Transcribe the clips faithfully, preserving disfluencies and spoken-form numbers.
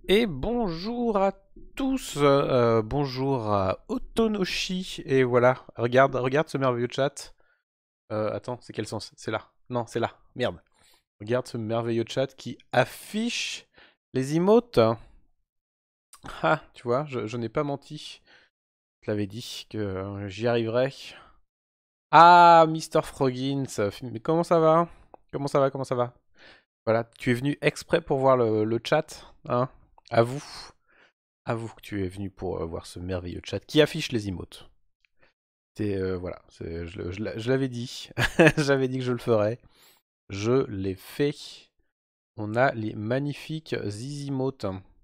Et bonjour à tous, euh, bonjour à Otonoshi, et voilà, regarde, regarde ce merveilleux chat. Euh, attends, c'est quel sens? C'est là. Non, c'est là, merde. Regarde ce merveilleux chat qui affiche les emotes. Ah, tu vois, je, je n'ai pas menti. Je l'avais dit que euh, j'y arriverais. Ah, Mister Froggins, mais comment ça va? Comment ça va, comment ça va? Voilà, tu es venu exprès pour voir le, le chat, hein? À vous. Avoue que tu es venu pour euh, voir ce merveilleux chat qui affiche les emotes. C'est euh, voilà, c'est- je, le- je l'a- je l'avais dit, j'avais dit que je le ferais. Je l'ai fait. On a les magnifiques Zizimotes.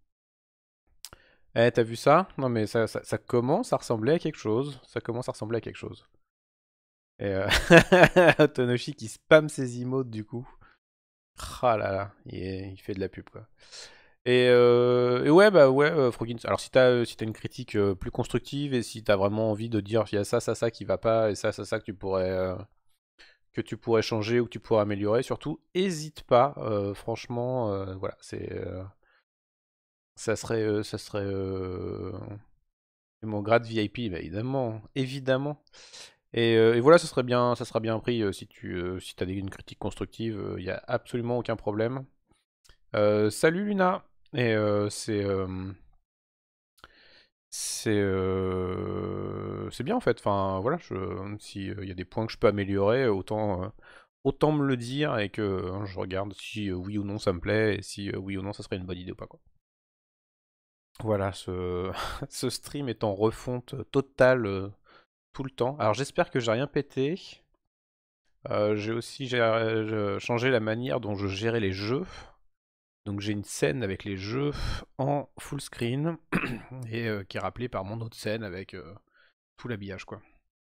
Eh, t'as vu ça? Non mais ça, ça, ça commence à ressembler à quelque chose. Ça commence à ressembler à quelque chose. Et euh... Tonoshi qui spam ses emotes du coup. Ah là là, il, est- il fait de la pub quoi. Et, euh, et ouais, bah ouais, euh, Frogin. Alors si t'as euh, si t'as une critique euh, plus constructive et si t'as vraiment envie de dire il y a ça, ça, ça qui va pas et ça, ça, ça que tu pourrais euh, que tu pourrais changer ou que tu pourrais améliorer, surtout, hésite pas. Euh, franchement, euh, voilà, c'est euh, ça serait euh, ça serait euh, mon grade V I P, bah, évidemment, évidemment. Et, euh, et voilà, ça serait bien, ça sera bien pris euh, si tu euh, si t'as des- une critique constructive, il y a absolument aucun problème. Euh, salut Luna. Et euh, c'est euh, C'est euh, c'est bien en fait. Enfin voilà, je, si il y a des points que je peux améliorer, autant euh, autant me le dire et que euh, je regarde si euh, oui ou non ça me plaît et si euh, oui ou non ça serait une bonne idée ou pas quoi. Voilà, ce ce stream est en refonte totale euh, tout le temps. Alors j'espère que j'ai rien pété. Euh, j'ai aussi j'ai, euh, changé la manière dont je gérais les jeux. Donc j'ai une scène avec les jeux en full screen et euh, qui est rappelée par mon autre scène avec euh, tout l'habillage quoi.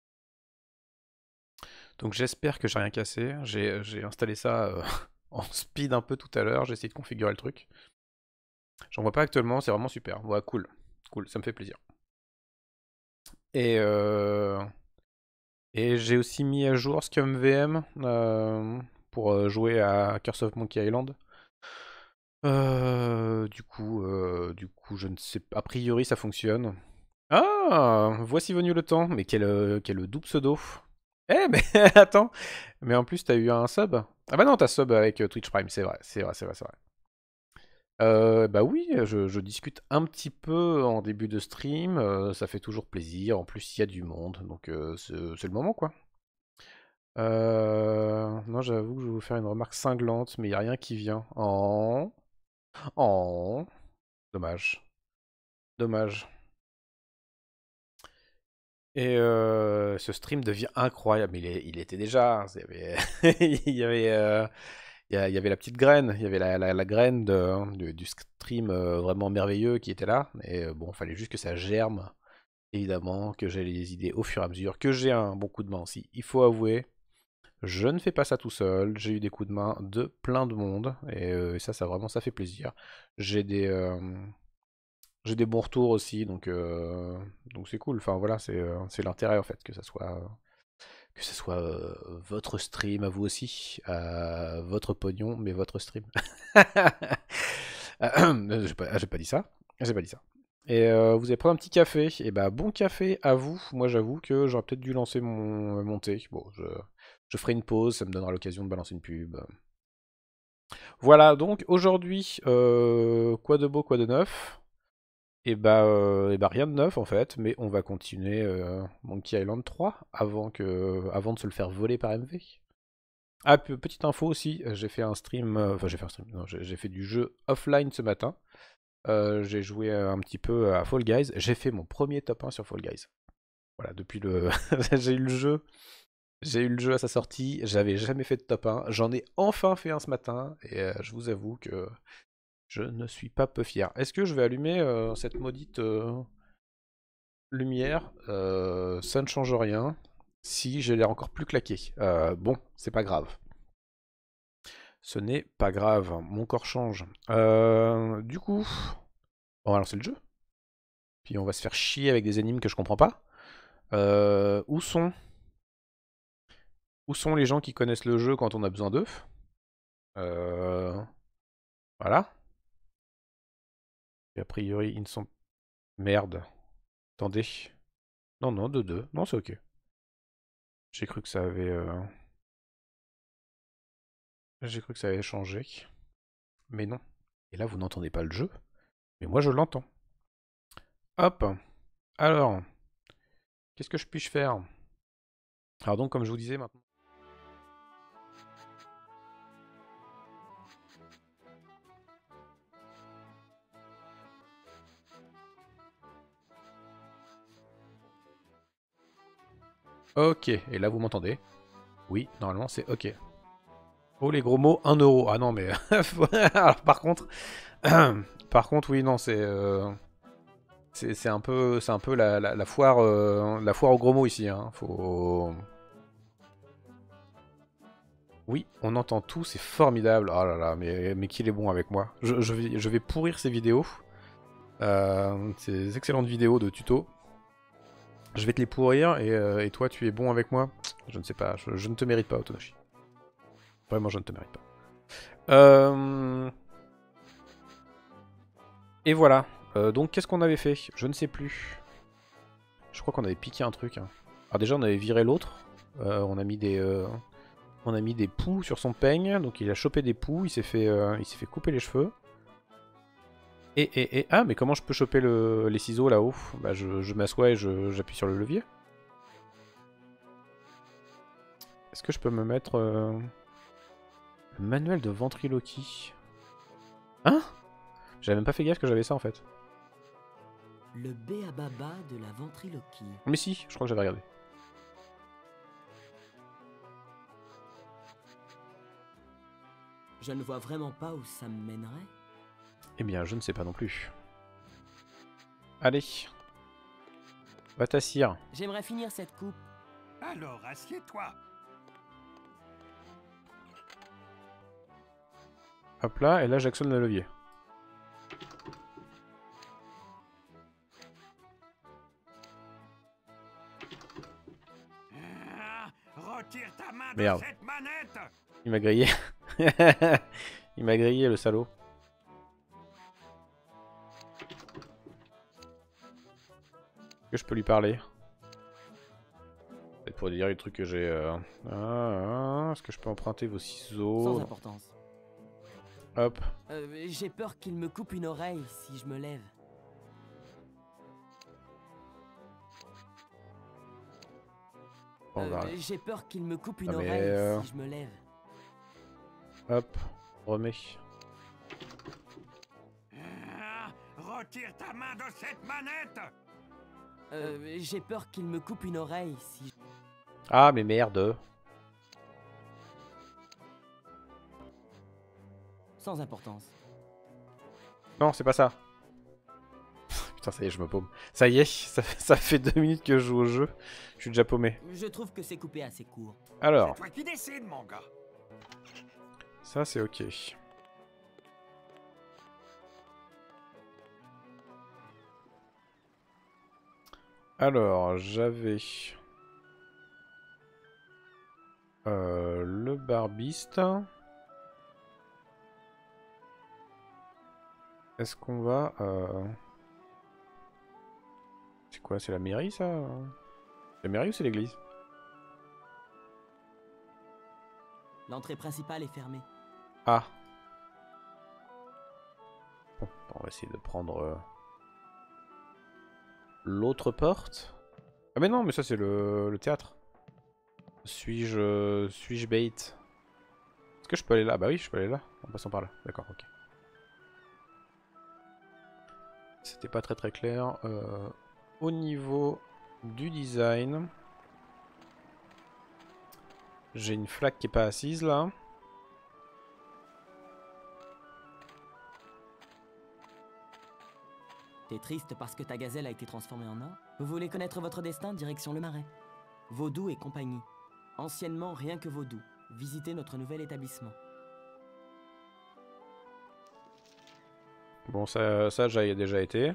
Donc j'espère que j'ai rien cassé. J'ai j'ai installé ça euh, en speed un peu tout à l'heure. J'ai essayé de configurer le truc. J'en vois pas actuellement, c'est vraiment super. Ouais, cool. Cool, ça me fait plaisir. Et, euh, et j'ai aussi mis à jour ScumVM euh, pour euh, jouer à Curse of Monkey Island. Euh, du coup, euh, du coup, je ne sais pas. A priori, ça fonctionne. Ah, voici venu le temps. Mais quel, euh, quel doux pseudo. Eh, mais attends. Mais en plus, t'as eu un sub? Ah bah non, t'as sub avec euh, Twitch Prime, c'est vrai, c'est vrai, c'est vrai, c'est vrai. Euh, bah oui, je, je discute un petit peu en début de stream, euh, ça fait toujours plaisir. En plus, il y a du monde, donc euh, c'est c'est le moment, quoi. Euh, non, j'avoue que je vais vous faire une remarque cinglante, mais il n'y a rien qui vient. Oh, oh, dommage, dommage. Et euh, ce stream devient incroyable. Mais il, est- il était déjà, hein, il y avait, il y avait, euh, il y a- il y avait la petite graine, il y avait la, la- la graine de- du, du stream euh, vraiment merveilleux qui était là. Et euh, bon, il fallait juste que ça germe, évidemment, que j'ai les idées au fur et à mesure, que j'ai un bon coup de main aussi. Il faut avouer, je ne fais pas ça tout seul. J'ai eu des coups de main de plein de monde, et, euh, et ça, ça vraiment, ça fait plaisir. J'ai des, euh, j'ai des bons retours aussi, donc euh, donc c'est cool. Enfin voilà, c'est euh, c'est l'intérêt en fait que ça soit que ce soit euh, votre stream à vous aussi, euh, votre pognon, mais votre stream. Euh, j'ai pas, j'ai pas dit ça. J'ai pas dit ça. Et euh, vous allez prendre un petit café. Et bah bon café à vous. Moi j'avoue que j'aurais peut-être dû lancer mon mon thé. Bon, je, je ferai une pause, ça me donnera l'occasion de balancer une pub. Voilà, donc aujourd'hui, euh, quoi de beau, quoi de neuf? Et bah, euh, et bah rien de neuf en fait, mais on va continuer euh, Monkey Island trois avant que, avant de se le faire voler par M V. Ah, pe- petite info aussi, euh, j'ai fait un stream, euh, enfin j'ai fait un stream, non, j'ai j'ai fait du jeu offline ce matin. Euh, j'ai joué euh, un petit peu à Fall Guys. J'ai fait mon premier top un sur Fall Guys. Voilà, depuis le, j'ai eu le jeu, j'ai eu le jeu à sa sortie. J'avais jamais fait de top un. J'en ai enfin fait un ce matin et euh, je vous avoue que je ne suis pas peu fier. Est-ce que je vais allumer euh, cette maudite euh, lumière? Euh, Ça ne change rien. Si j'ai l'air encore plus claqué. Euh, bon, c'est pas grave. Ce n'est pas grave, mon corps change. Euh, du coup, on va lancer le jeu. Puis on va se faire chier avec des énigmes que je comprends pas. Euh, où sont où sont les gens qui connaissent le jeu quand on a besoin d'eux? Euh, voilà. Et a priori, ils ne sont... Merde. Attendez. Non, non, deux deux. Non, c'est ok. J'ai cru que ça avait... Euh... J'ai cru que ça avait changé. Mais non. Et là, vous n'entendez pas le jeu. Mais moi, je l'entends. Hop. Alors. Qu'est-ce que je puis faire? Alors donc, comme je vous disais maintenant... Ok. Et là, vous m'entendez? Oui, normalement, c'est ok. Oh, les gros mots, un euro. Ah non, mais... Alors, par contre... Par contre, oui, non, c'est... Euh... C'est un peu, c'est un peu la, la, la foire, euh, la foire aux gros mots ici. Hein. Faut... Oui, on entend tout, c'est formidable. Oh là là, mais, mais qu'il est bon avec moi. Je, je, vais, je vais pourrir ces vidéos. Euh, ces excellentes vidéos de tuto. Je vais te les pourrir et, euh, et toi, tu es bon avec moi? Je ne sais pas, je, je ne te mérite pas, Otonashi. Vraiment, je ne te mérite pas. Euh... Et voilà. Euh, donc, qu'est-ce qu'on avait fait? Je ne sais plus. Je crois qu'on avait piqué un truc. Hein. Alors déjà, on avait viré l'autre. Euh, on a mis des... Euh... On a mis des poux sur son peigne, donc il a chopé des poux, il s'est fait, euh, il s'est fait couper les cheveux. Et, et, et... Ah, mais comment je peux choper le, les ciseaux là-haut? Bah je, je m'assois et j'appuie sur le levier. Est-ce que je peux me mettre... Euh... Le manuel de ventriloquie. Hein? J'avais même pas fait gaffe que j'avais ça en fait. Le béababa de la ventriloquie. Mais si, je crois que j'avais regardé. Je ne vois vraiment pas où ça me mènerait. Eh bien, je ne sais pas non plus. Allez. Va t'assire. J'aimerais finir cette coupe. Alors, assieds-toi. Hop là, et là j'actionne le levier. Ah, retire ta main de Merde. cette manette. Il m'a grillé. Il m'a grillé le salaud. Est-ce que je peux lui parler? Peut-être pour lui dire les trucs que j'ai... Euh... Ah, ah, est-ce que je peux emprunter vos ciseaux? Sans importance. Hop. Euh, J'ai peur qu'il me coupe une oreille si je me lève. Bon, Euh, voilà. J'ai peur qu'il me coupe une Ah, mais oreille euh... si je me lève. Hop. Remets. Ah, retire ta main de cette manette. Euh, J'ai peur qu'il me coupe une oreille si je... Ah, mais merde. Sans importance. Non, c'est pas ça. Putain, ça y est, je me paume. Ça y est, ça fait, ça fait deux minutes que je joue au jeu. Je suis déjà paumé. Je trouve que c'est coupé assez court. Alors. C'est toi qui décides, mon gars. Ça, c'est ok. Alors, j'avais... Euh, le barbiste. Est-ce qu'on va... Euh... C'est quoi? C'est la mairie, ça? La mairie ou c'est l'église? L'entrée principale est fermée. Ah. Bon, on va essayer de prendre... Euh... L'autre porte? Ah mais non, mais ça c'est le, le théâtre. Suis-je euh, suis-je bait? Est-ce que je peux aller là? Bah oui, je peux aller là, en passant par là. D'accord, ok. C'était pas très très clair. Euh, au niveau du design, j'ai une flaque qui est pas assise là. T'es triste parce que ta gazelle a été transformée en or? Vous voulez connaître votre destin? Direction le Marais. Vaudou et compagnie. Anciennement rien que Vaudou. Visitez notre nouvel établissement. Bon, ça, ça j'y ai déjà été.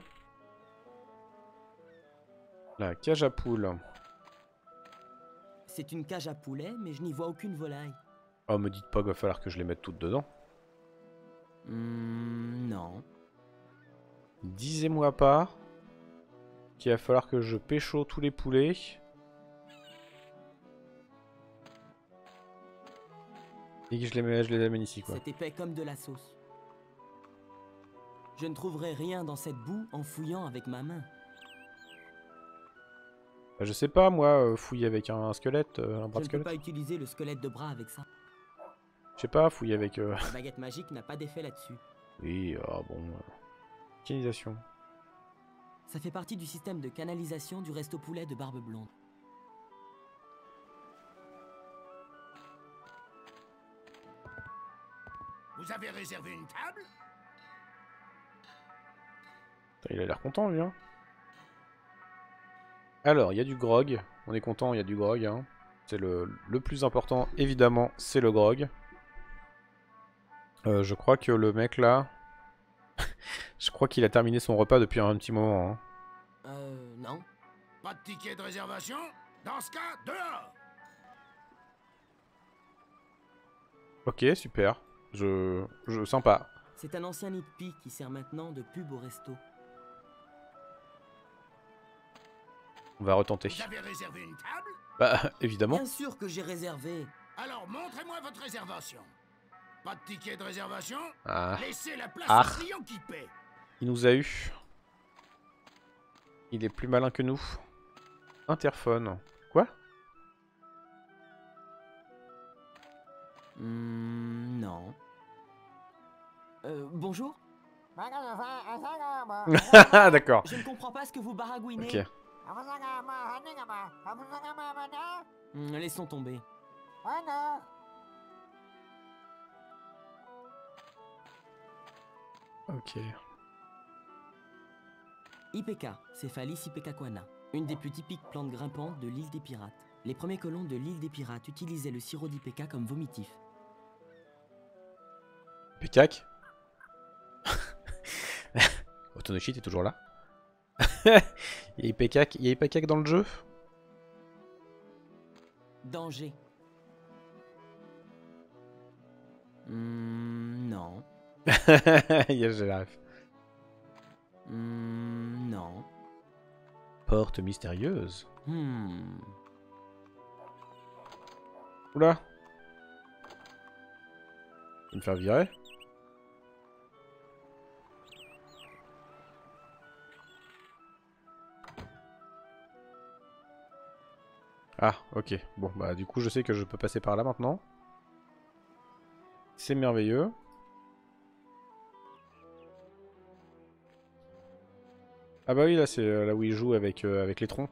La cage à poules. C'est une cage à poulet, mais je n'y vois aucune volaille. Oh, me dites pas qu'il va falloir que je les mette toutes dedans. Hmm, non. Disez-moi pas qu'il va falloir que je pécho tous les poulets. Et que je les, mets, je les amène ici, quoi. C'est épais comme de la sauce. Je ne trouverai rien dans cette boue en fouillant avec ma main. Bah, je sais pas, moi, euh, fouiller avec un squelette, euh, un bras Je de ne peux squelette. pas utiliser le squelette de bras avec ça. Je sais pas, fouiller avec... Euh... La baguette magique n'a pas d'effet là-dessus. Oui, ah bon... Euh... Utilisation. Ça fait partie du système de canalisation du resto poulet de Barbe Blonde. Vous avez réservé une table? Il a l'air content, lui, hein. Alors, il y a du grog. On est content, il y a du grog, hein. C'est le, le plus important, évidemment, c'est le grog. Euh, je crois que le mec, là... je crois qu'il a terminé son repas depuis un petit moment, hein. Euh, non. Pas de ticket de réservation? Dans ce cas, dehors! Ok, super. Je... je... Sympa. C'est un ancien nid de pie qui sert maintenant de pub au resto. On va retenter. Vous avez réservé une table? Bah, évidemment. Bien sûr que j'ai réservé. Alors montrez-moi votre réservation. Pas de ticket de réservation? Ah. Laissez la place Ah. au client qui paie. Il nous a eu. Il est plus malin que nous. Interphone. Quoi? Hmm, non. Euh, bonjour? D'accord. Je ne comprends pas ce que vous baragouinez. Ok. Hmm, laissons tomber. Ok. I P K, Cephalis ipecacuana, une des plus typiques plantes grimpantes de l'île des Pirates. Les premiers colons de l'île des Pirates utilisaient le sirop d'I P K comme vomitif. Pécac. Otonoshi, t'es toujours là? Il y a Ipekak, il y a Ipekak dans le jeu? Danger. Hmm, non. Il y a Géraf. Hmm, non. Porte mystérieuse. Hmm. Oula. Il va me faire virer. Ah, ok. Bon, bah du coup, je sais que je peux passer par là maintenant. C'est merveilleux. Ah bah oui, là, c'est euh, là où il joue avec, euh, avec les troncs.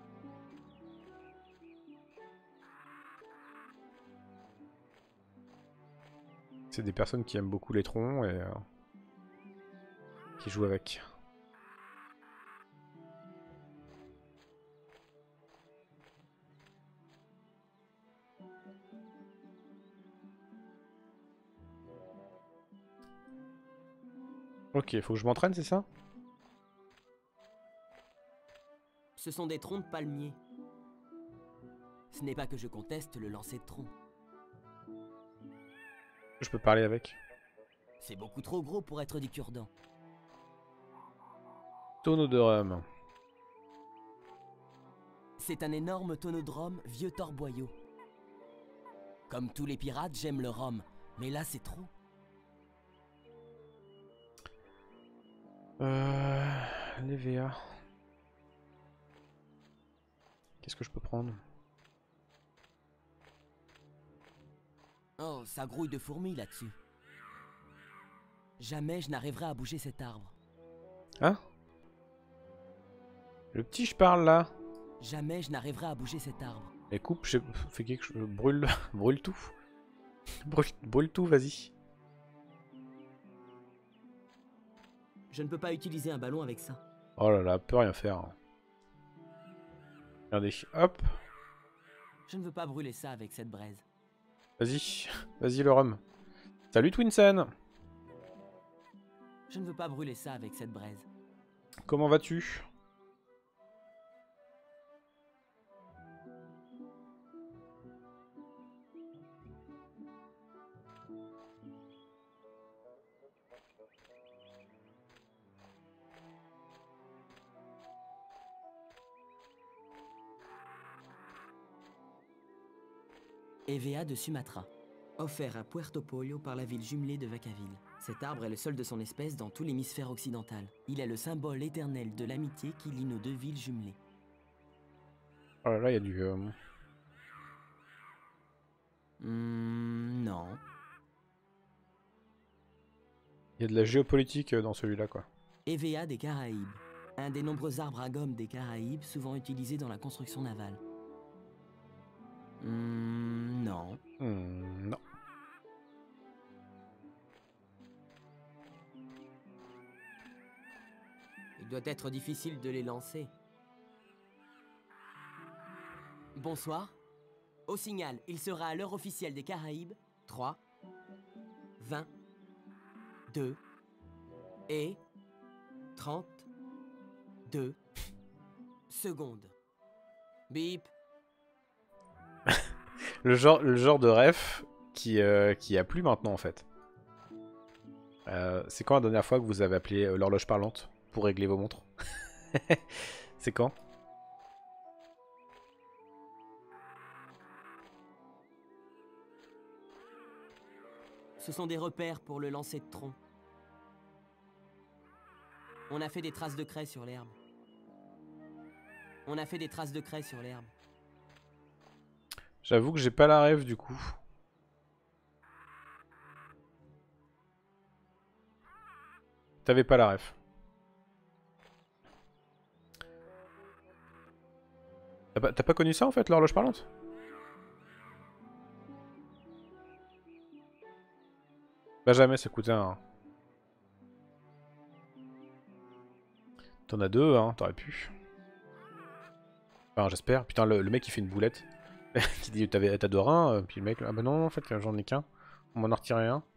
C'est des personnes qui aiment beaucoup les troncs et euh, qui jouent avec. Ok, faut que je m'entraîne, c'est ça? Ce sont des troncs de palmier. Ce n'est pas que je conteste le lancer de tronc. Je peux parler avec. C'est beaucoup trop gros pour être du cure-dent. Tonneau de rhum. C'est un énorme tonodrome vieux torboyau. Comme tous les pirates, j'aime le rhum, mais là c'est trop. Euh... Les V A. Qu'est-ce que je peux prendre? Oh, ça grouille de fourmis là-dessus. Jamais je n'arriverai à bouger cet arbre. Hein? Le petit je parle là. Jamais je n'arriverai à bouger cet arbre. Et coupe, je fais quelque chose. Brûle, brûle tout. brûle, brûle tout, vas-y. Je ne peux pas utiliser un ballon avec ça. Oh là là, peut rien faire. Regardez, hop. Je ne veux pas brûler ça avec cette braise. Vas-y, vas-y le rhum. Salut Twinsen. Je ne veux pas brûler ça avec cette braise. Comment vas-tu? Hevea de Sumatra. Offert à Puerto Pollo par la ville jumelée de Vacaville. Cet arbre est le seul de son espèce dans tout l'hémisphère occidental. Il est le symbole éternel de l'amitié qui lie nos deux villes jumelées. Oh là là, il y a du... Euh... Hmm, non. Il y a de la géopolitique dans celui-là, quoi. Hevea des Caraïbes. Un des nombreux arbres à gomme des Caraïbes, souvent utilisés dans la construction navale. Hmm, non. Hmm, non. Il doit être difficile de les lancer. Bonsoir. Au signal, il sera à l'heure officielle des Caraïbes. trois, vingt, deux et trente-deux secondes. Bip. Le genre, le genre de ref qui, euh, qui a plus maintenant, en fait. Euh, c'est quand la dernière fois que vous avez appelé euh, l'horloge parlante pour régler vos montres? C'est quand? Ce sont des repères pour le lancer de tronc. On a fait des traces de craie sur l'herbe. On a fait des traces de craie sur l'herbe. J'avoue que j'ai pas la rêve du coup. T'avais pas la rêve. T'as pas, t'as pas connu ça en fait, l'horloge parlante? Bah jamais, ça coûtait un... T'en as deux, hein, t'aurais pu. Enfin, j'espère. Putain, le, le mec il fait une boulette. Qui dit t'as deux reins, puis le mec, ah bah non, en fait, j'en ai qu'un. On m'en a retiré un.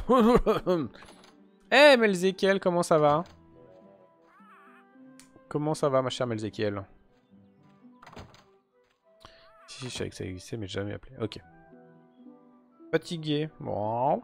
Eh, hey, Melzekiel, comment ça va? Comment ça va, ma chère Melzekiel? Si, si, je savais que ça existait, mais jamais appelé. Ok. Fatigué. Bon.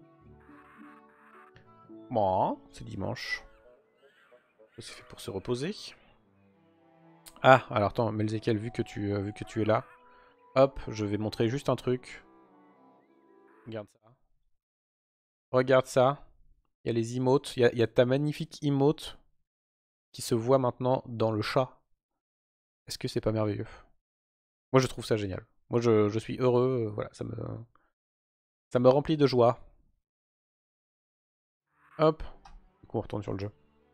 Bon, c'est dimanche. C'est fait pour se reposer. Ah, alors attends, Melzekiel, vu que tu, euh, vu que tu es là, hop, je vais montrer juste un truc. Regarde ça. Regarde ça. Il y a les emotes. Il y a, il y a ta magnifique emote qui se voit maintenant dans le chat. Est-ce que c'est pas merveilleux? Moi, je trouve ça génial. Moi, je, je suis heureux. Voilà, ça me, ça me remplit de joie. Hop. Du coup, on retourne sur le jeu.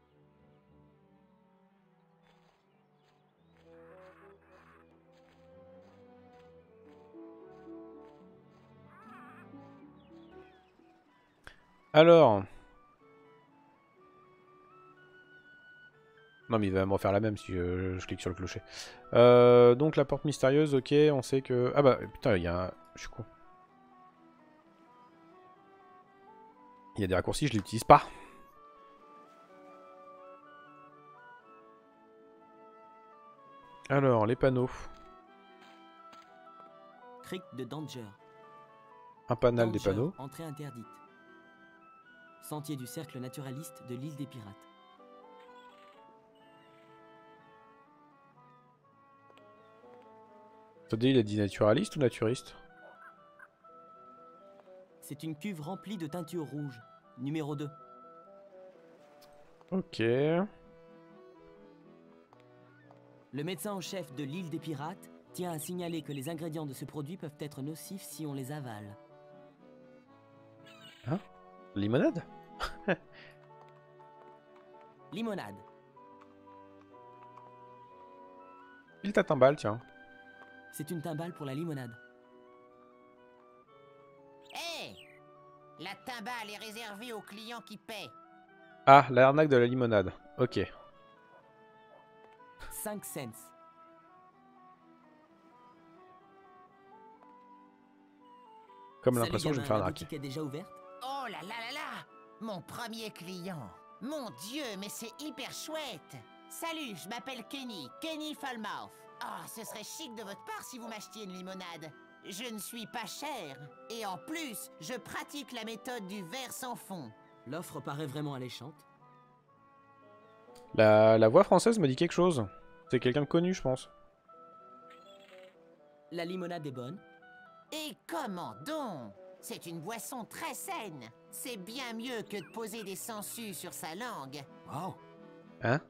Alors. Non, mais il va me refaire la même si je, je clique sur le clocher. Euh, donc, la porte mystérieuse, ok, on sait que... Ah bah, putain, il y a un... Je suis con. Il y a des raccourcis, je les utilise pas. Alors, les panneaux. Crique de Danger. Un panel Danger, des panneaux. Entrée interdite. Sentier du cercle naturaliste de l'île des Pirates. Attendez, il a dit naturaliste ou naturiste? C'est une cuve remplie de teinture rouge. Numéro deux. Ok. Le médecin en chef de l'île des Pirates tient à signaler que les ingrédients de ce produit peuvent être nocifs si on les avale. Hein? Limonade? Limonade. Il ta timbale, tiens. C'est une timbale pour la limonade. Hé! Hey, la timbale est réservée aux clients qui paient. Ah, l'arnaque de la limonade. Ok. cinq cents. Comme Salut, l'impression que je vais me gamin, faire la arnaquer. boutique est déjà ouverte? Oh là là là là! Mon premier client. Mon Dieu, mais c'est hyper chouette. Salut, je m'appelle Kenny, Kenny Falmouth. Ah, oh, ce serait chic de votre part si vous m'achetiez une limonade. Je ne suis pas cher. Et en plus, je pratique la méthode du verre sans fond. L'offre paraît vraiment alléchante. La, la voix française me dit quelque chose. C'est quelqu'un de connu, je pense. La limonade est bonne. Et comment donc? C'est une boisson très saine. C'est bien mieux que de poser des sangsues sur sa langue. Wow. Hein?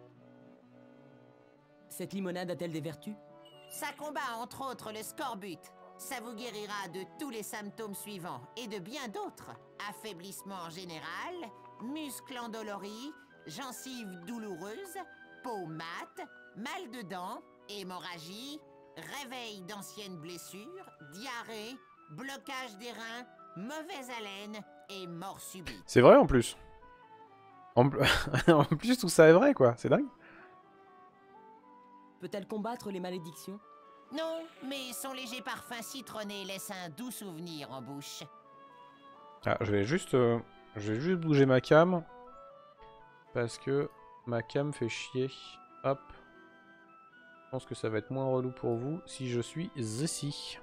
Cette limonade a-t-elle des vertus? Ça combat entre autres le scorbut. Ça vous guérira de tous les symptômes suivants et de bien d'autres. Affaiblissement général, muscles endoloris, gencives douloureuses, peau mate, mal de dents, hémorragie, réveil d'anciennes blessures, diarrhée, blocage des reins, mauvaise haleine et mort subite. C'est vrai en plus. En, pl- en plus, tout ça est vrai, quoi. C'est dingue. Peut-elle combattre les malédictions? Non, mais son léger parfum citronné laisse un doux souvenir en bouche. Ah, je vais juste, euh, je vais juste bouger ma cam. Parce que ma cam fait chier. Hop. Je pense que ça va être moins relou pour vous si je suis ici.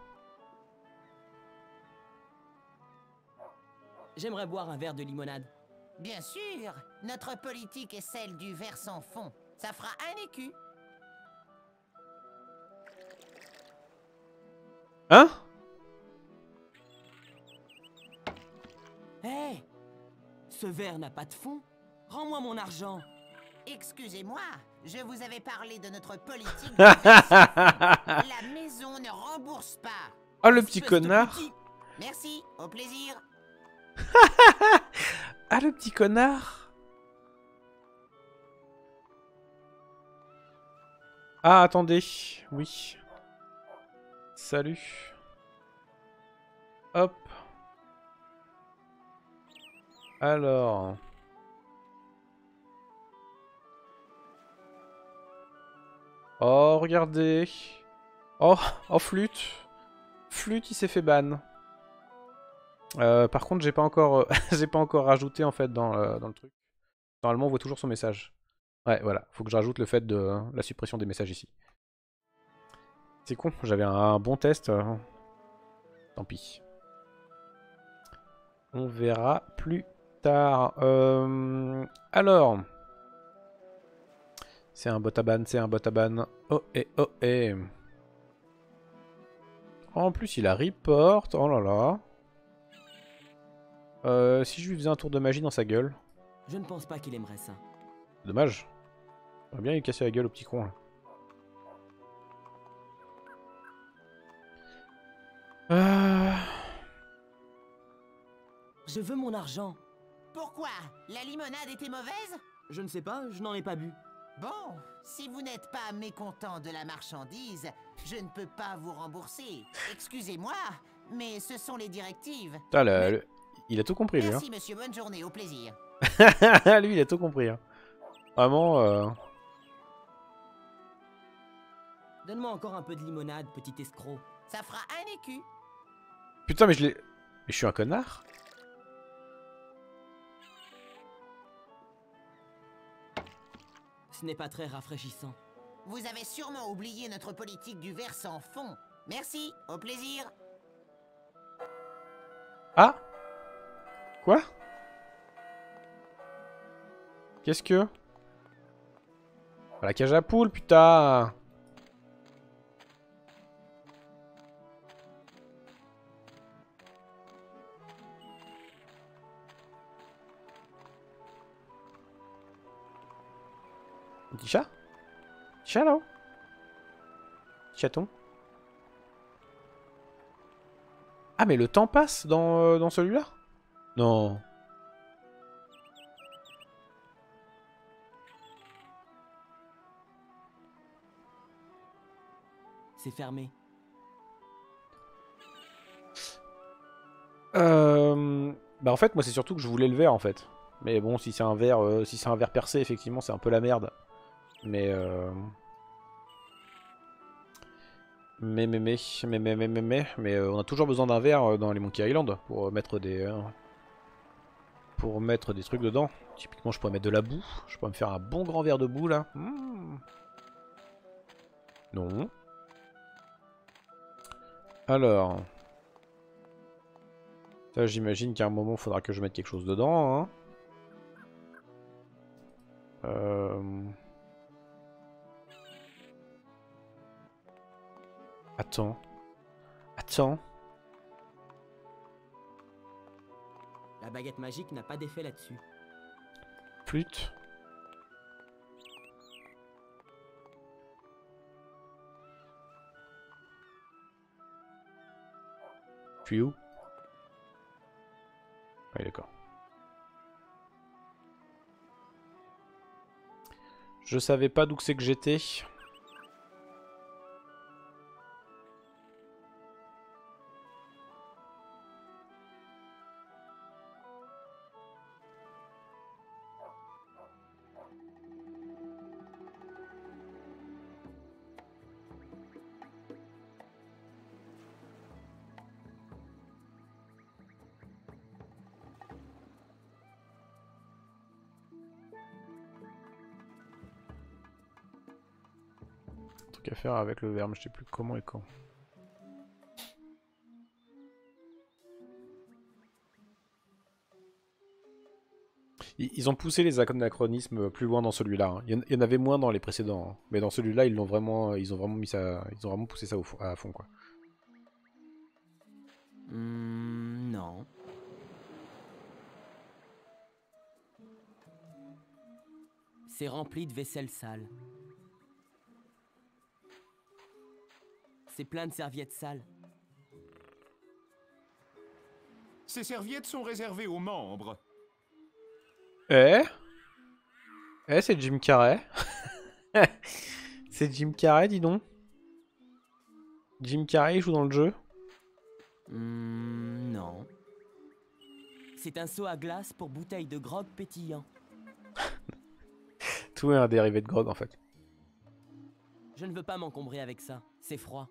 J'aimerais boire un verre de limonade. Bien sûr, notre politique est celle du verre sans fond. Ça fera un écu. Hein? Hé! Ce verre n'a pas de fond. Rends-moi mon argent. Excusez-moi, je vous avais parlé de notre politique du verre sans fond. La maison ne rembourse pas. Oh, le petit Espèce de connard! petit- Merci, au plaisir. Ah, le petit connard! Ah, attendez. Oui. Salut. Hop. Alors. Oh, regardez. Oh, oh, flûte. Flûte, il s'est fait ban. Euh, par contre, j'ai pas encore, euh, j'ai pas encore rajouté en fait dans, euh, dans le truc. Normalement, on voit toujours son message. Ouais, voilà. Faut que je rajoute le fait de euh, la suppression des messages ici. C'est con. J'avais un, un bon test. euh. Tant pis. On verra plus tard. Euh, alors. C'est un bot à ban, c'est un bot à ban. Oh et oh et. En plus, il a report. Oh là là. Euh, si je lui faisais un tour de magie dans sa gueule. Je ne pense pas qu'il aimerait ça. Dommage. J'aurais bien lui casser la gueule au petit con là. Euh... Je veux mon argent. Pourquoi? La limonade était mauvaise? Je ne sais pas, je n'en ai pas bu. Bon, si vous n'êtes pas mécontent de la marchandise, je ne peux pas vous rembourser. Excusez-moi, mais ce sont les directives. Putain, le- le- il a tout compris lui. Hein. Merci monsieur, bonne journée, au plaisir. Lui, il a tout compris. Hein. Vraiment. Euh... Donne-moi encore un peu de limonade, petit escroc. Ça fera un écu. Putain, mais je l'ai. Mais je suis un connard. Ce n'est pas très rafraîchissant. Vous avez sûrement oublié notre politique du verre sans fond. Merci, au plaisir. Ah. Quoi? Qu'est-ce que... La cage à poule, putain. Un petit chat? Chat là-haut? Chaton? Ah mais le temps passe dans, euh, dans celui-là? Non. C'est fermé. Euh... Bah en fait moi c'est surtout que je voulais le verre en fait. Mais bon si c'est un verre euh, si c'est un verre percé effectivement c'est un peu la merde. Mais euh... Mais mais mais mais mais mais mais mais, mais euh, on a toujours besoin d'un verre euh, dans les Monkey Island pour euh, mettre des euh, pour mettre des trucs dedans. Typiquement je pourrais mettre de la boue. Je pourrais me faire un bon grand verre de boue là. Mmh. Non. Alors. Ça j'imagine qu'à un moment il faudra que je mette quelque chose dedans. Hein. Euh... Attends. Attends. baguette magique n'a pas d'effet là-dessus. Flûte. Puis où? Oui, d'accord. Je savais pas d'où c'est que j'étais. Truc à faire avec le verbe, je sais plus comment et quand. Ils ont poussé les anachronismes plus loin dans celui-là. Hein. Il y en avait moins dans les précédents, hein. Mais dans celui-là, ils l'ont vraiment, ils ont vraiment mis ça, ils ont vraiment poussé ça au fond, à fond, quoi. Hmm, non. C'est rempli de vaisselle sale. C'est plein de serviettes sales. Ces serviettes sont réservées aux membres. Eh Eh, c'est Jim Carrey. C'est Jim Carrey, dis donc. Jim Carrey joue dans le jeu. Hmm, non. C'est un seau à glace pour bouteilles de grog pétillant. Tout est un dérivé de grog, en fait. Je ne veux pas m'encombrer avec ça. C'est froid.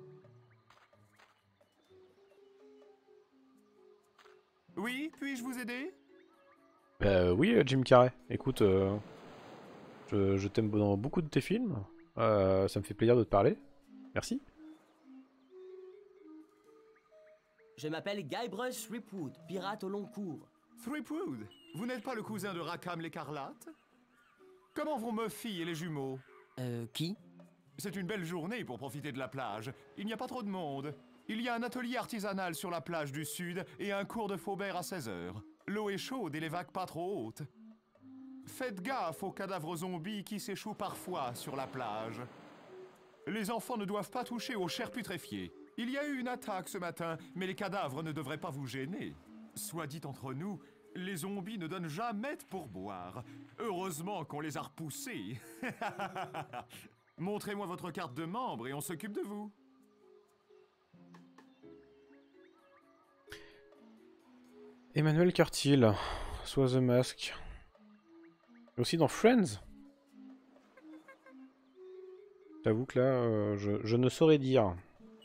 Oui, puis-je vous aider? Euh, oui, Jim Carrey. Écoute, euh, je, je t'aime dans beaucoup de tes films. Euh, ça me fait plaisir de te parler. Merci. Je m'appelle Guybrush Threepwood, pirate au long cours. Threepwood, vous n'êtes pas le cousin de Rackham l'écarlate? Comment vont Muffy et les jumeaux? Euh, qui? C'est une belle journée pour profiter de la plage. Il n'y a pas trop de monde. Il y a un atelier artisanal sur la plage du sud et un cours de Faubert à seize heures. L'eau est chaude et les vagues pas trop hautes. Faites gaffe aux cadavres zombies qui s'échouent parfois sur la plage. Les enfants ne doivent pas toucher aux chairs putréfiées. Il y a eu une attaque ce matin, mais les cadavres ne devraient pas vous gêner. Soit dit entre nous, les zombies ne donnent jamais de pourboire. Heureusement qu'on les a repoussés. Montrez-moi votre carte de membre et on s'occupe de vous. Emmanuel Curtil, soit The Mask. Aussi dans Friends. J'avoue que là, euh, je, je ne saurais dire.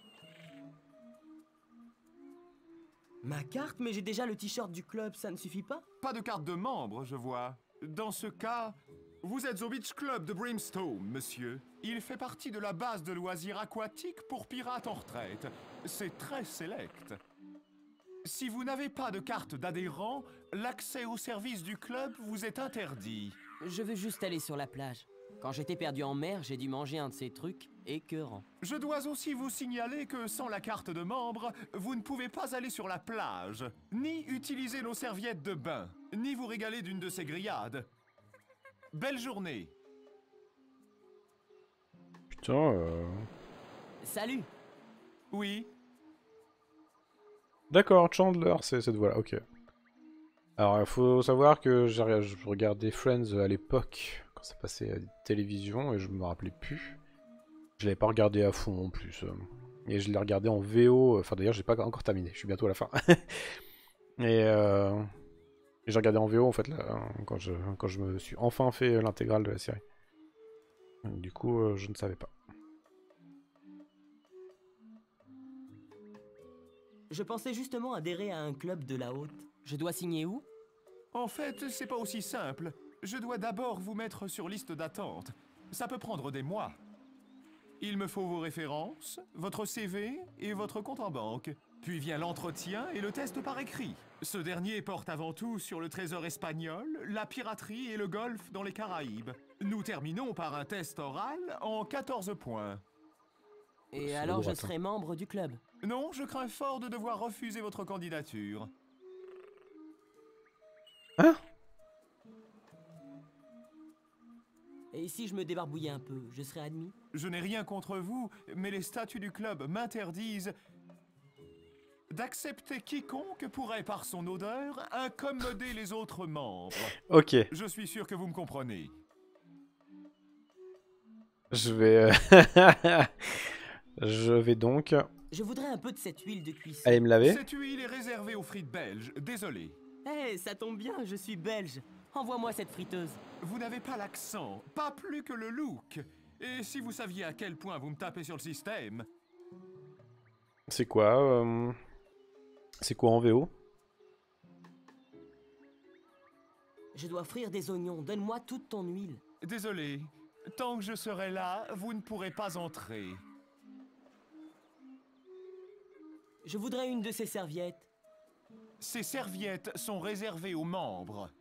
Ma carte? Mais j'ai déjà le t-shirt du club, ça ne suffit pas? Pas de carte de membre, je vois. Dans ce cas, vous êtes au Beach Club de Brimstone, monsieur. Il fait partie de la base de loisirs aquatiques pour pirates en retraite. C'est très sélect. Si vous n'avez pas de carte d'adhérent, l'accès au service du club vous est interdit. Je veux juste aller sur la plage. Quand j'étais perdu en mer, j'ai dû manger un de ces trucs écœurants. Je dois aussi vous signaler que sans la carte de membre, vous ne pouvez pas aller sur la plage, ni utiliser nos serviettes de bain, ni vous régaler d'une de ces grillades. Belle journée. Putain, euh... Salut! Oui. D'accord, Chandler, c'est cette voix-là, ok. Alors, il faut savoir que j'ai regardé Friends à l'époque, quand ça passait à la télévision, et je me rappelais plus. Je l'avais pas regardé à fond en plus. Et je l'ai regardé en V O, enfin d'ailleurs, j'ai pas encore terminé, je suis bientôt à la fin. et euh... et j'ai regardé en V O, en fait, là, quand je, quand je me suis enfin fait l'intégrale de la série. Donc, du coup, euh, je ne savais pas. Je pensais justement adhérer à un club de la haute. Je dois signer où? En fait, c'est pas aussi simple. Je dois d'abord vous mettre sur liste d'attente. Ça peut prendre des mois. Il me faut vos références, votre C V et votre compte en banque. Puis vient l'entretien et le test par écrit. Ce dernier porte avant tout sur le trésor espagnol, la piraterie et le golfe dans les Caraïbes. Nous terminons par un test oral en quatorze points. Et alors je serai membre du club? Non, je crains fort de devoir refuser votre candidature. Hein? Et si je me débarbouillais un peu, je serais admis? Je n'ai rien contre vous, mais les statuts du club m'interdisent d'accepter quiconque pourrait, par son odeur, incommoder les autres membres. Ok. Je suis sûr que vous me comprenez. Je vais... euh, je vais donc Je voudrais un peu de cette huile de cuisson. aller me laver. Cette huile est réservée aux frites belges, désolé. Eh, ça tombe bien, je suis belge. Envoie-moi cette friteuse. Vous n'avez pas l'accent, pas plus que le look. Et si vous saviez à quel point vous me tapez sur le système... C'est quoi euh, C'est quoi en V O? Je dois frire des oignons, donne-moi toute ton huile. Désolé, tant que je serai là, vous ne pourrez pas entrer. Je voudrais une de ces serviettes. Ces serviettes sont réservées aux membres.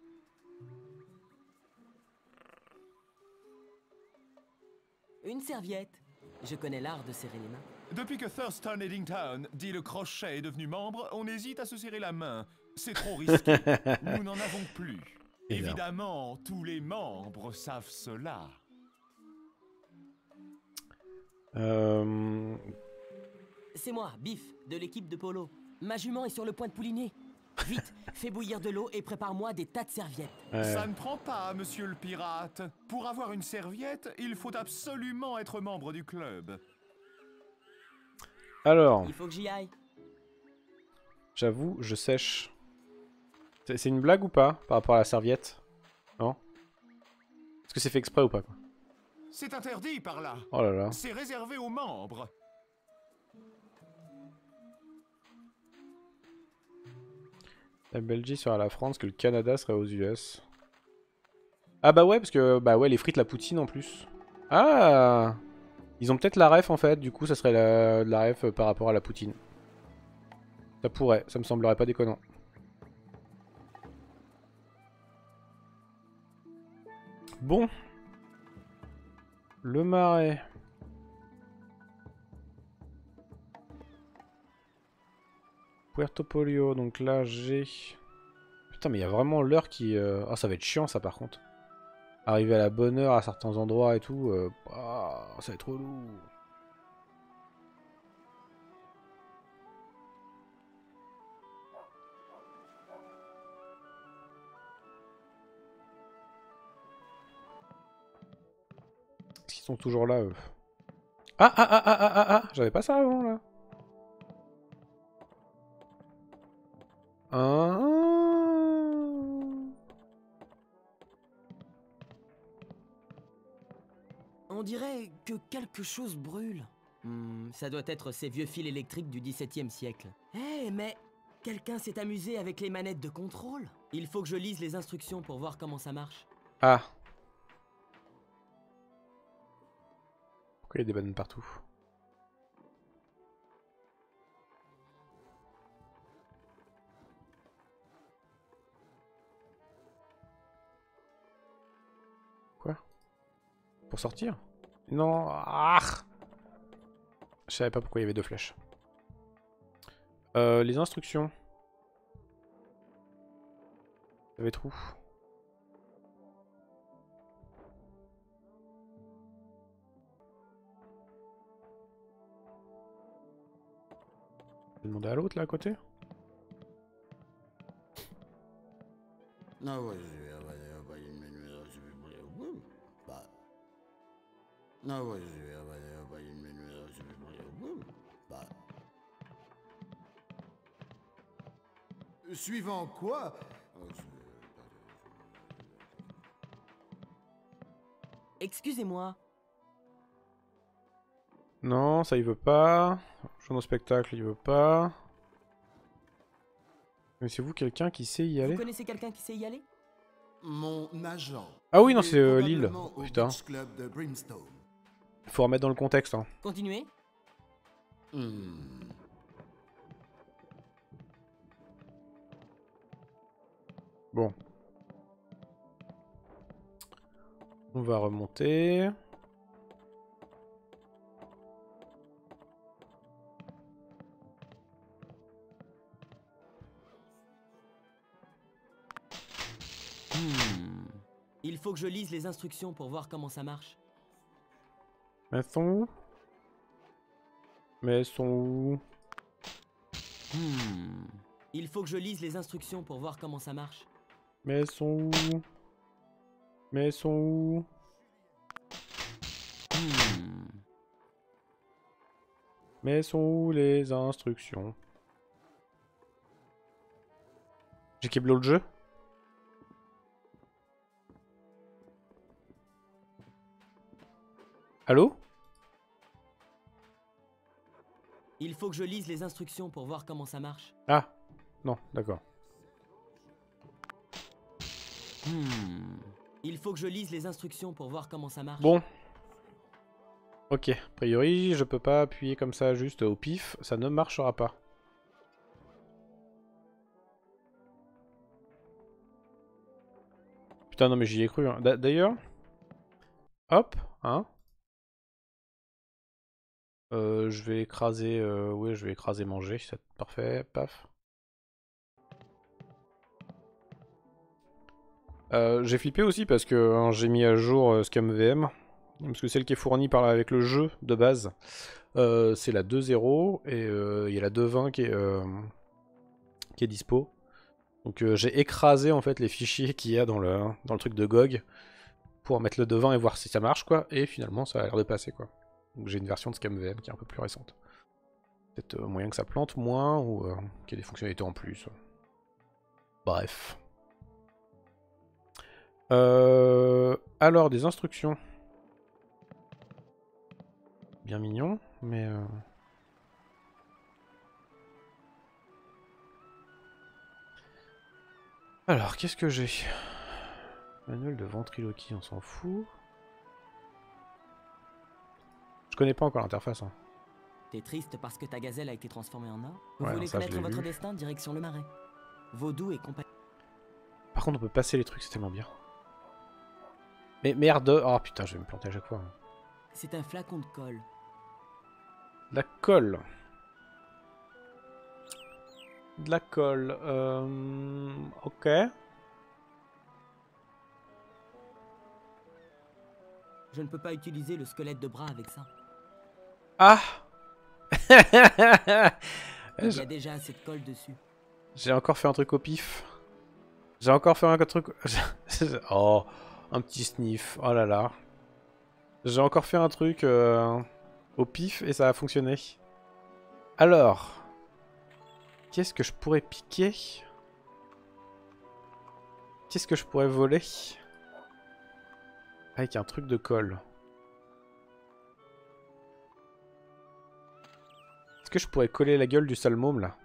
Une serviette. Je connais l'art de serrer les mains. Depuis que Thurston Eddington, dit le crochet, est devenu membre, on hésite à se serrer la main. C'est trop risqué. Nous n'en avons plus. Évidemment. Évidemment, tous les membres savent cela. Euh... C'est moi, Biff, de l'équipe de polo. Ma jument est sur le point de pouliner. Vite, fais bouillir de l'eau et prépare-moi des tas de serviettes. ouais. Ça ne prend pas, monsieur le pirate. Pour avoir une serviette, il faut absolument être membre du club. Alors, Il faut que j'y aille. j'avoue, je sèche. C'est c'est une blague ou pas par rapport à la serviette? Non? Est-ce que c'est fait exprès ou pas quoi? C'est interdit par là. Oh là là. C'est réservé aux membres. La Belgique serait à la France, que le Canada serait aux U S. Ah bah ouais, parce que bah ouais, les frites, la poutine en plus. Ah! Ils ont peut-être la ref en fait, du coup ça serait la, la ref par rapport à la poutine. Ça pourrait, ça me semblerait pas déconnant. Bon. Le marais. Puerto Polio, donc là j'ai... Putain mais il y a vraiment l'heure qui... Euh... Ah ça va être chiant ça par contre. Arriver à la bonne heure à certains endroits et tout, euh... ah, ça va être relou. Est-ce qu'ils sont toujours là eux? Ah ah ah ah ah ah ah, j'avais pas ça avant là. Ah. On dirait que quelque chose brûle. Hmm, ça doit être ces vieux fils électriques du dix-septième siècle. Eh, mais quelqu'un s'est amusé avec les manettes de contrôle. Il faut que je lise les instructions pour voir comment ça marche. Ah. Pourquoi il y a des bananes partout? Quoi? Pour sortir? Non. Ah. Je savais pas pourquoi il y avait deux flèches. Euh, les instructions. Ça va être où? Je vais demander à l'autre là à côté. No, no, suivant quoi? Excusez-moi. Non, ça il veut pas. Journaux spectacle, il veut pas. Mais c'est vous quelqu'un qui sait y Vous aller? connaissez quelqu'un qui sait y aller? Mon agent. Ah oui, non, Il est c'est euh, Lille. probablement au Putain. Beach Club de Brimstone. Faut remettre dans le contexte. Hein. Continuez. Hmm. Bon. On va remonter. que je lise les instructions pour voir comment ça marche. Mais elles sont où? Mais elles sont où? Hmm. Il faut que je lise les instructions pour voir comment ça marche. Mais elles sont où? Mais elles sont où? Hmm. Mais elles sont où les instructions? J'ai Keblo le jeu? Allô? Il faut que je lise les instructions pour voir comment ça marche. Ah, non, d'accord. Hmm. Il faut que je lise les instructions pour voir comment ça marche. Bon. Ok, a priori, je peux pas appuyer comme ça juste au pif, ça ne marchera pas. Putain, non mais j'y ai cru. Hein. D'ailleurs, hop, hein. Euh, je vais écraser, euh, ouais, je vais écraser manger, c'est parfait, paf. Euh, j'ai flippé aussi parce que hein, j'ai mis à jour euh, ScumVM, parce que celle qui est fournie par avec le jeu de base, euh, c'est la deux zéro et euh, il y a la deux vingt qui est euh, qui est dispo. Donc euh, j'ai écrasé en fait les fichiers qu'il y a dans le dans le truc de G O G pour mettre le deux vingt et voir si ça marche quoi, et finalement ça a l'air de passer quoi. Donc j'ai une version de ScumVM qui est un peu plus récente. Peut-être euh, moyen que ça plante moins ou euh, qu'il y ait des fonctionnalités en plus. Bref. Euh, alors, des instructions. Bien mignon, mais... Euh... Alors, qu'est-ce que j'ai? Manuel de ventriloquie, on s'en fout. Je connais pas encore l'interface. Hein. T'es triste parce que ta gazelle a été transformée en or? Vous Ouais, voulez non, ça, je connaître l'ai votre vu. destin? Direction le marais. Vaudou et compagnie. Par contre, on peut passer les trucs, c'est tellement bien. Mais merde. Oh putain, je vais me planter à chaque fois. Hein. C'est un flacon de colle. De la colle. De la colle. Euh... Ok. Je ne peux pas utiliser le squelette de bras avec ça. Ah. Il y a déjà assez de colle dessus. J'ai encore fait un truc au pif. J'ai encore fait un truc... Oh, un petit sniff. Oh là là. J'ai encore fait un truc euh, au pif et ça a fonctionné. Alors... Qu'est-ce que je pourrais piquer? Qu'est-ce que je pourrais voler? Avec un truc de colle. Est-ce que je pourrais coller la gueule du sale môme là?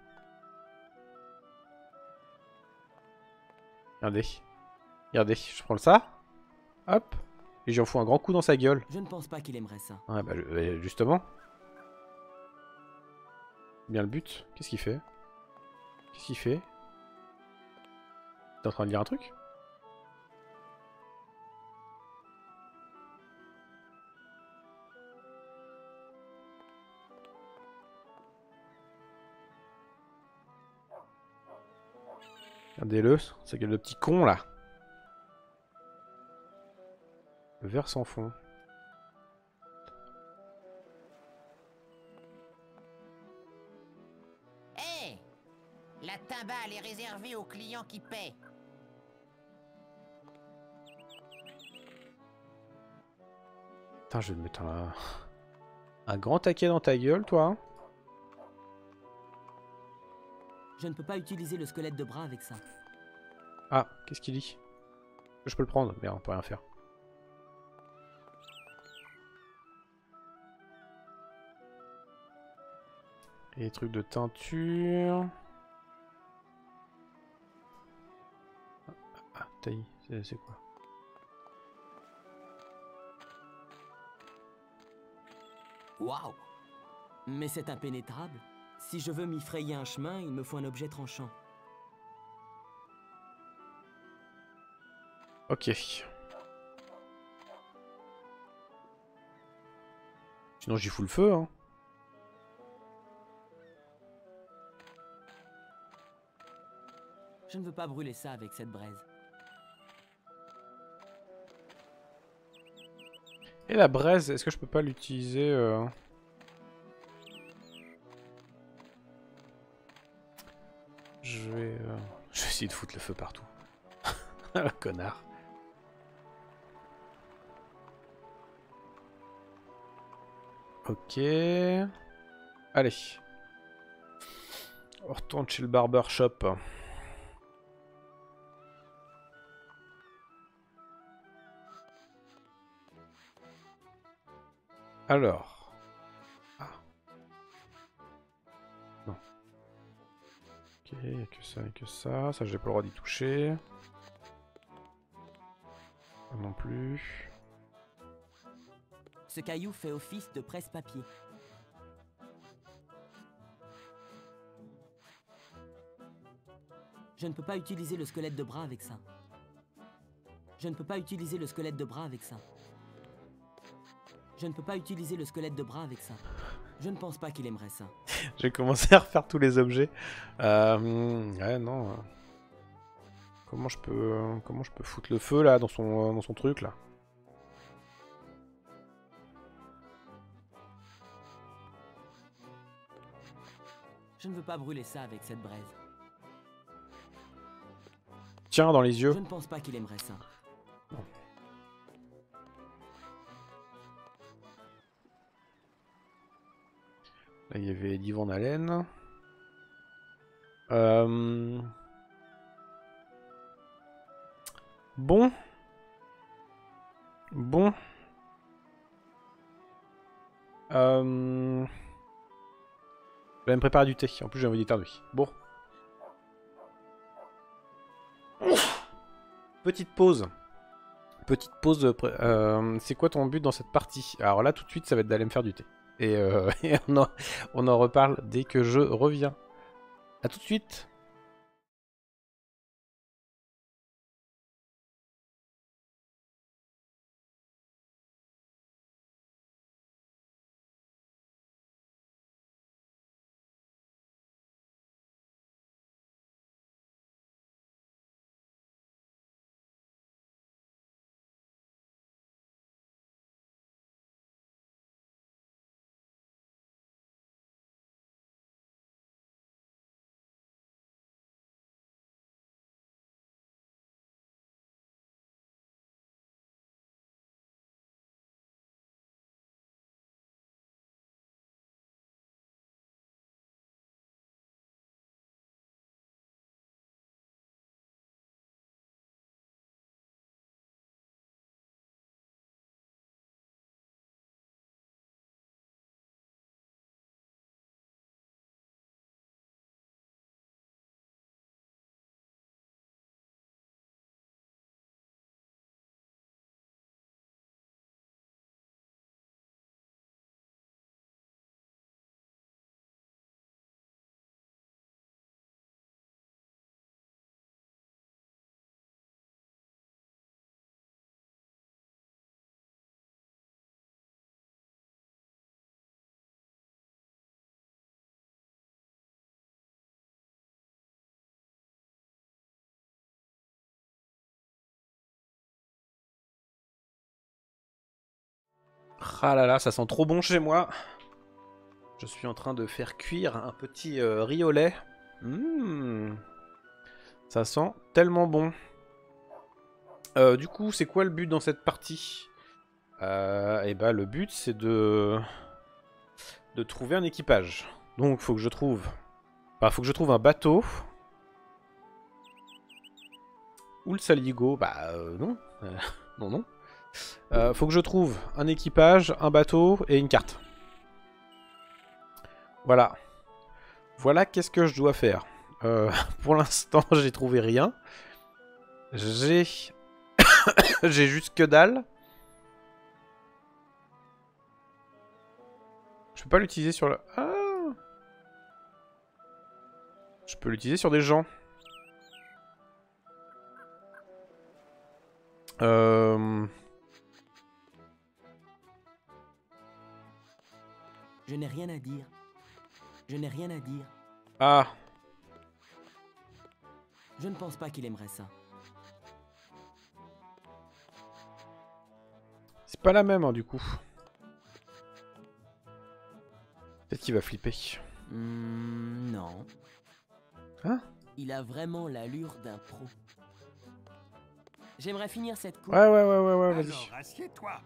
Regardez. Regardez, je prends ça. Hop. Et j'en fous un grand coup dans sa gueule. Je ne pense pas qu'il aimerait ça. Ouais, bah justement. Bien le but. Qu'est-ce qu'il fait? Qu'est-ce qu'il fait? T'es en train de lire un truc? Regardez-le, c'est le petit con là. Le verre sans fond. Hé hey, la timbale est réservée aux clients qui paient. Putain, je vais te mettre un... un grand taquet dans ta gueule, toi. Hein. Je ne peux pas utiliser le squelette de bras avec ça. Ah, qu'est-ce qu'il dit? Je peux le prendre, mais on peut rien faire. Et les trucs de teinture... Ah, taille, c'est quoi? Waouh! Mais c'est impénétrable. Si je veux m'y frayer un chemin, il me faut un objet tranchant. Ok. Sinon j'y fous le feu, hein. Je ne veux pas brûler ça avec cette braise. Et la braise, est-ce que je peux pas l'utiliser euh... Je vais... Euh... Je vais essayer de foutre le feu partout. Connard. Ok. Allez. On retourne chez le barber shop. Alors. Ah. Non. Ok, il n'y a que ça et que ça. Ça, j'ai pas le droit d'y toucher. Ah, non plus. Ce caillou fait office de presse-papier. Je ne peux pas utiliser le squelette de bras avec ça. Je ne peux pas utiliser le squelette de bras avec ça. Je ne peux pas utiliser le squelette de bras avec ça. Je ne pense pas qu'il aimerait ça. J'ai commencé à refaire tous les objets. Euh, ouais, non. euh. Comment je peux, euh, comment je peux foutre le feu là dans son, euh, dans son truc là? Je ne veux pas brûler ça avec cette braise. Tiens, dans les yeux. Je ne pense pas qu'il aimerait ça. Là, il y avait Eddie Van Halen. Euh... Bon. Bon. Euh... Je vais me préparer du thé. En plus, j'ai envie d'éternuer. Bon. Petite pause. Petite pause. Euh, c'est quoi ton but dans cette partie? Alors là, tout de suite, ça va être d'aller me faire du thé. Et, euh, et on, en, on en reparle dès que je reviens. A tout de suite. Ah là là, ça sent trop bon chez moi. Je suis en train de faire cuire un petit euh, riz au lait. Mmh. Ça sent tellement bon. Euh, du coup, c'est quoi le but dans cette partie? euh, Et bah, le but, c'est de de trouver un équipage. Donc, faut que je trouve. Enfin, faut que je trouve un bateau. Ou le saligo. Bah, euh, non. Euh, non, non. Euh, faut que je trouve un équipage, un bateau et une carte. Voilà. Voilà qu'est-ce que je dois faire. Euh, pour l'instant, j'ai trouvé rien. J'ai... j'ai juste que dalle. Je peux pas l'utiliser sur le... Ah, je peux l'utiliser sur des gens. Euh... Je n'ai rien à dire. Je n'ai rien à dire. Ah. Je ne pense pas qu'il aimerait ça. pas la même, hein, du coup. Peut-être qu'il va flipper. Hmm, non. Hein? Il a vraiment l'allure d'un pro. J'aimerais finir cette coupe. Ouais, ouais, ouais, ouais, ouais, vas-y. Alors, assieds-toi.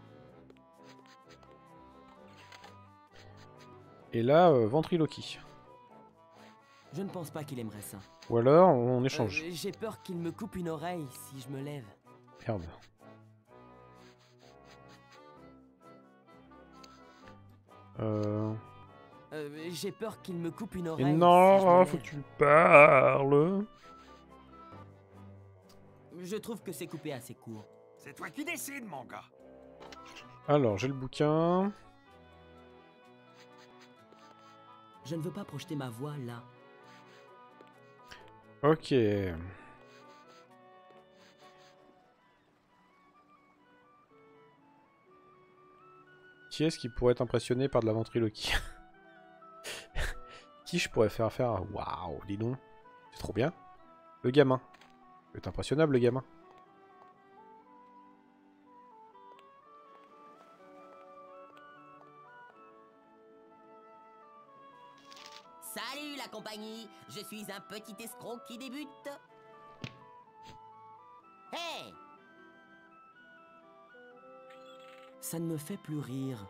Et là, euh, ventriloquie. Je ne pense pas qu'il aimerait ça. Ou alors, on échange. Euh, J'ai peur qu'il me coupe une oreille si je me lève. Merde. Euh... Euh, J'ai peur qu'il me coupe une Et oreille. si je me non, lève. faut que tu parles. Je trouve que c'est coupé assez court. C'est toi qui décides, mon gars. Alors, j'ai le bouquin. Je ne veux pas projeter ma voix là. Ok. Qui est-ce qui pourrait être impressionné par de la ventriloquie? Qui je pourrais faire faire? Waouh, dis donc. C'est trop bien. Le gamin. C'est impressionnable, le gamin. Salut la compagnie, je suis un petit escroc qui débute. Hey! Ça ne me fait plus rire.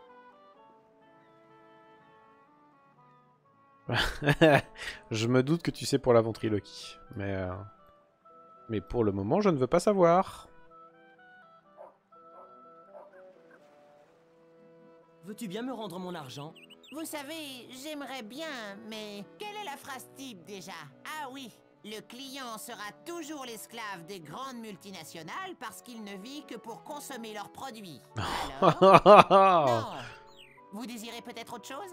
Je me doute que tu sais pour la ventriloquie. Mais, euh... mais pour le moment, je ne veux pas savoir. Veux-tu bien me rendre mon argent? Vous savez, j'aimerais bien, mais quelle est la phrase type déjà? Ah oui, le client sera toujours l'esclave des grandes multinationales parce qu'il ne vit que pour consommer leurs produits. Alors? Non. Vous désirez peut-être autre chose?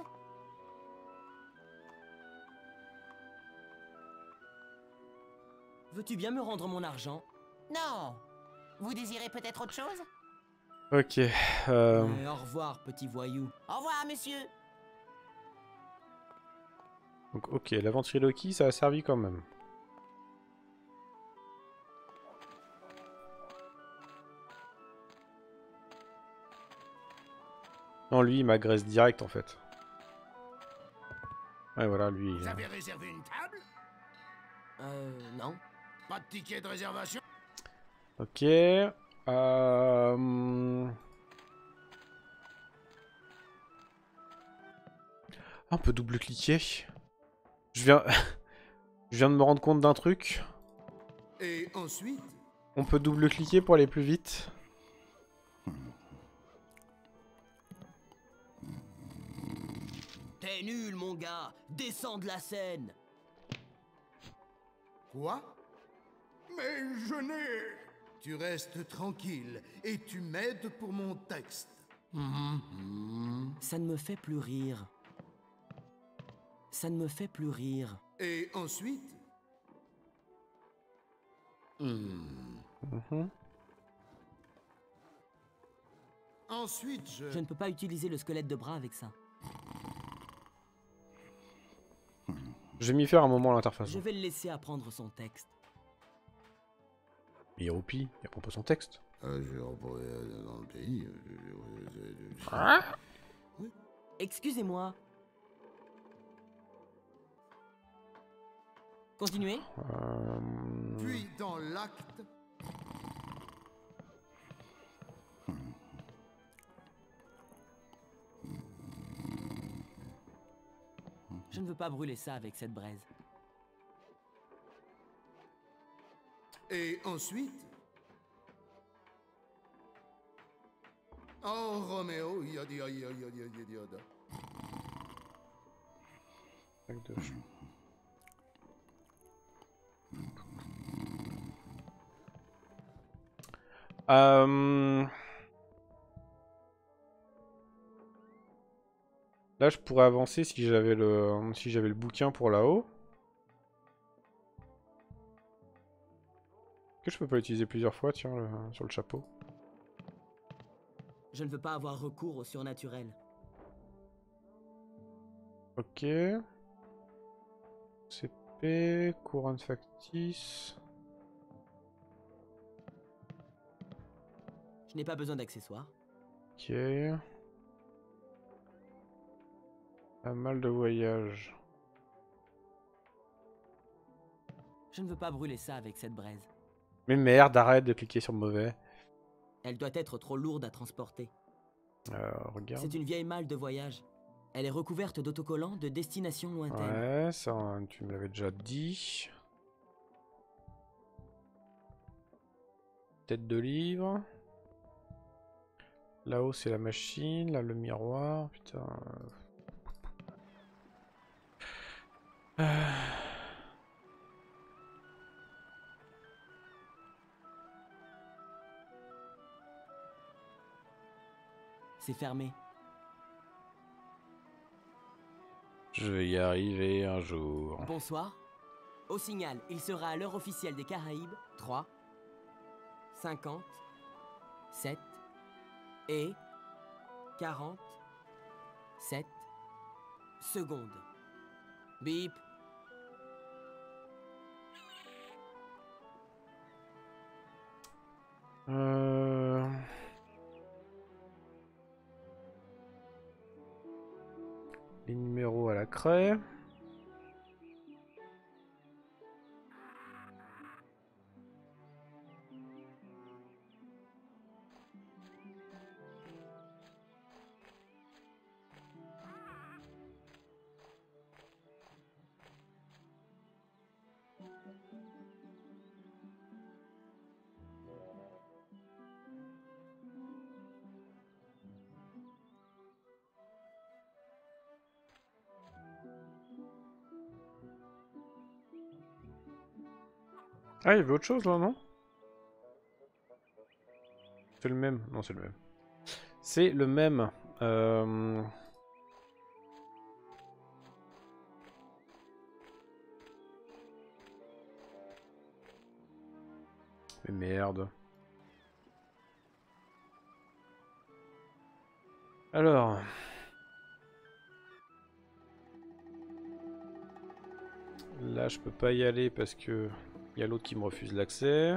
Veux-tu bien me rendre mon argent? Non. Vous désirez peut-être autre chose? Ok. Euh... Euh, au revoir, petit voyou. Au revoir, monsieur. Donc, ok, la ventriloquie, ça a servi quand même. Non, lui, il m'agresse direct, en fait. Ouais, voilà, lui... Vous il- avez réservé une table? Euh, non. Pas de ticket de réservation? Ok. Euh... Ah, on peut double-cliquer. Je viens... Je viens de me rendre compte d'un truc. Et ensuite? On peut double-cliquer pour aller plus vite. T'es nul, mon gars. Descends de la scène. Quoi? Mais je n'ai... Tu restes tranquille et tu m'aides pour mon texte. Mhm. Ça ne me fait plus rire. Ça ne me fait plus rire. Et ensuite? Hmm. Mhm. Ensuite, je... Je ne peux pas utiliser le squelette de bras avec ça. Je vais m'y faire un moment à l'interface. Je vais le laisser apprendre son texte. Mais Youpi, il apprend pas son texte. Euh, je vais reprendre, euh, dans le pays. euh, je- je- je- je- Ah. Excusez-moi. Continuez. Euh... Puis dans l'acte... Je ne veux pas brûler ça avec cette braise. Et ensuite? Oh, Roméo, yada yada yada yada yada. Sac de ch- Euh... Là, je pourrais avancer si j'avais le si j'avais le bouquin pour là-haut. Que je peux pas l'utiliser plusieurs fois, tiens, le- sur le chapeau. Je ne veux pas avoir recours au surnaturel. Ok. C P, couronne factice. Je n'ai pas besoin d'accessoires. Ok. Pas mal de voyages. Je ne veux pas brûler ça avec cette braise. Mais merde, arrête de cliquer sur le mauvais. Elle doit être trop lourde à transporter. Euh, regarde. C'est une vieille malle de voyage. Elle est recouverte d'autocollants de destination lointaine. Ouais, ça, tu me l'avais déjà dit. Tête de livre. Là-haut, c'est la machine. Là, le miroir. Putain. Euh... C'est fermé. Je vais y arriver un jour. Bonsoir. Au signal, il sera à l'heure officielle des Caraïbes, trois, cinquante, sept et quarante, sept secondes. Bip. Euh... Les numéros à la craie. Ah, il y avait autre chose là, non? C'est le même. Non, c'est le même. C'est le même. Euh... Mais merde. Alors... Là, je peux pas y aller parce que il y a l'autre qui me refuse l'accès.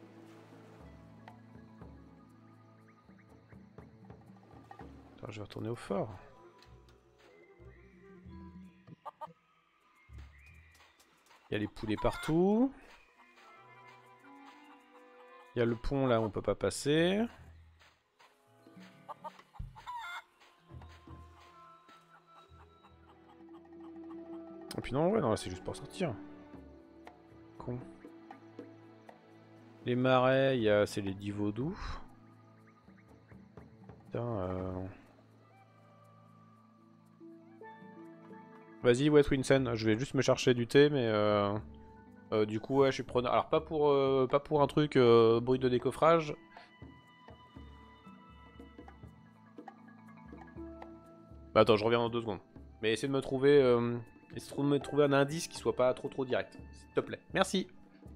Attends, je vais retourner au fort. Il y a les poulets partout. Il y a le pont là où on peut pas passer. Et puis non, ouais, non, c'est juste pour sortir. Con. Les marais, il y a, c'est les dix vaudous. Putain, euh... Vas-y, Wet Winsen, je vais juste me chercher du thé, mais euh... Euh, du coup, ouais, je suis preneur. Alors, pas pour, euh, pas pour un truc euh, bruit de décoffrage. Bah, attends, je reviens dans deux secondes. Mais essaie de me trouver... Euh... Essaie de me trouver un indice qui soit pas trop trop direct. S'il te plaît. Merci.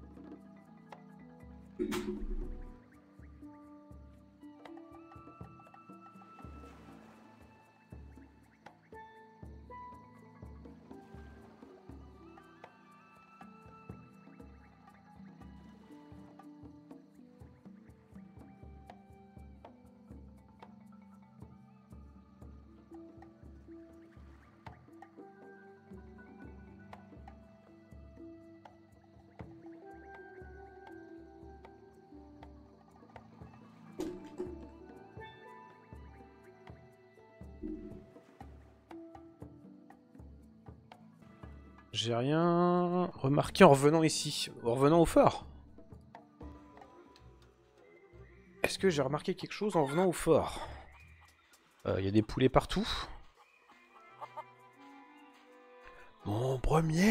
J'ai rien remarqué en revenant ici, en revenant au fort. Est-ce que j'ai remarqué quelque chose en venant au fort? Il euh, y a des poulets partout. Mon premier.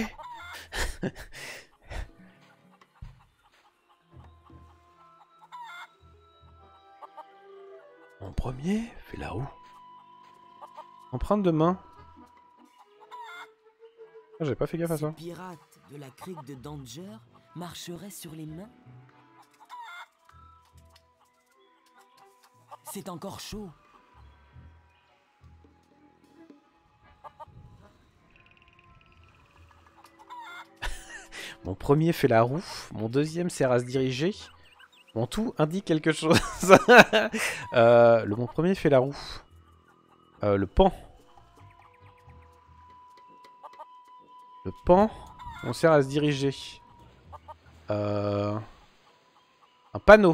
Mon premier fait là-haut. Empreinte de main. Ah, j'ai pas fait gaffe à ça. Ces pirates de la crique de Danger marcheraient sur les mains? C'est encore chaud. Mon premier fait la roue, mon deuxième sert à se diriger. Mon tout indique quelque chose. euh, le mon premier fait la roue. Euh, le pan. Le pan, on sert à se diriger. Euh, un panneau.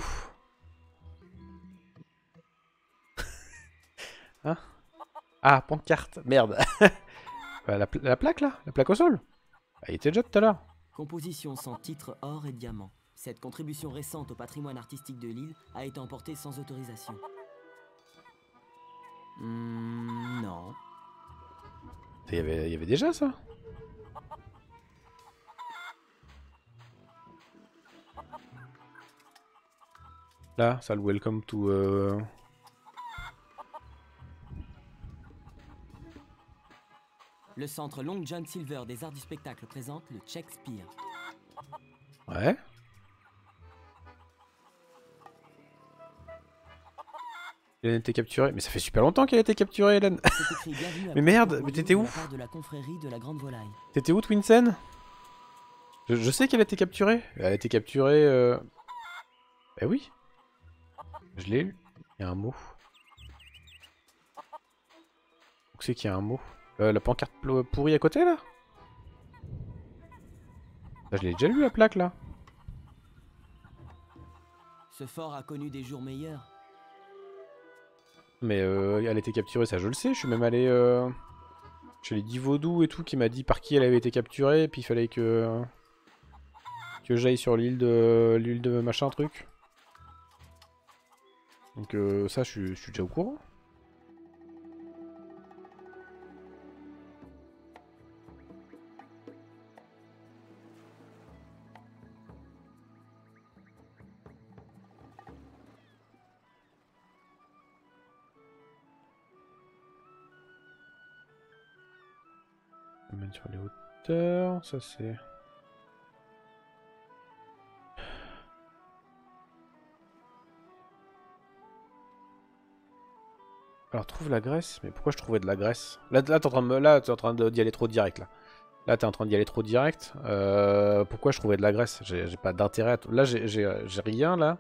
Hein? Ah, pancarte. Merde. Bah, la, pla la plaque là, la plaque au sol. Elle était déjà tout à l'heure. Composition sans titre or et diamant. Cette contribution récente au patrimoine artistique de l'île a été emportée sans autorisation. Hmm, non. Il y avait, il y avait déjà ça. Là, ça le welcome to... Euh... Le centre Long John Silver des arts du spectacle présente le Shakespeare. Ouais. Hélène a été capturée. Mais ça fait super longtemps qu'elle a été capturée, Hélène. Mais merde, mais t'étais où? T'étais où, Twinsen? je, je sais qu'elle a été capturée. Elle a été capturée... Euh... Bah oui. Je l'ai lu. Il y a un mot. Où c'est qu'il y a un mot? euh, La pancarte pourrie à côté, là? Bah, je l'ai déjà lu, la plaque, là. Ce fort a connu des jours meilleurs. Mais euh, elle a été capturée, ça je le sais. Je suis même allé euh, chez les dix vaudous et tout, qui m'a dit par qui elle avait été capturée. Et puis il fallait que, que j'aille sur l'île de l'île de machin truc. Donc euh, ça, je suis, je suis déjà au courant. Sur les hauteurs, ça c'est... Alors trouve la graisse, mais pourquoi je trouvais de la graisse? Là, là t'es en train de me... là t'es en train d'y aller trop direct là. Là t'es en train d'y aller trop direct. Euh, pourquoi je trouvais de la graisse? J'ai pas d'intérêt. À... Là j'ai rien là.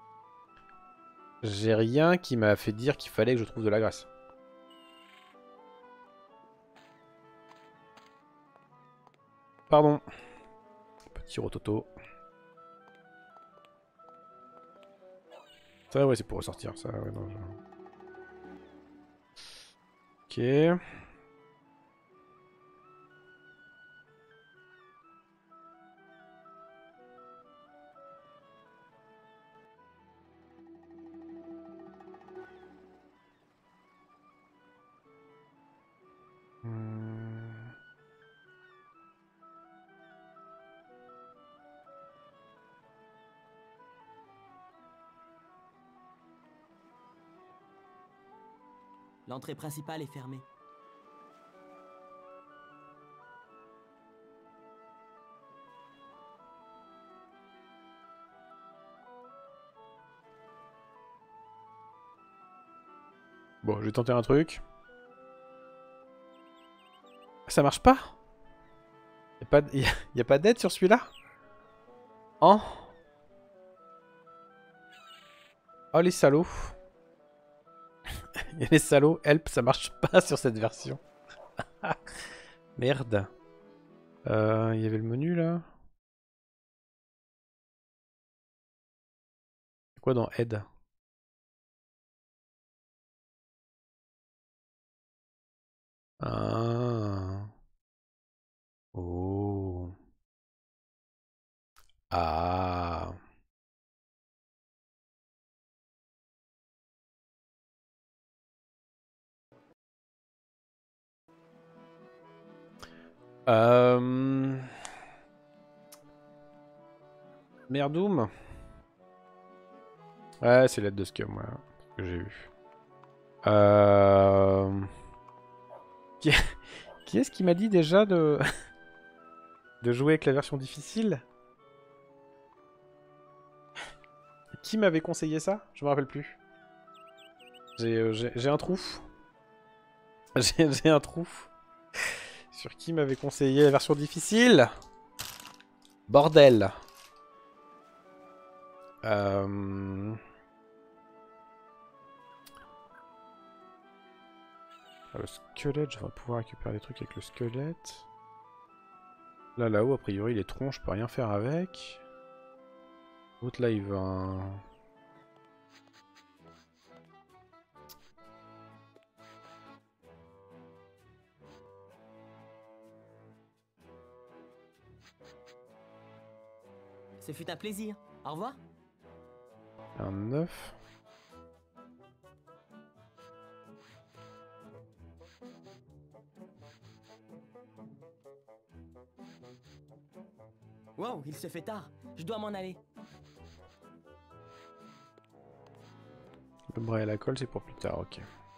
J'ai rien qui m'a fait dire qu'il fallait que je trouve de la graisse. Pardon. Petit rototo. Ça ouais c'est pour ressortir ça. Ouais, non, je... Ok. L'entrée principale est fermée. Bon, je vais tenter un truc. Ça marche pas? Y'a pas, y a, y a pas d'aide sur celui-là? Oh. Oh les salauds. Il y a les salauds, help, ça marche pas sur cette version. Merde. Il euh, y avait le menu là. C'est quoi dans aide? Ah. Oh. Ah. Euh... Merdoum. Ouais, c'est l'aide de Scum, ouais, que j'ai eu. Euh... Qui, qui est-ce qui m'a dit déjà de... de jouer avec la version difficile? Qui m'avait conseillé ça? Je me rappelle plus. J'ai euh, un trou. J'ai un trou. Sur qui m'avait conseillé la version difficile? Bordel. Euh... Ah, le squelette, je vais pouvoir récupérer des trucs avec le squelette. Là, là-haut, a priori, les troncs, je peux rien faire avec. L'autre, là, il va... Ce fut un plaisir. Au revoir. Un neuf. Wow, il se fait tard. Je dois m'en aller. Le bras et la colle, c'est pour plus tard, ok.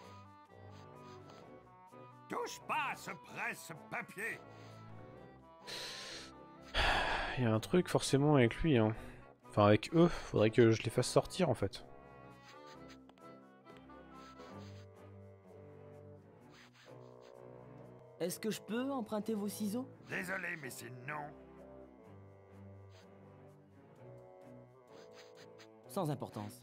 Touche pas à ce presse-papier. Il y a un truc forcément avec lui, hein. Enfin avec eux, faudrait que je les fasse sortir en fait. Est-ce que je peux emprunter vos ciseaux? Désolé, mais c'est non. Sans importance.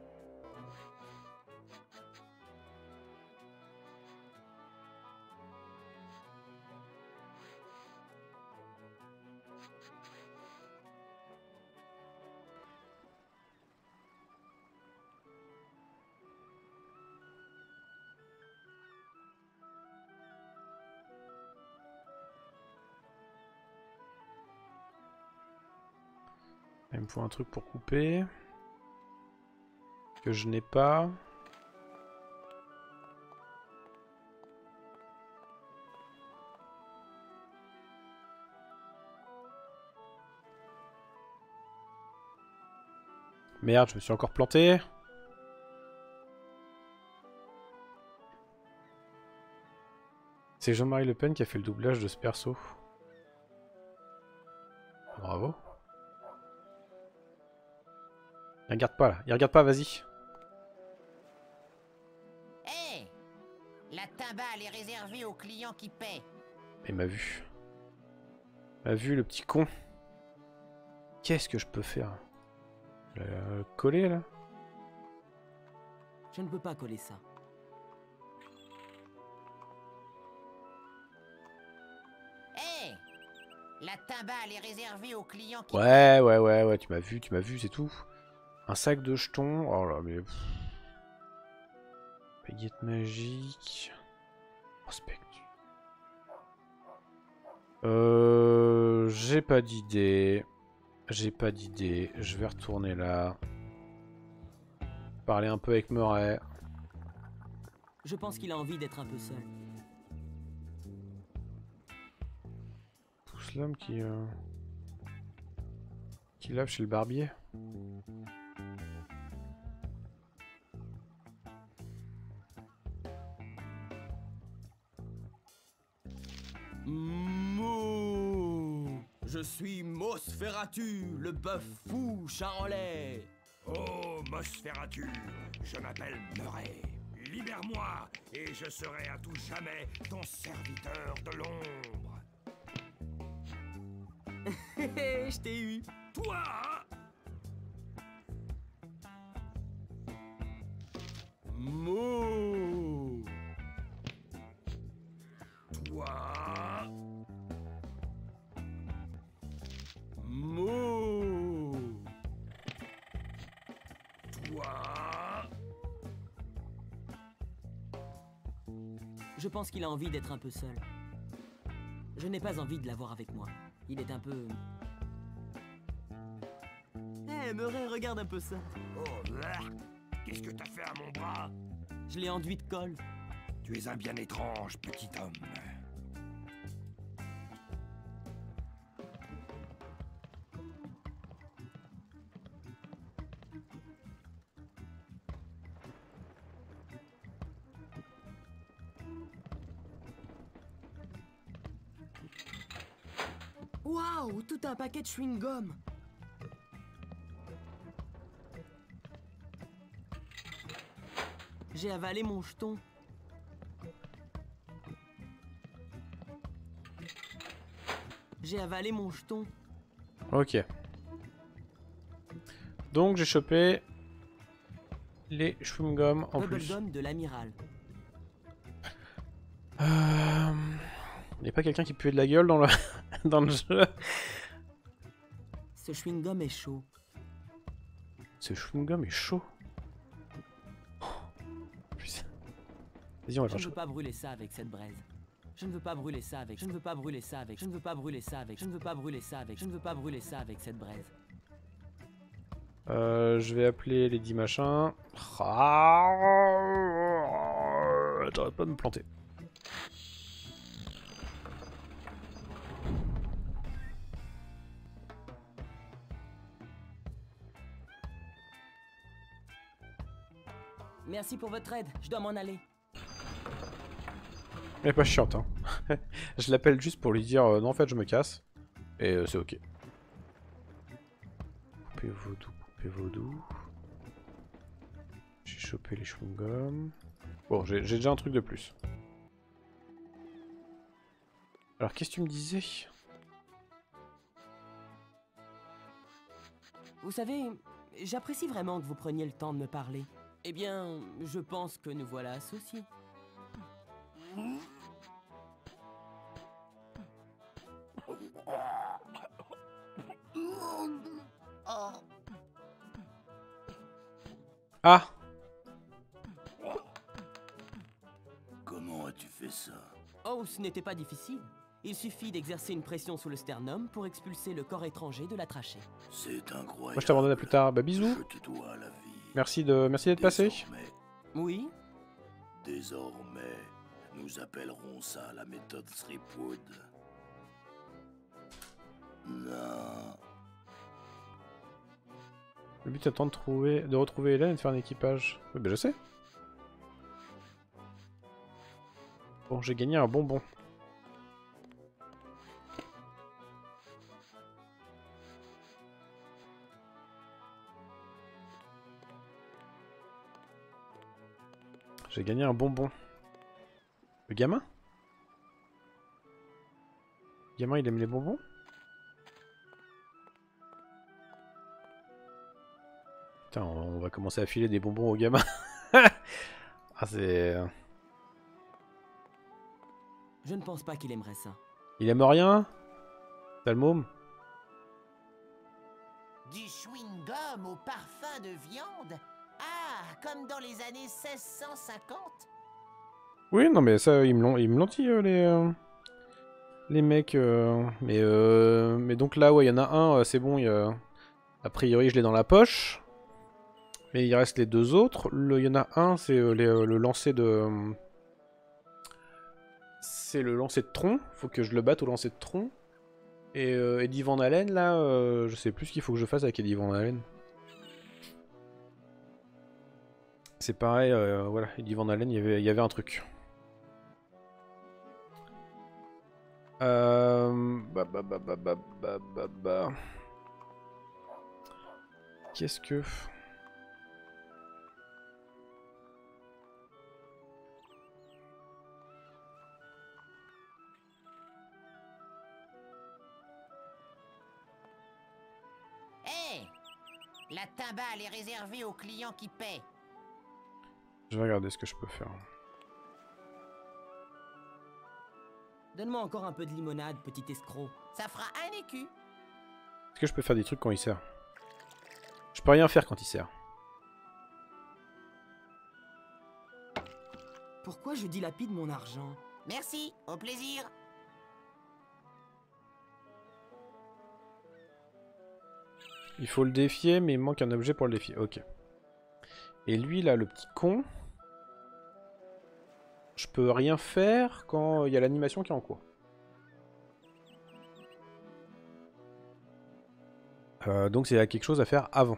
Il me faut un truc pour couper. Que je n'ai pas. Merde, je me suis encore planté. C'est Jean-Marie Le Pen qui a fait le doublage de ce perso. Bravo. Il regarde pas là, il regarde pas, vas-y. Hé, la timbale est réservée aux clients qui paient. Il m'a vu. Il m'a vu, le petit con. Qu'est-ce que je peux faire? euh, Coller là? Je ne peux pas coller ça. Hé, la timbale est réservée aux clients qui Ouais, ouais, ouais, ouais, tu m'as vu, tu m'as vu, c'est tout. Un sac de jetons. Oh là, mais... Baguette magique. Prospect. Euh... J'ai pas d'idée. J'ai pas d'idée. Je vais retourner là. Parler un peu avec Murray. Je pense qu'il a envie d'être un peu seul. Pousse l'homme qui... Euh... qui lave chez le barbier. Mouh! Je suis Mosferatu, le bœuf fou charolais. Oh, Mosferatu, je m'appelle Murray. Libère-moi et je serai à tout jamais ton serviteur de l'ombre. Je t'ai eu. Toi! Mouh! Toi! Mouh! Toi! Je pense qu'il a envie d'être un peu seul. Je n'ai pas envie de l'avoir avec moi. Il est un peu... Eh, hey, Murray, regarde un peu ça. Oh, là! Qu'est-ce que t'as fait à mon bras? Je l'ai enduit de colle. Tu es un bien étrange petit homme. Waouh, tout un paquet de chewing-gum. J'ai avalé mon jeton. J'ai avalé mon jeton. Ok. Donc j'ai chopé les chewing-gums en plus. Bubblegum de l'amiral. Euh... Il n'y a pas quelqu'un qui puait de la gueule dans le, dans le jeu? Ce chewing-gum est chaud. Ce chewing-gum est chaud. Oh, putain. Vas-y, on va Je ne faire veux pas brûler ça avec cette braise. Je ne veux pas brûler ça avec. Je ne veux pas brûler ça avec. Je ne veux pas brûler ça avec. Je ne veux pas brûler ça avec. Je ne veux pas brûler ça avec cette braise. Euh, je vais appeler les dix machins. Ah, j'arrête pas de me planter. Merci pour votre aide. Je dois m'en aller. Elle est pas chiante, hein. Je l'appelle juste pour lui dire euh, non, en fait, je me casse. Et euh, c'est ok. Poupée vaudou, poupée vaudou. J'ai chopé les chewing-gums. Bon, j'ai déjà un truc de plus. Alors, qu'est-ce que tu me disais? Vous savez, j'apprécie vraiment que vous preniez le temps de me parler. Eh bien, je pense que nous voilà associés. Oh, Ah! Comment as-tu fait ça? Oh, ce n'était pas difficile. Il suffit d'exercer une pression sous le sternum pour expulser le corps étranger de la trachée. C'est incroyable. Moi, je t'abandonne à plus tard. Bah, bisous. Je te dois la vie. Merci de, merci d'être passé. Désormais, Oui? désormais, nous appellerons ça la méthode Stripwood. Non. Le but étant de, trouver, de retrouver Hélène et de faire un équipage. Oui, bah, je sais. Bon, j'ai gagné un bonbon. J'ai gagné un bonbon. Le gamin? Le gamin, il aime les bonbons? Putain, on va commencer à filer des bonbons au gamin. Ah, c'est... Je ne pense pas qu'il aimerait ça. Il aime rien? T'as le môme? du chewing-gum au parfum de viande? Ah, comme dans les années seize cent cinquante? Oui, non, mais ça, ils me l'ont ils me l'ont dit, euh, les... euh, les mecs. euh, Mais, euh, mais donc là, ouais, il y en a un, euh, c'est bon, il y a... A priori, je l'ai dans la poche. Mais il reste les deux autres. Le- Il y en a un, c'est euh, les, euh, le lancer de... euh, C'est le lancer de tronc. Faut que je le batte au lancer de tronc. Et euh, Eddie Van Halen, là, euh, je sais plus ce qu'il faut que je fasse avec Eddie Van Halen. C'est pareil, euh, voilà, Eddie Van Halen, il y avait, il y avait un truc. Euh... Bah, bah, bah, bah, bah, bah, bah, bah. Qu'est-ce que... Hé! La timbale est réservée aux clients qui paient. Je vais regarder ce que je peux faire. Donne-moi encore un peu de limonade, petit escroc. Ça fera un écu. Est-ce que je peux faire des trucs quand il sert? Je peux rien faire quand il sert. Pourquoi je dilapide mon argent? Merci, au plaisir. Il faut le défier, mais il me manque un objet pour le défier. Ok. Et lui, là, le petit con... Je peux rien faire quand il y a l'animation qui est en cours. Euh, donc c'est quelque chose à faire avant.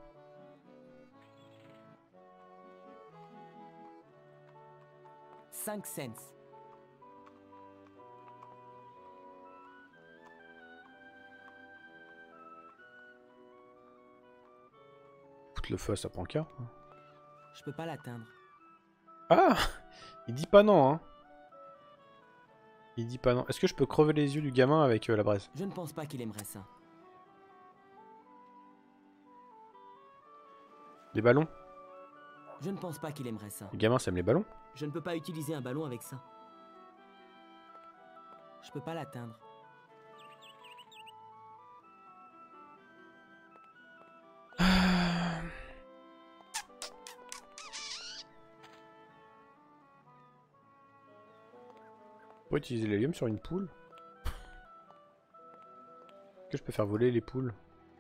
cinq cents. Foutre le feu à sa pancarte. Je peux pas l'atteindre. Ah! Il dit pas non, hein. Il dit pas non. Est-ce que je peux crever les yeux du gamin avec euh, la braise? Je ne pense pas qu'il aimerait ça. Les ballons? Je ne pense pas qu'il aimerait ça. Les gamins, ça aime les ballons? Je ne peux pas utiliser un ballon avec ça. Je peux pas l'atteindre. Pour utiliser l'hélium sur une poule? Est-ce que je peux faire voler les poules?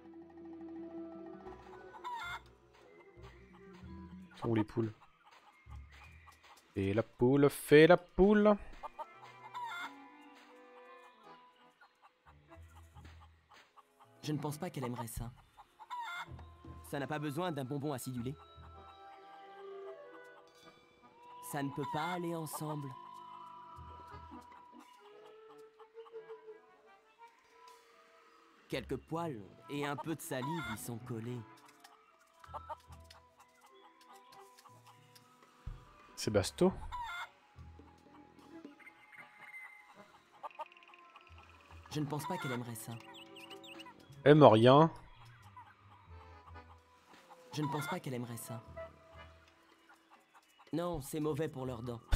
Où sont les poules? Fais la poule, fais la poule. Je ne pense pas qu'elle aimerait ça. Ça n'a pas besoin d'un bonbon acidulé. Ça ne peut pas aller ensemble. Quelques poils et un peu de salive y sont collés. C'est Basto? Je ne pense pas qu'elle aimerait ça. Aime rien. Je ne pense pas qu'elle aimerait ça. Non, c'est mauvais pour leurs dents.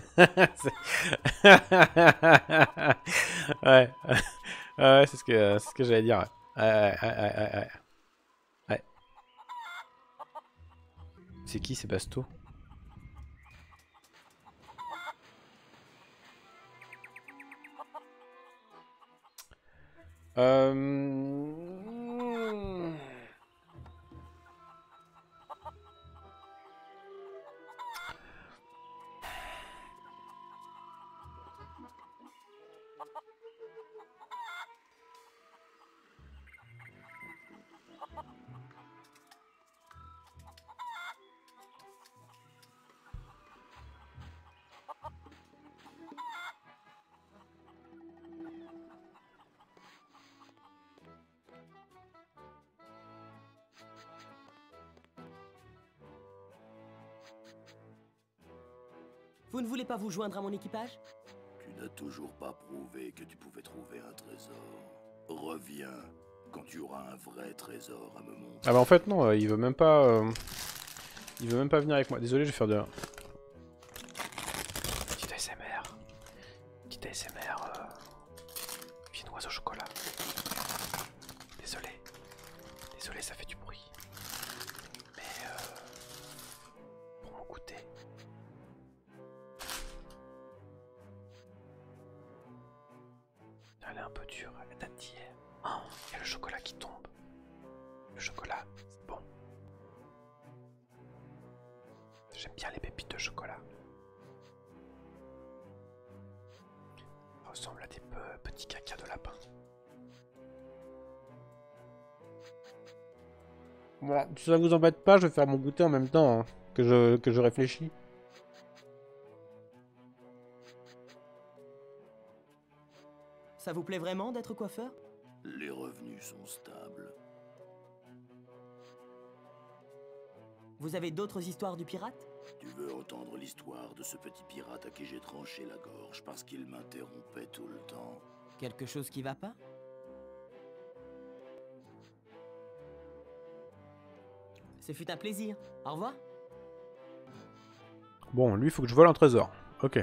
Ouais. Ouais, c'est ce que, c'est ce que j'allais dire. Ouais, ouais, ouais, ouais, ouais. Ouais. C'est qui, c'est Basto? Euh... Vous ne voulez pas vous joindre à mon équipage? Tu n'as toujours pas prouvé que tu pouvais trouver un trésor. Reviens quand tu auras un vrai trésor à me montrer. Ah bah en fait non, euh, il veut même pas... Euh... Il veut même pas venir avec moi. Désolé, je vais faire de... Petite A S M R. Petite A S M R... Euh... Viennoise au chocolat. Désolé. Désolé, ça fait du bruit. Mais... Euh... Pour mon goûter... Elle est un peu dure, elle date d'hier. Oh, il y a le chocolat qui tombe. Le chocolat, c'est bon. J'aime bien les pépites de chocolat. Ça ressemble à des petits caca de lapin. Bon, si ça vous embête pas, je vais faire mon goûter en même temps hein, que, je, que je réfléchis. Ça vous plaît vraiment d'être coiffeur? Les revenus sont stables. Vous avez d'autres histoires du pirate? Tu veux entendre l'histoire de ce petit pirate à qui j'ai tranché la gorge parce qu'il m'interrompait tout le temps? Quelque chose qui va pas? Ce fut un plaisir. Au revoir. Bon, lui, il faut que je vole un trésor. Ok.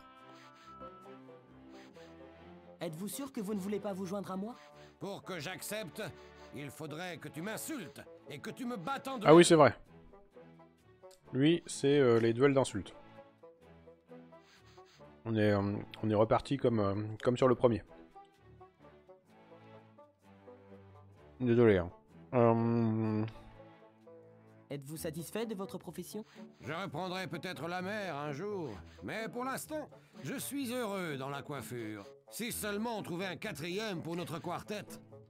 Êtes-vous sûr que vous ne voulez pas vous joindre à moi? Pour que j'accepte, il faudrait que tu m'insultes et que tu me battes en deux. Ah oui, c'est vrai. Lui, c'est euh, les duels d'insultes. On est, euh, on est reparti comme, euh, comme sur le premier. Désolé. Hein. Euh... Êtes-vous satisfait de votre profession? Je reprendrai peut-être la mer un jour, mais pour l'instant, je suis heureux dans la coiffure. Si seulement on trouvait un quatrième pour notre quartet.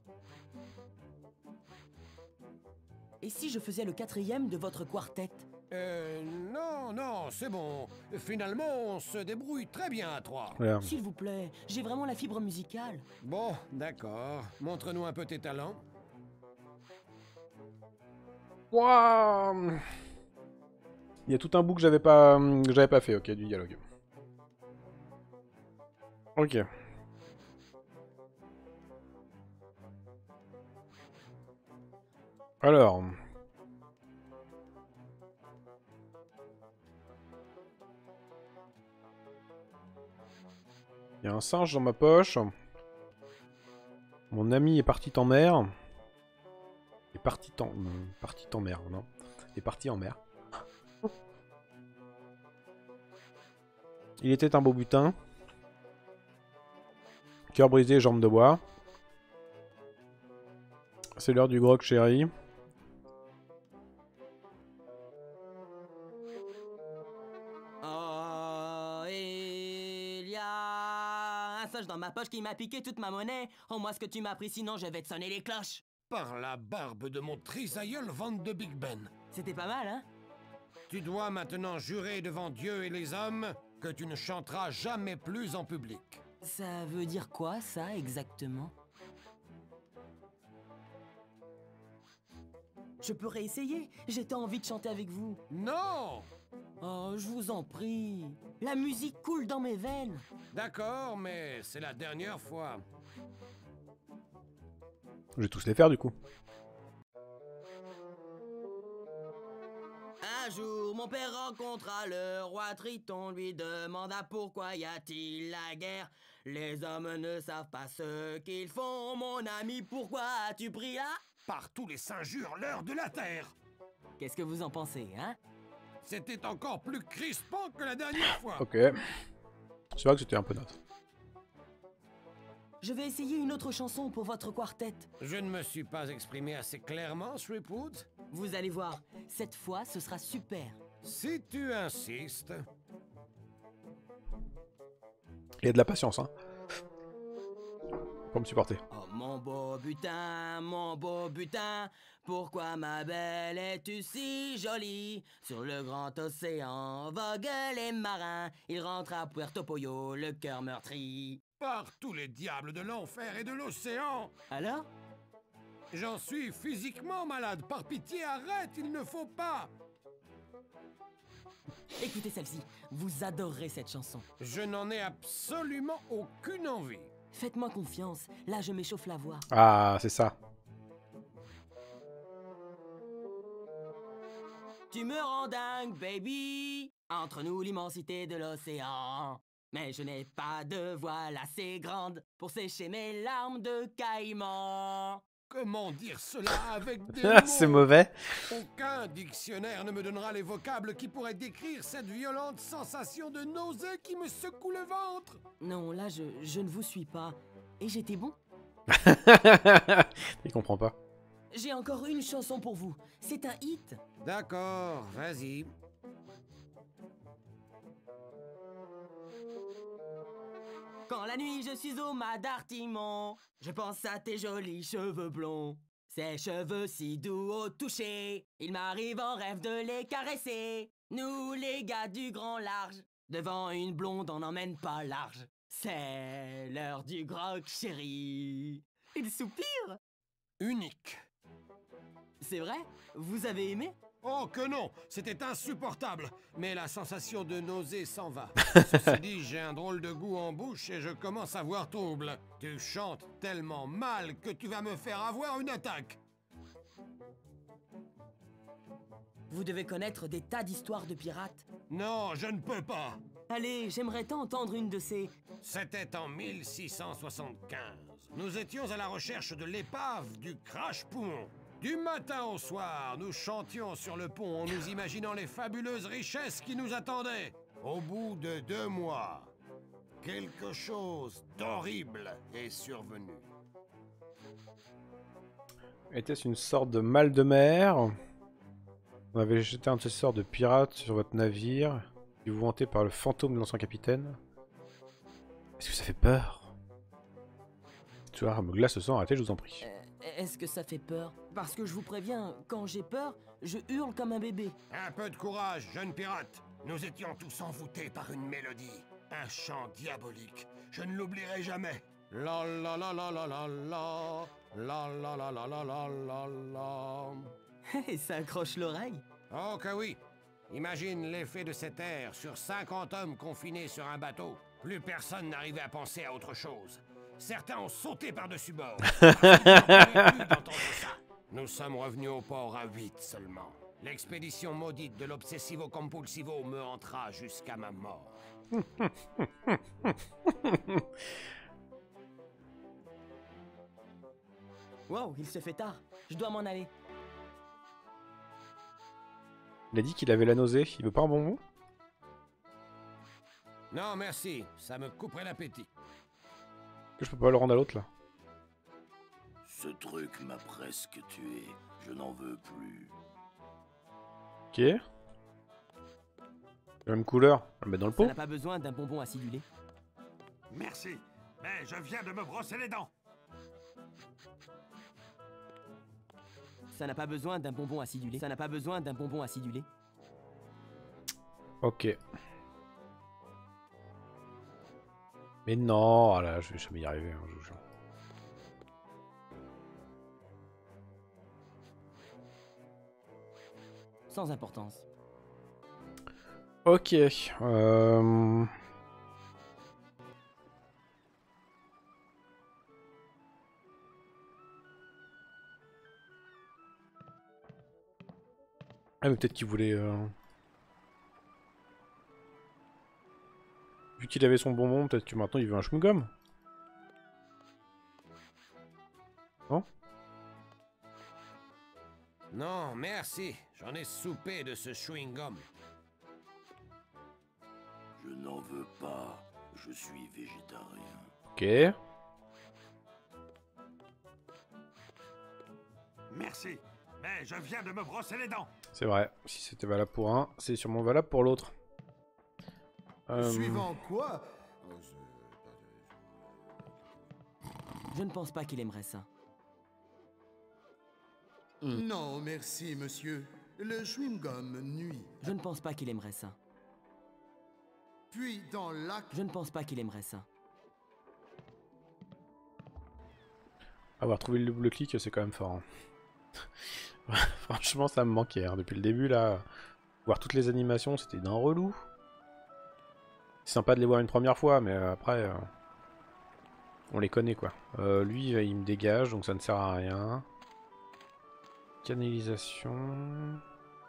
Et si je faisais le quatrième de votre quartet? Euh, non, non, c'est bon. Finalement, on se débrouille très bien à trois. Voilà. S'il vous plaît, j'ai vraiment la fibre musicale. Bon, d'accord. Montre-nous un peu tes talents. Waouh! Il y a tout un bout que j'avais pas, que j'avais pas fait, ok, du dialogue. Ok. Alors. Il y a un singe dans ma poche. Mon ami est parti en mer. Est parti en... Parti en mer, non. Est parti en mer. Il était un beau butin. Cœur brisé, jambes de bois. C'est l'heure du grog, chérie. Oh, il y a un singe dans ma poche qui m'a piqué toute ma monnaie. Rends-moi ce que tu m'as pris, sinon je vais te sonner les cloches. Par la barbe de mon trisaïeul Van de Big Ben. C'était pas mal, hein? Tu dois maintenant jurer devant Dieu et les hommes que tu ne chanteras jamais plus en public. Ça veut dire quoi, ça, exactement? Je peux réessayer. J'ai tant envie de chanter avec vous. Non! Oh, je vous en prie. La musique coule dans mes veines. D'accord, mais c'est la dernière fois. Je vais tous les faire du coup. Un jour, mon père rencontra le roi Triton, lui demanda pourquoi y a-t-il la guerre. Les hommes ne savent pas ce qu'ils font, mon ami, pourquoi as-tu pris là? Par tous les saints hurleurs de la terre! Qu'est-ce que vous en pensez, hein? C'était encore plus crispant que la dernière fois! Ok. C'est vrai que c'était un peu naze. Je vais essayer une autre chanson pour votre quartet. Je ne me suis pas exprimé assez clairement, Threepwood. Vous allez voir, cette fois, ce sera super. Si tu insistes. Il y a de la patience, hein. Pour me supporter. Oh mon beau butin, mon beau butin, pourquoi ma belle es-tu si jolie? Sur le grand océan voguent les marins, ils rentrent à Puerto Pollo, le cœur meurtri. Par tous les diables de l'enfer et de l'océan! Alors? J'en suis physiquement malade. Par pitié, arrête, il ne faut pas! Écoutez celle-ci, vous adorerez cette chanson. Je n'en ai absolument aucune envie. Faites-moi confiance, là je m'échauffe la voix. Ah, c'est ça. Tu me rends dingue, baby. Entre nous l'immensité de l'océan. Mais je n'ai pas de voile assez grande pour sécher mes larmes de caïman. Comment dire cela avec des mots? C'est mauvais. Aucun dictionnaire ne me donnera les vocables qui pourraient décrire cette violente sensation de nausée qui me secoue le ventre. Non, là je, je ne vous suis pas. Et j'étais bon? Il comprend pas. J'ai encore une chanson pour vous. C'est un hit. D'accord, vas-y. Quand la nuit je suis au mât d'Artimon, je pense à tes jolis cheveux blonds. Ces cheveux si doux au toucher, il m'arrive en rêve de les caresser. Nous les gars du grand large, devant une blonde on n'emmène pas large. C'est l'heure du grog chéri. Il soupire. Unique. C'est vrai? Vous avez aimé? Oh que non, c'était insupportable. Mais la sensation de nausée s'en va. Ceci dit, j'ai un drôle de goût en bouche et je commence à voir trouble. Tu chantes tellement mal que tu vas me faire avoir une attaque. Vous devez connaître des tas d'histoires de pirates. Non, je ne peux pas. Allez, j'aimerais tant entendre une de ces... C'était en mille six cent soixante-quinze. Nous étions à la recherche de l'épave du Crash-Poumon. Du matin au soir, nous chantions sur le pont en nous imaginant les fabuleuses richesses qui nous attendaient. Au bout de deux mois, quelque chose d'horrible est survenu. Était-ce une sorte de mal de mer? On avait jeté un de ces sortes de pirates sur votre navire, et vous vantez par le fantôme de l'ancien capitaine. Est-ce que ça fait peur? Tu vois, me glace le sang, arrêtez, je vous en prie. Euh, Est-ce que ça fait peur? Parce que je vous préviens, quand j'ai peur, je hurle comme un bébé. Un peu de courage, jeune pirate. Nous étions tous envoûtés par une mélodie. Un chant diabolique. Je ne l'oublierai jamais. La la la la la la la. La la la la la la la la. Et ça accroche l'oreille. Oh que oui. Imagine l'effet de cet air sur cinquante hommes confinés sur un bateau. Plus personne n'arrivait à penser à autre chose. Certains ont sauté par-dessus bord. Parce qu'ils n'en pouvaient plus d'entendre ça. Nous sommes revenus au port à huit seulement. L'expédition maudite de l'Obsessivo Compulsivo me hantera jusqu'à ma mort. Wow, il se fait tard. Je dois m'en aller. Il a dit qu'il avait la nausée. Il veut pas un bonbon? Non, merci. Ça me couperait l'appétit. Que je peux pas le rendre à l'autre là? Ce truc m'a presque tué. Je n'en veux plus. Ok. La même couleur. On le met dans le Ça pot. n'a pas besoin d'un bonbon acidulé. Merci, mais je viens de me brosser les dents. Ça n'a pas besoin d'un bonbon acidulé. Ça n'a pas besoin d'un bonbon acidulé. Ok. Mais non, oh là, je vais jamais y arriver, hein, je vous jure. Sans importance. Ok. Euh... Ah mais peut-être qu'il voulait... Euh... Vu qu'il avait son bonbon, peut-être que maintenant il veut un chewing-gum. Non? Non, merci. J'en ai soupé de ce chewing-gum. Je n'en veux pas. Je suis végétarien. Ok. Merci, mais je viens de me brosser les dents. C'est vrai. Si c'était valable pour un, c'est sûrement valable pour l'autre. Euh... Suivant quoi? Je ne pense pas qu'il aimerait ça. Non, merci, monsieur. Le chewing-gum nuit. Je ne pense pas qu'il aimerait ça. Puis dans l'acte... Je ne pense pas qu'il aimerait ça. Avoir trouvé le double clic, c'est quand même fort. Hein. Franchement, ça me manquait. Hein. Depuis le début, là, voir toutes les animations, c'était d'un relou. C'est sympa de les voir une première fois, mais euh, après, euh, on les connaît, quoi. Euh, lui, il me dégage, donc ça ne sert à rien. Canalisation...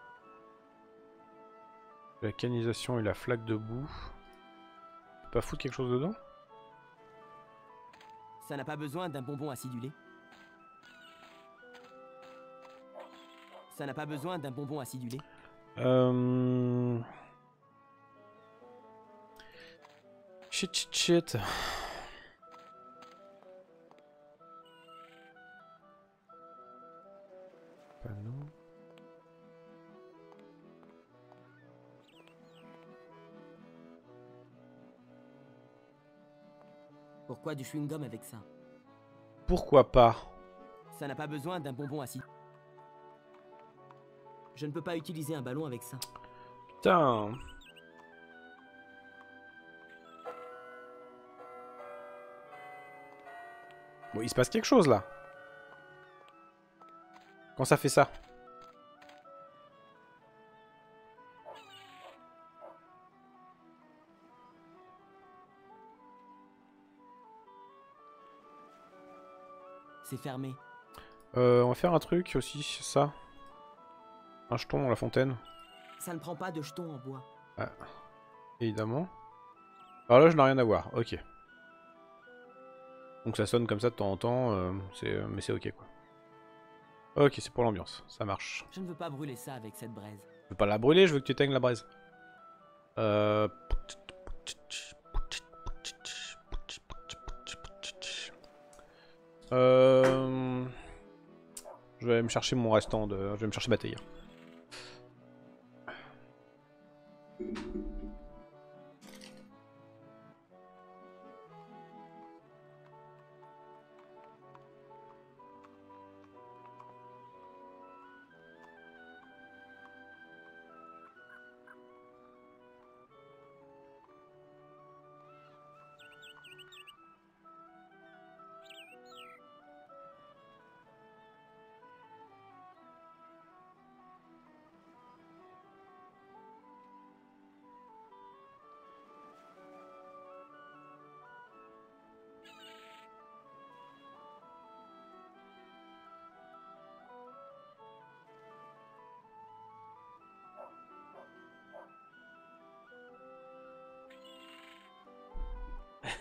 La canalisation et la flaque de boue. On peut pas foutre quelque chose dedans? Ça n'a pas besoin d'un bonbon acidulé. Ça n'a pas besoin d'un bonbon acidulé. Euh... Shit, shit, shit. Panneau. Pourquoi du chewing-gum avec ça? Pourquoi pas? Ça n'a pas besoin d'un bonbon acide. Je ne peux pas utiliser un ballon avec ça. Putain. Bon, il se passe quelque chose là. Quand ça fait ça. C'est fermé. Euh, on va faire un truc aussi, ça. Un jeton dans la fontaine. Ça ne prend pas de jetons en bois. Ah, évidemment. Alors là, je n'ai rien à voir. Ok. Donc ça sonne comme ça de temps en temps, euh, c'est, mais c'est ok quoi. Ok, c'est pour l'ambiance, ça marche. Je ne veux pas brûler ça avec cette braise. Je veux pas la brûler, je veux que tu éteignes la braise. Euh... Euh... Je vais me chercher mon restant de... Je vais me chercher ma théière.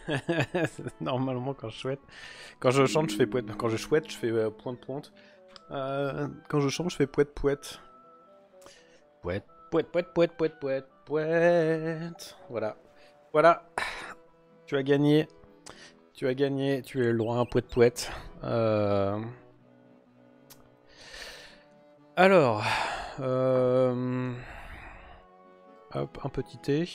Normalement, quand je chouette, quand je chante, je fais poète. Quand je chouette, je fais euh, pointe pointe. Euh, quand je chante, je fais poète poète. Poète poète poète poète poète poète poète. Voilà, voilà. Tu as gagné. Tu as gagné. Tu as le droit à un poète poète. Euh... Alors, euh... hop, un petit thé.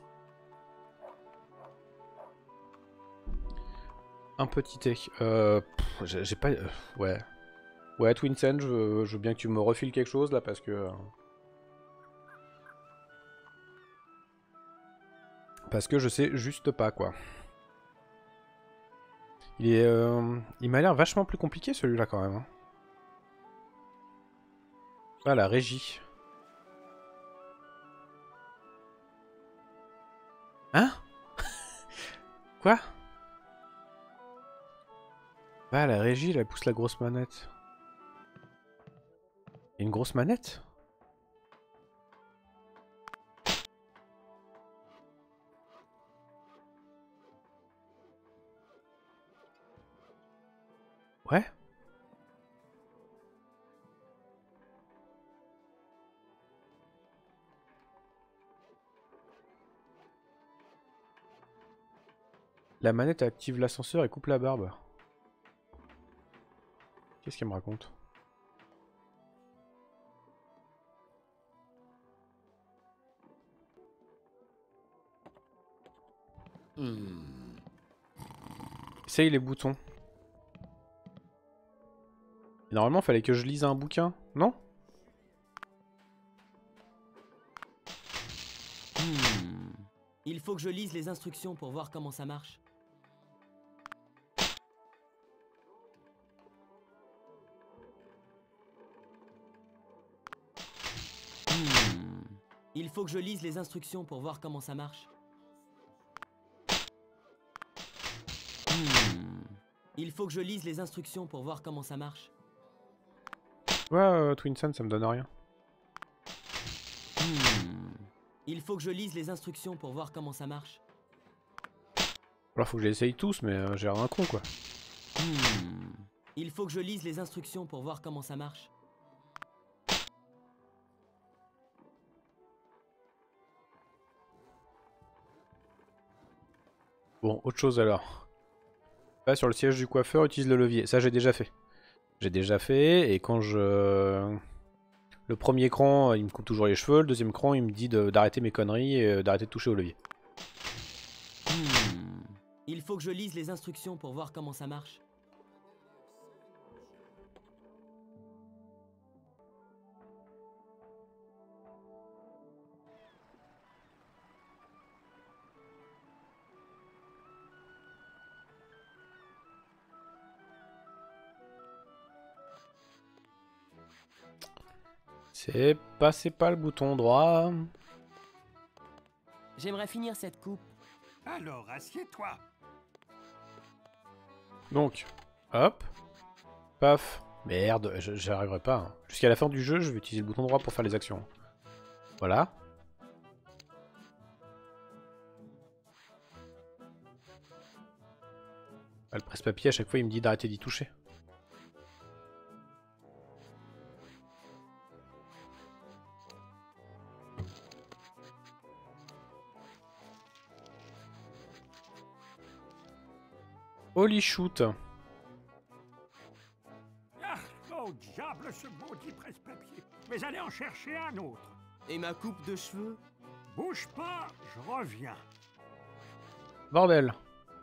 Un petit thé. Euh, j'ai pas... Euh, ouais. Ouais, Twinsen, je veux, je veux bien que tu me refiles quelque chose, là, parce que... Parce que je sais juste pas, quoi. Il est... Euh, il m'a l'air vachement plus compliqué, celui-là, quand même. Hein. Ah, la régie. Hein? Quoi? Bah, la régie, elle pousse la grosse manette. Il y a une grosse manette? Ouais? La manette active l'ascenseur et coupe la barbe. Qu'est-ce qu'elle me raconte? Hmm. Essaye les boutons. Normalement, fallait que je lise un bouquin, non? Hmm. Il faut que je lise les instructions pour voir comment ça marche. Hmm. Il faut que je lise les instructions pour voir comment ça marche. Hmm. Il faut que je lise les instructions pour voir comment ça marche. Ouais, euh, Twinsen, ça me donne rien. Hmm. Il faut que je lise les instructions pour voir comment ça marche. Alors faut que je les essaye tous, mais euh, j'ai l'air d'un con, quoi. Hmm. Il faut que je lise les instructions pour voir comment ça marche. Bon, autre chose alors. Là, sur le siège du coiffeur, utilise le levier. Ça, j'ai déjà fait. J'ai déjà fait, et quand je... Le premier cran, il me coupe toujours les cheveux. Le deuxième cran, il me dit d'arrêter mes conneries et d'arrêter de toucher au levier. Hmm. Il faut que je lise les instructions pour voir comment ça marche. C'est pas, c'est pas le bouton droit. J'aimerais finir cette coupe. Alors, assieds-toi. Donc, hop, paf. Merde, j'y arriverai pas. Hein. Jusqu'à la fin du jeu, je vais utiliser le bouton droit pour faire les actions. Voilà. Ah, le presse-papier, à chaque fois, il me dit d'arrêter d'y toucher. Holy shoot. Ah, oh diable, ce maudit presse-papier. Mais allez en chercher un autre. Et ma coupe de cheveux? Bouge pas, je reviens. Bordel.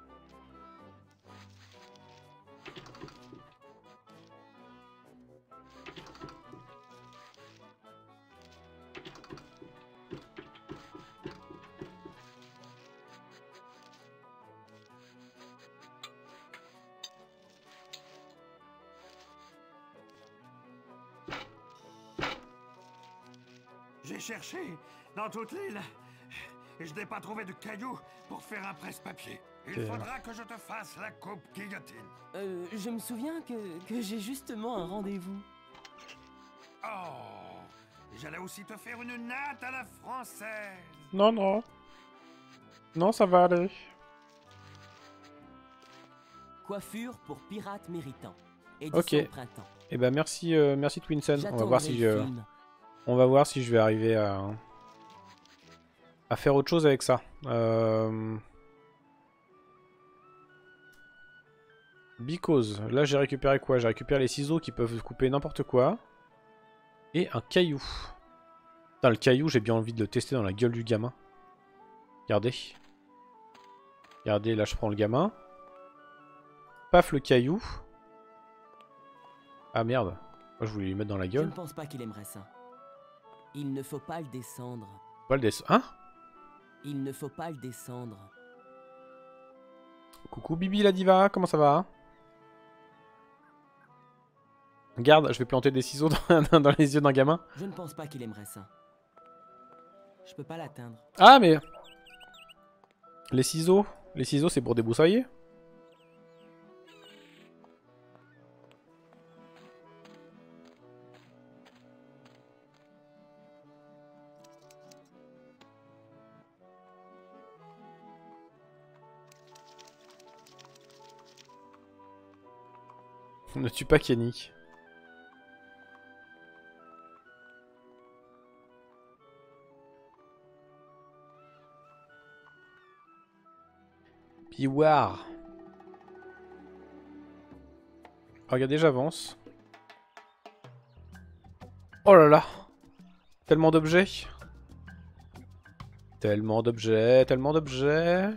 J'ai cherché dans toute l'île et je n'ai pas trouvé de cailloux pour faire un presse-papier. Il Okay. faudra que je te fasse la coupe guillotine. Euh, je me souviens que, que j'ai justement un rendez-vous. Oh, j'allais aussi te faire une natte à la française. Non, non. Non, ça va aller. coiffure pour pirates méritants. Édition Ok. printemps. Et ben merci, euh, merci Twinsen. On va J'attendrai voir si le je, film. on va voir si je vais arriver à, à faire autre chose avec ça. Euh... Because. Là j'ai récupéré quoi? J'ai récupéré les ciseaux qui peuvent couper n'importe quoi. Et un caillou. Putain, le caillou, j'ai bien envie de le tester dans la gueule du gamin. Regardez. Regardez, là je prends le gamin. Paf, le caillou. Ah merde. Moi, je voulais lui mettre dans la Je gueule. ne pense pas qu'il aimerait ça. Il ne faut pas le descendre. Pas le descendre. Hein? Il ne faut pas le descendre. Coucou Bibi la diva, comment ça va? Regarde, je vais planter des ciseaux dans, dans les yeux d'un gamin. Je ne pense pas qu'il aimerait ça. Je peux pas l'atteindre. Ah mais... Les ciseaux, les ciseaux c'est pour débroussailler. Ne tue pas Kenny. Piwar. Regardez, j'avance. Oh là là. Tellement d'objets. Tellement d'objets, tellement d'objets.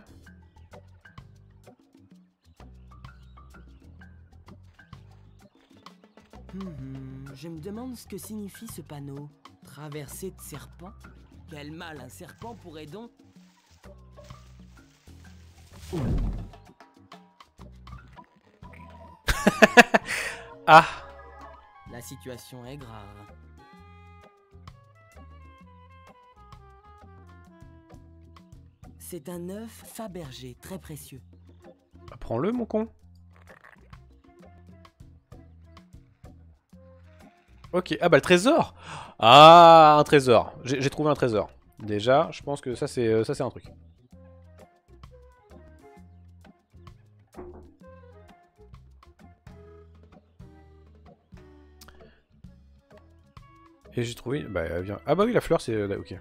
Hum, je me demande ce que signifie ce panneau. Traversée de serpents? Quel mal un serpent pourrait donc... Ah. La situation est grave. C'est un œuf Fabergé, très précieux. Bah, prends-le, mon con. Ok, ah bah le trésor. Ah, un trésor. J'ai trouvé un trésor. Déjà, je pense que ça c'est euh, ça c'est un truc. Et j'ai trouvé... Bah, viens. Ah bah oui, la fleur, c'est... Euh, ok.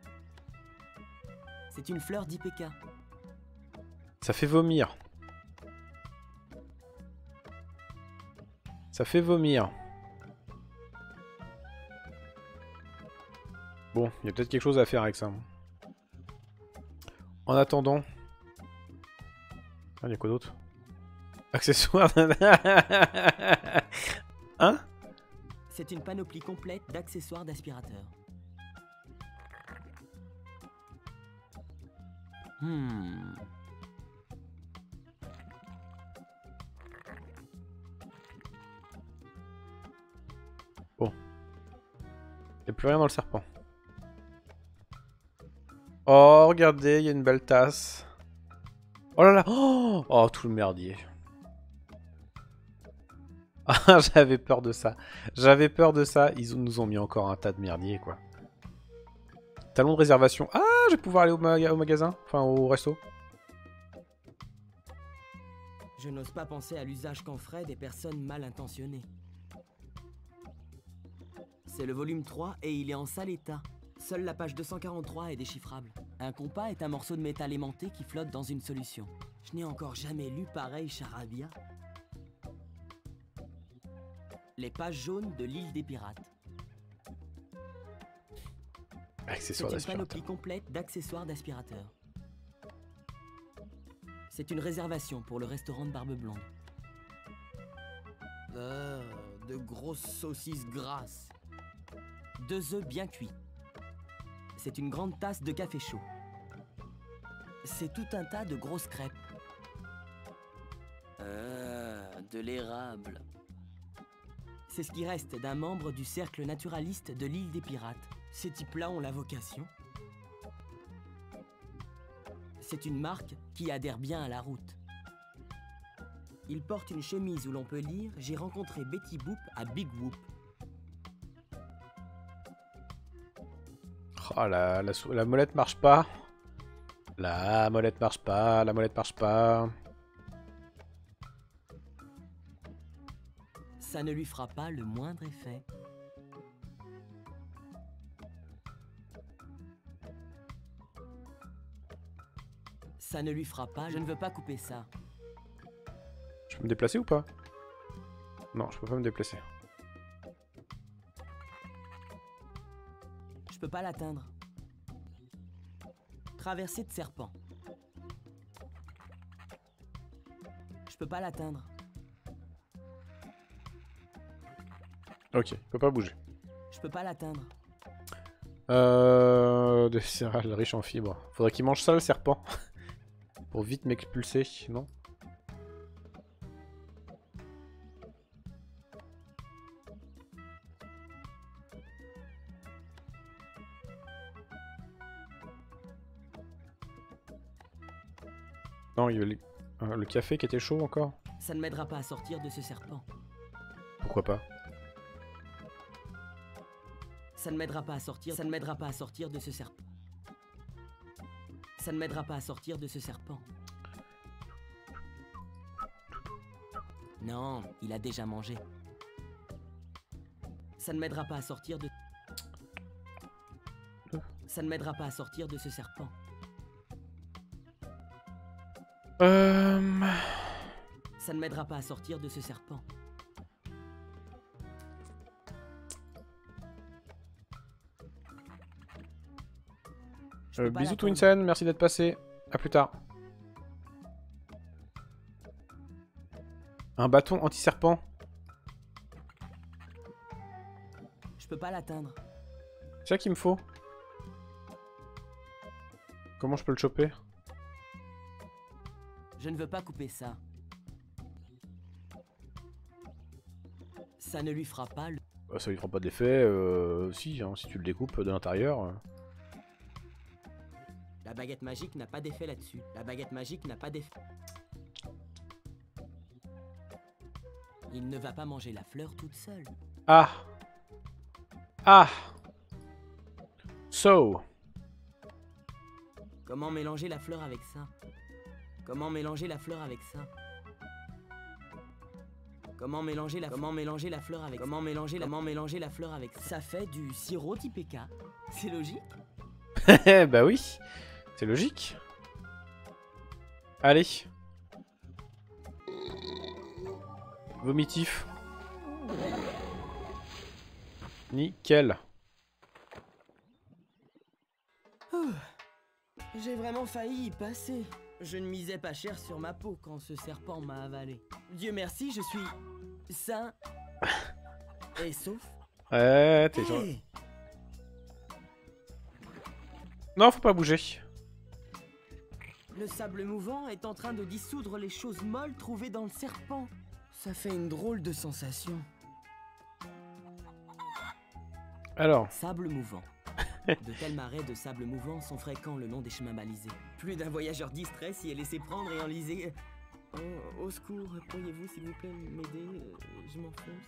C'est une fleur d'I P K. Ça fait vomir. Ça fait vomir. Bon, il y a peut-être quelque chose à faire avec ça. En attendant... Ah, il y a quoi d'autre? Accessoires. Hein? C'est une panoplie complète d'accessoires d'aspirateur. Hmm. Bon. Il n'y a plus rien dans le serpent. Oh, regardez, il y a une belle tasse. Oh là là. Oh, oh tout le merdier. Ah, j'avais peur de ça. J'avais peur de ça. Ils nous ont mis encore un tas de merdier, quoi. Talon de réservation. Ah, je vais pouvoir aller au, ma au magasin. Enfin, au resto. Je n'ose pas penser à l'usage qu'en feraient des personnes mal intentionnées. C'est le volume trois et il est en sale état. Seule la page deux cent quarante-trois est déchiffrable. Un compas est un morceau de métal aimanté qui flotte dans une solution. Je n'ai encore jamais lu pareil charabia. Les pages jaunes de l'île des pirates. C'est une panoplie complète d'accessoires d'aspirateur. C'est une réservation pour le restaurant de Barbe Blonde. Euh, de grosses saucisses grasses. Deux œufs bien cuits. C'est une grande tasse de café chaud. C'est tout un tas de grosses crêpes. Euh, de l'érable. C'est ce qui reste d'un membre du cercle naturaliste de l'île des pirates. Ces types-là ont la vocation. C'est une marque qui adhère bien à la route. Il porte une chemise où l'on peut lire « J'ai rencontré Betty Boop à Big Whoop ». Oh, la, la, la molette marche pas. La molette marche pas, la molette marche pas. Ça ne lui fera pas le moindre effet. Ça ne lui fera pas... Je ne veux pas couper ça. Je peux me déplacer ou pas? Non, je peux pas me déplacer. Je peux pas l'atteindre. Traversée de serpent. Je peux pas l'atteindre. Ok, il peut pas bouger. Je peux pas l'atteindre. Euh... Des céréales riches en fibres. Faudrait qu'il mange ça le serpent. Pour vite m'expulser, non? Non, il y a le... euh, le café qui était chaud encore. Ça ne m'aidera pas à sortir de ce serpent. Pourquoi pas? Ça ne m'aidera pas à sortir. Ça ne m'aidera pas à sortir de ce serpent. Ça ne m'aidera pas à sortir de ce serpent. Non, il a déjà mangé. Ça ne m'aidera pas à sortir de... Ça ne m'aidera pas à sortir de ce serpent. Euh... Ça ne m'aidera pas à sortir de ce serpent. Euh, bisous Twinsen, merci d'être passé. À plus tard. Un bâton anti-serpent. Je peux pas l'atteindre. C'est ça qu'il me faut. Comment je peux le choper? Je ne veux pas couper ça. Ça ne lui fera pas le... Bah, ça lui fera pas d'effet, euh, si, hein, si tu le découpes de l'intérieur. Euh... La baguette magique n'a pas d'effet là-dessus. La baguette magique n'a pas d'effet. Il ne va pas manger la fleur toute seule. Ah. Ah. So. Comment mélanger la fleur avec ça? Comment mélanger la fleur avec ça? Comment mélanger la Comment mélanger la fleur avec Comment mélanger la Comment mélanger la fleur avec ça? Ça fait du sirop I P K. C'est logique? Bah oui. C'est logique. Allez. Vomitif. Nickel. Oh, j'ai vraiment failli y passer. Je ne misais pas cher sur ma peau quand ce serpent m'a avalé. Dieu merci, je suis sain et sauf. Ouais, t'es sûr. Hey, Non, faut pas bouger. le sable mouvant est en train de dissoudre les choses molles trouvées dans le serpent. Ça fait une drôle de sensation. Alors. Sable mouvant. De tels marais de sable mouvant sont fréquents le long des chemins balisés. Plus d'un voyageur distrait s'y est laissé prendre et enlisé. Oh, au secours, pourriez-vous s'il vous plaît m'aider? Je m'enfonce.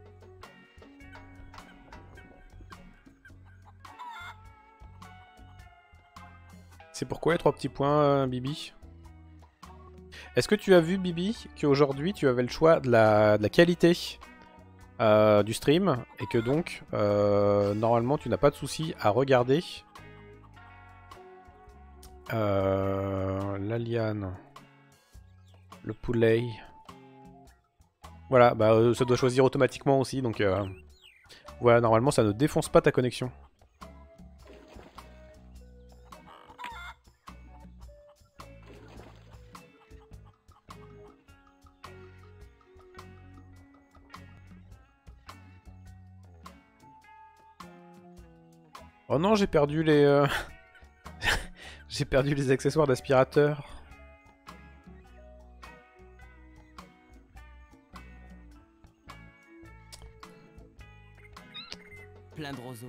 C'est pourquoi les trois petits points, euh, Bibi? Est-ce que tu as vu, Bibi, qu'aujourd'hui tu avais le choix de la, de la qualité euh, du stream et que donc, euh, normalement, tu n'as pas de souci à regarder euh, la liane, le poulet. Voilà, bah, euh, ça doit choisir automatiquement aussi, donc euh, voilà, normalement, ça ne défonce pas ta connexion. Oh non, j'ai perdu les... Euh... j'ai perdu les accessoires d'aspirateur. Plein de roseaux.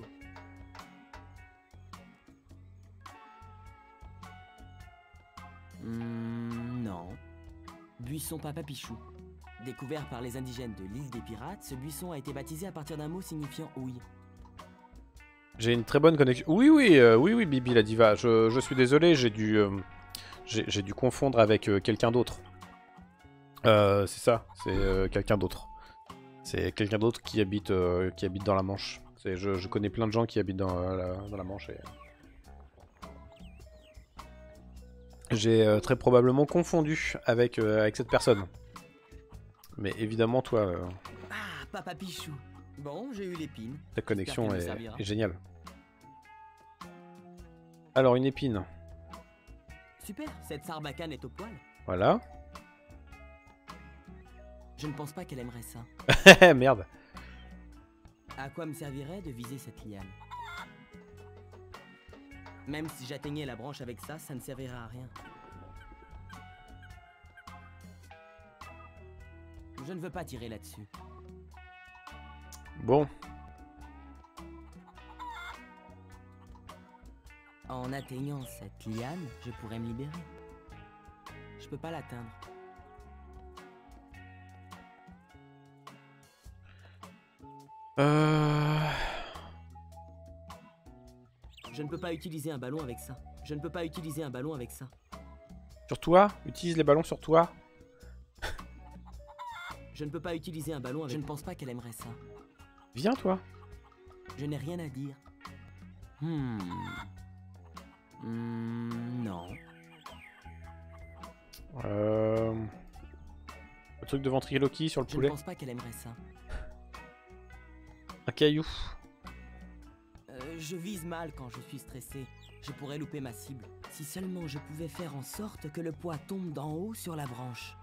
Mmh, non. Buisson Papa Pichou. Découvert par les indigènes de l'île des Pirates, ce buisson a été baptisé à partir d'un mot signifiant houille. J'ai une très bonne connexion. Oui, oui, euh, oui, oui, Bibi la diva. Je, je suis désolé, j'ai dû, euh, j'ai dû confondre avec euh, quelqu'un d'autre. Euh, c'est ça, c'est euh, quelqu'un d'autre. C'est quelqu'un d'autre qui habite euh, qui habite dans la Manche. Je, je connais plein de gens qui habitent dans, euh, la, dans la Manche. Et... J'ai euh, très probablement confondu avec, euh, avec cette personne. Mais évidemment, toi, euh, Ah, Papa Pichou. Bon, j'ai eu l'épine. ta connexion J'espère qu'elle est, me servira. est géniale. Alors, une épine. Super, cette sarbacane est au poil. Voilà. Je ne pense pas qu'elle aimerait ça. Merde. À quoi me servirait de viser cette liane? Même si j'atteignais la branche avec ça, ça ne servirait à rien. Je ne veux pas tirer là-dessus. Bon. En atteignant cette liane, je pourrais me libérer. Je peux pas l'atteindre. Euh... Je ne peux pas utiliser un ballon avec ça. Je ne peux pas utiliser un ballon avec ça. Sur toi? Utilise les ballons sur toi. Je ne peux pas utiliser un ballon avec... Je ne pense pas qu'elle aimerait ça. Viens, toi. Je n'ai rien à dire. Hmm... Hmm... Non. Euh... Le truc de ventriloquie sur le Je poulet. ne pense pas qu'elle aimerait ça. Un caillou. Euh, je vise mal quand je suis stressé. Je pourrais louper ma cible. Si seulement je pouvais faire en sorte que le poids tombe d'en haut sur la branche.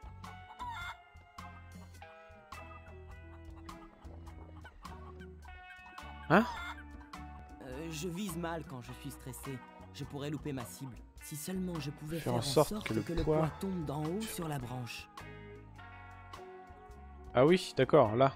Hein? euh, Je vise mal quand je suis stressé. Je pourrais louper ma cible. Si seulement je pouvais Faire faire en en sorte sorte que le que le poids- poids tombe d'en haut sur la branche. Ah oui, d'accord, là.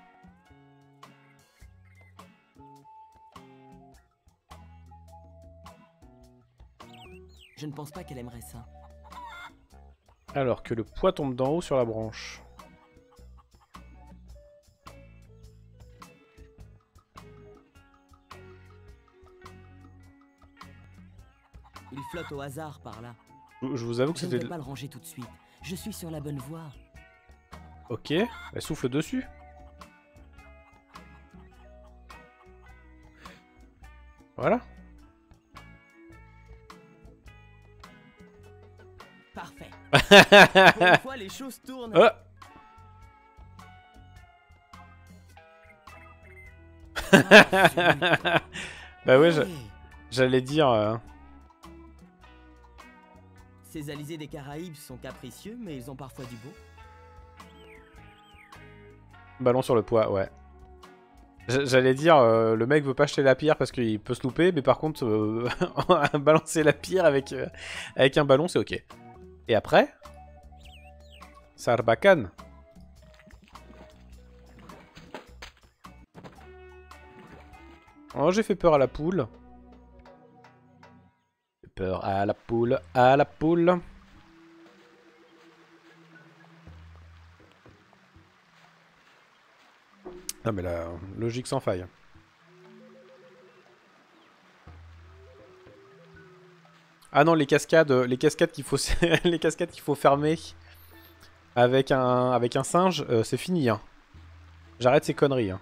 Je ne pense pas qu'elle aimerait ça. Alors que le poids tombe d'en haut sur la branche. Il flotte au hasard par là. Je je vous avoue que Je ne c'était... vais pas le ranger tout de suite. Je suis sur la bonne voie. Ok, elle souffle dessus. Voilà. Parfait. Pour une fois, les choses tournent. Oh. Ah, zut. Bah ouais, j'a- Hey, j'allais dire... euh, Ces alizés des Caraïbes sont capricieux, mais ils ont parfois du beau. Ballon sur le poids, ouais. J'a- J'allais dire, euh, le mec veut pas acheter la pierre parce qu'il peut se louper, mais par contre, euh, balancer la pierre avec, euh, avec un ballon, c'est ok. Et après Sarbacane. Oh, j'ai fait peur à la poule. J'ai peur à la poule, à la poule. Ah mais la logique sans faille. Ah non, les cascades, les cascades qu'il faut, les cascades qu'il faut fermer avec un, avec un singe, euh, c'est fini. Hein. J'arrête ces conneries. Hein.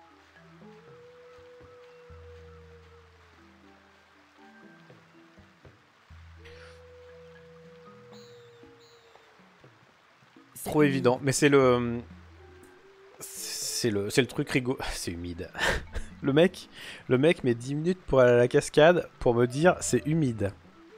C'est Trop humide. évident, mais c'est le, c'est le, c'est le truc rigolo. C'est humide. Le mec, le mec met dix minutes pour aller à la cascade pour me dire c'est humide.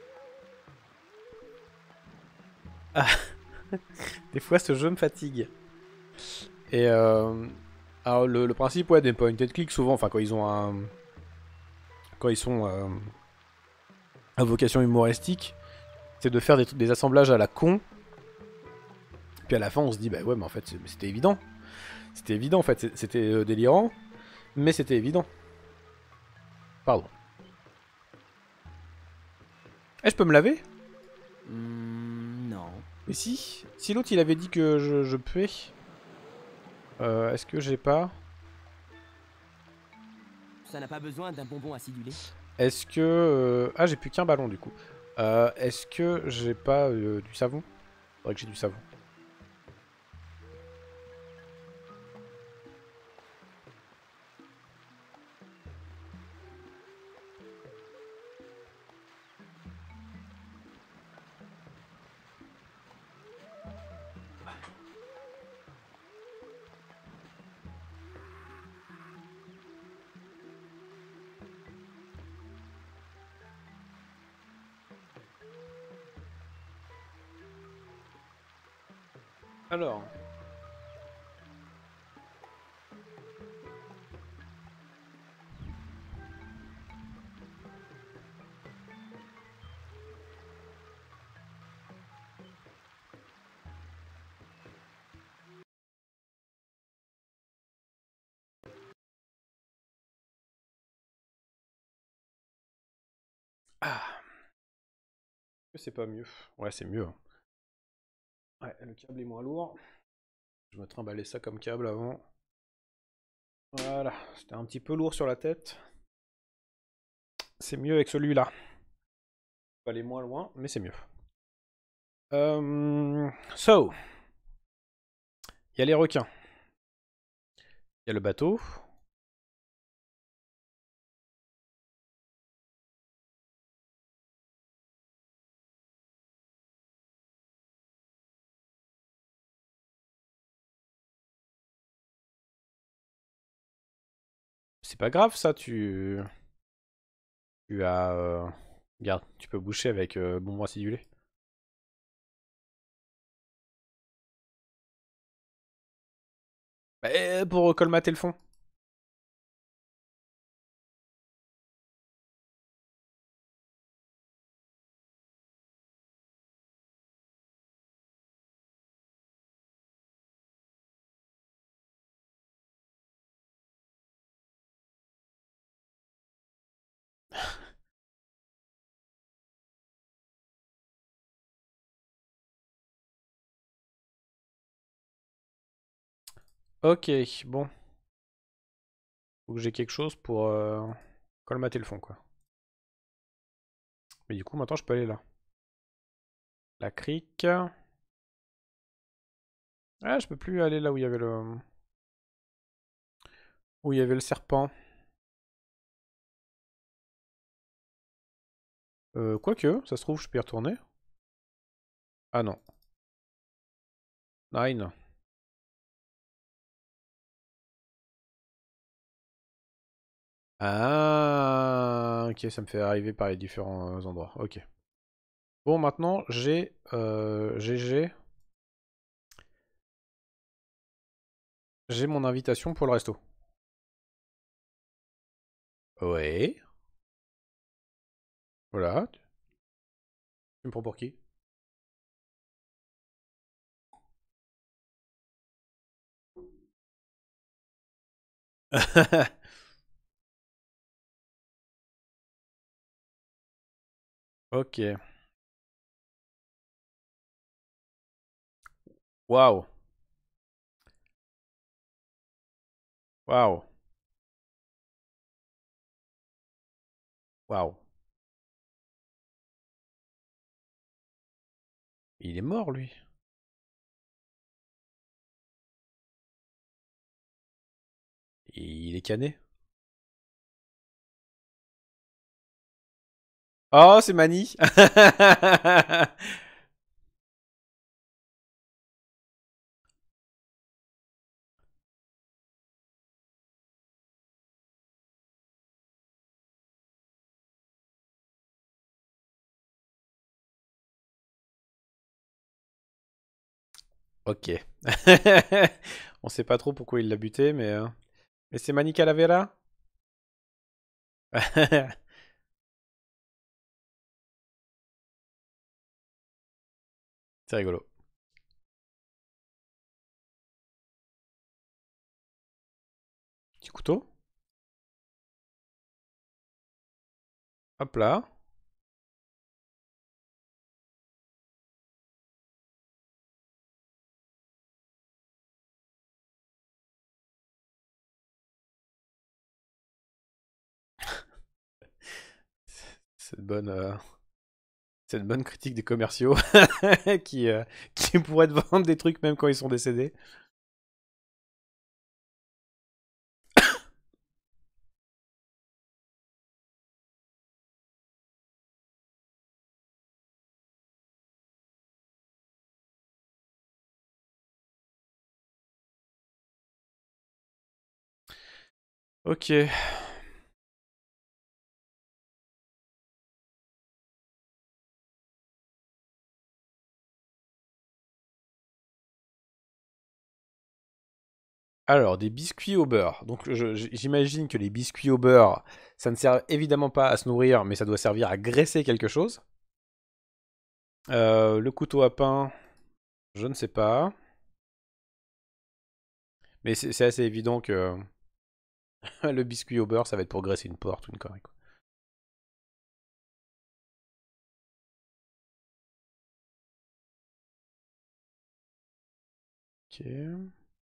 Ah. Des fois, ce jeu me fatigue. Et euh, alors le, le principe, ouais, des point and click, souvent, enfin quand ils ont un, quand ils sont euh, à vocation humoristique, c'est de faire des, des assemblages à la con. Puis à la fin, on se dit, bah ouais, mais en fait, c'était évident. C'était évident, en fait, c'était euh, délirant, mais c'était évident. Pardon. Eh, je peux me laver? Hmm, non. Mais si, si l'autre il avait dit que je, je puais, euh, est-ce que j'ai pas? Ça n'a pas besoin d'un bonbon acidulé. Est-ce que... euh, Ah, j'ai plus qu'un ballon du coup. Euh, est-ce que j'ai pas euh, du savon? Faudrait que j'ai du savon. Alors. Ah. C'est pas mieux. Ouais, c'est mieux. Ouais, le câble est moins lourd. Je me trimballais ça comme câble avant. Voilà, c'était un petit peu lourd sur la tête. C'est mieux avec celui-là. Pas aller moins loin, mais c'est mieux. Euh... So. Il y a les requins. Il y a le bateau. C'est pas grave ça, tu... Tu as... Euh... Regarde, tu peux boucher avec euh, bonbon acidulé. Bah, pour colmater le fond. Ok, bon. Faut que j'ai quelque chose pour euh, colmater le fond, quoi. Mais du coup, maintenant, je peux aller là. La crique. Ah, je peux plus aller là où il y avait le... Où il y avait le serpent. Euh, quoique, ça se trouve, je peux y retourner. Ah non. Nine. Ah, ok, ça me fait arriver par les différents euh, endroits. Ok. Bon, maintenant, j'ai... Euh, G G. J'ai mon invitation pour le resto. Ouais. Voilà. Tu me prends pour qui? Ok. Waouh. Waouh. Waouh. Il est mort, lui. Il est cané. Oh, c'est Mani. Ok. On sait pas trop pourquoi il l'a buté, mais... euh, Mais c'est Mani Calavera. C'est rigolo. Petit couteau. Hop là. Cette bonne, euh, cette bonne critique des commerciaux qui, euh, qui pourraient te vendre des trucs même quand ils sont décédés. Ok. Alors, des biscuits au beurre. Donc, je- je- j'imagine que les biscuits au beurre, ça ne sert évidemment pas à se nourrir, mais ça doit servir à graisser quelque chose. Euh, le couteau à pain, je ne sais pas. Mais c'est c'est assez évident que le biscuit au beurre, ça va être pour graisser une porte ou une connerie, quoi. Ok.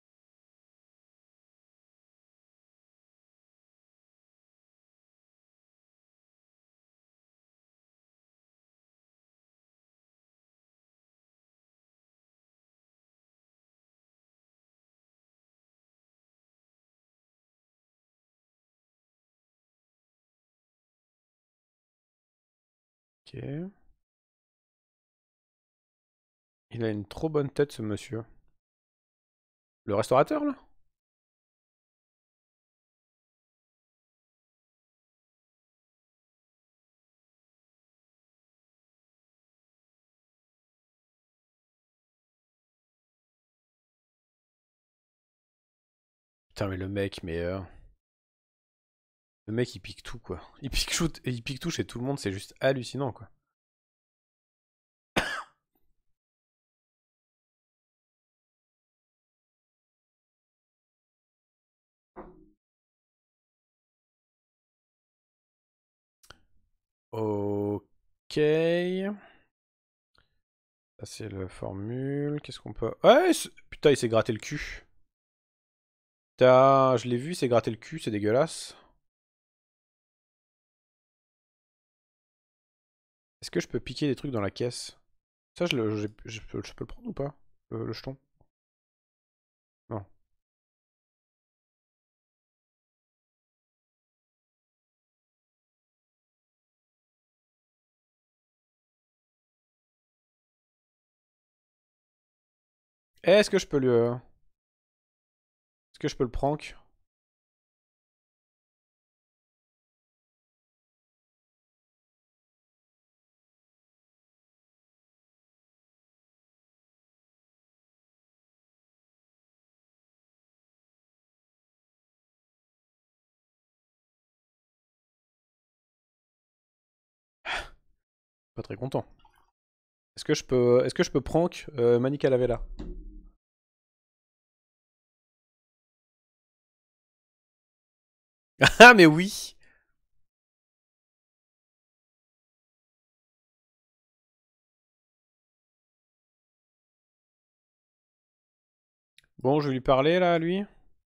Ok. Il a une trop bonne tête, ce monsieur. Le restaurateur, là? Putain, mais le mec, mais... euh, Le mec, il pique tout, quoi. Il pique tout, il pique tout chez tout le monde, c'est juste hallucinant, quoi. Ok. Ça, c'est la formule. Qu'est-ce qu'on peut... Ouais, c'est- putain, il s'est gratté le cul. Putain, je l'ai vu, il s'est gratté le cul, c'est dégueulasse. Est-ce que je peux piquer des trucs dans la caisse? Ça, je, le, je, je peux, je peux le prendre ou pas? Le, le jeton? Non. Est-ce que je peux le... Est-ce que je peux le prank? Pas très content. Est-ce que je peux... Est-ce que je peux prank euh, Manika Lavella? Ah, mais oui! Bon, je vais lui parler, là, à lui.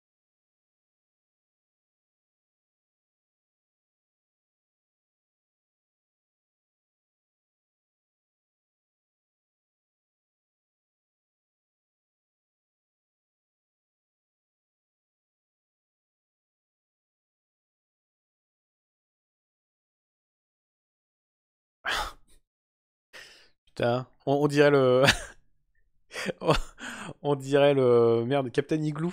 Putain, on, on dirait le... on dirait le... Merde, Captain Igloo.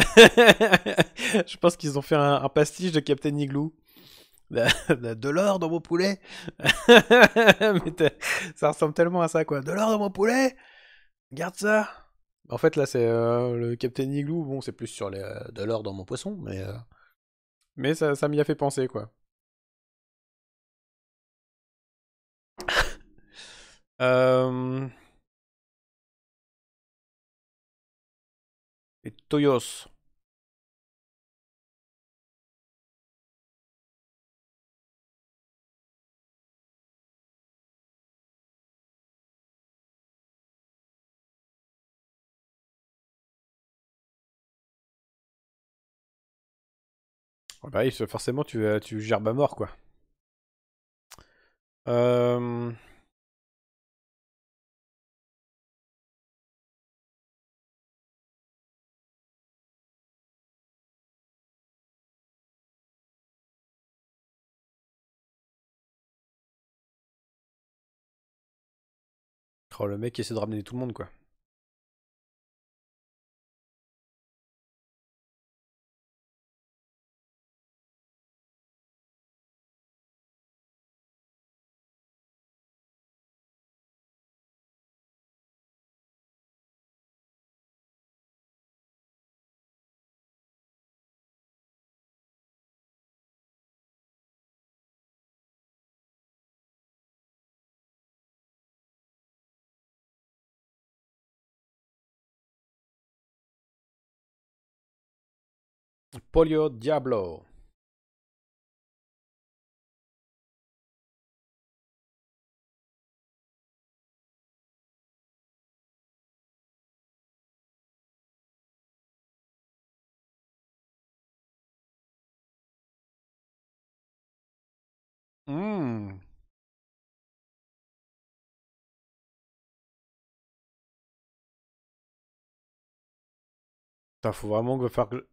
Je pense qu'ils ont fait un, un pastiche de Captain Igloo. De l'or dans mon poulet. Mais ça ressemble tellement à ça, quoi. De l'or dans mon poulet. Garde ça. En fait, là, c'est euh, le Captain Igloo. Bon, c'est plus sur les, euh, de l'or dans mon poisson, mais euh, mais ça, ça m'y a fait penser, quoi. Euh... Et Toyos. Oh, bah oui, forcément, tu, euh, tu gerbes à mort, quoi. Euh... Oh, le mec qui essaie de ramener tout le monde, quoi. Polio Diablo. Mmh. Putain, faut vraiment que faire que...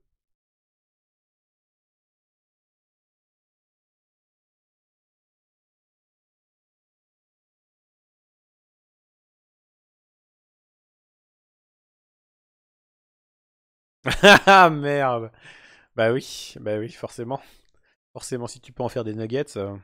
Ah merde. Bah oui, bah oui, forcément. Forcément, si tu peux en faire des nuggets... euh.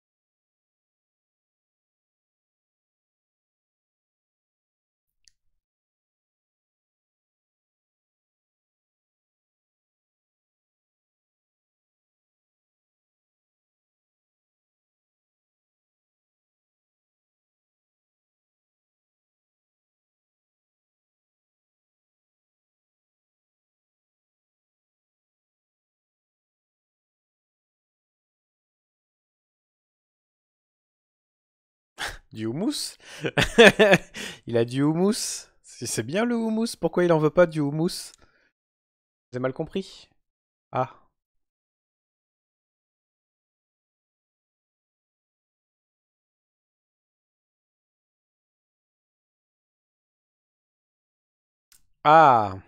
Du houmous. Il a du houmous. C'est c'est bien le houmous. Pourquoi il en veut pas du houmous? J'ai mal compris. Ah. Ah.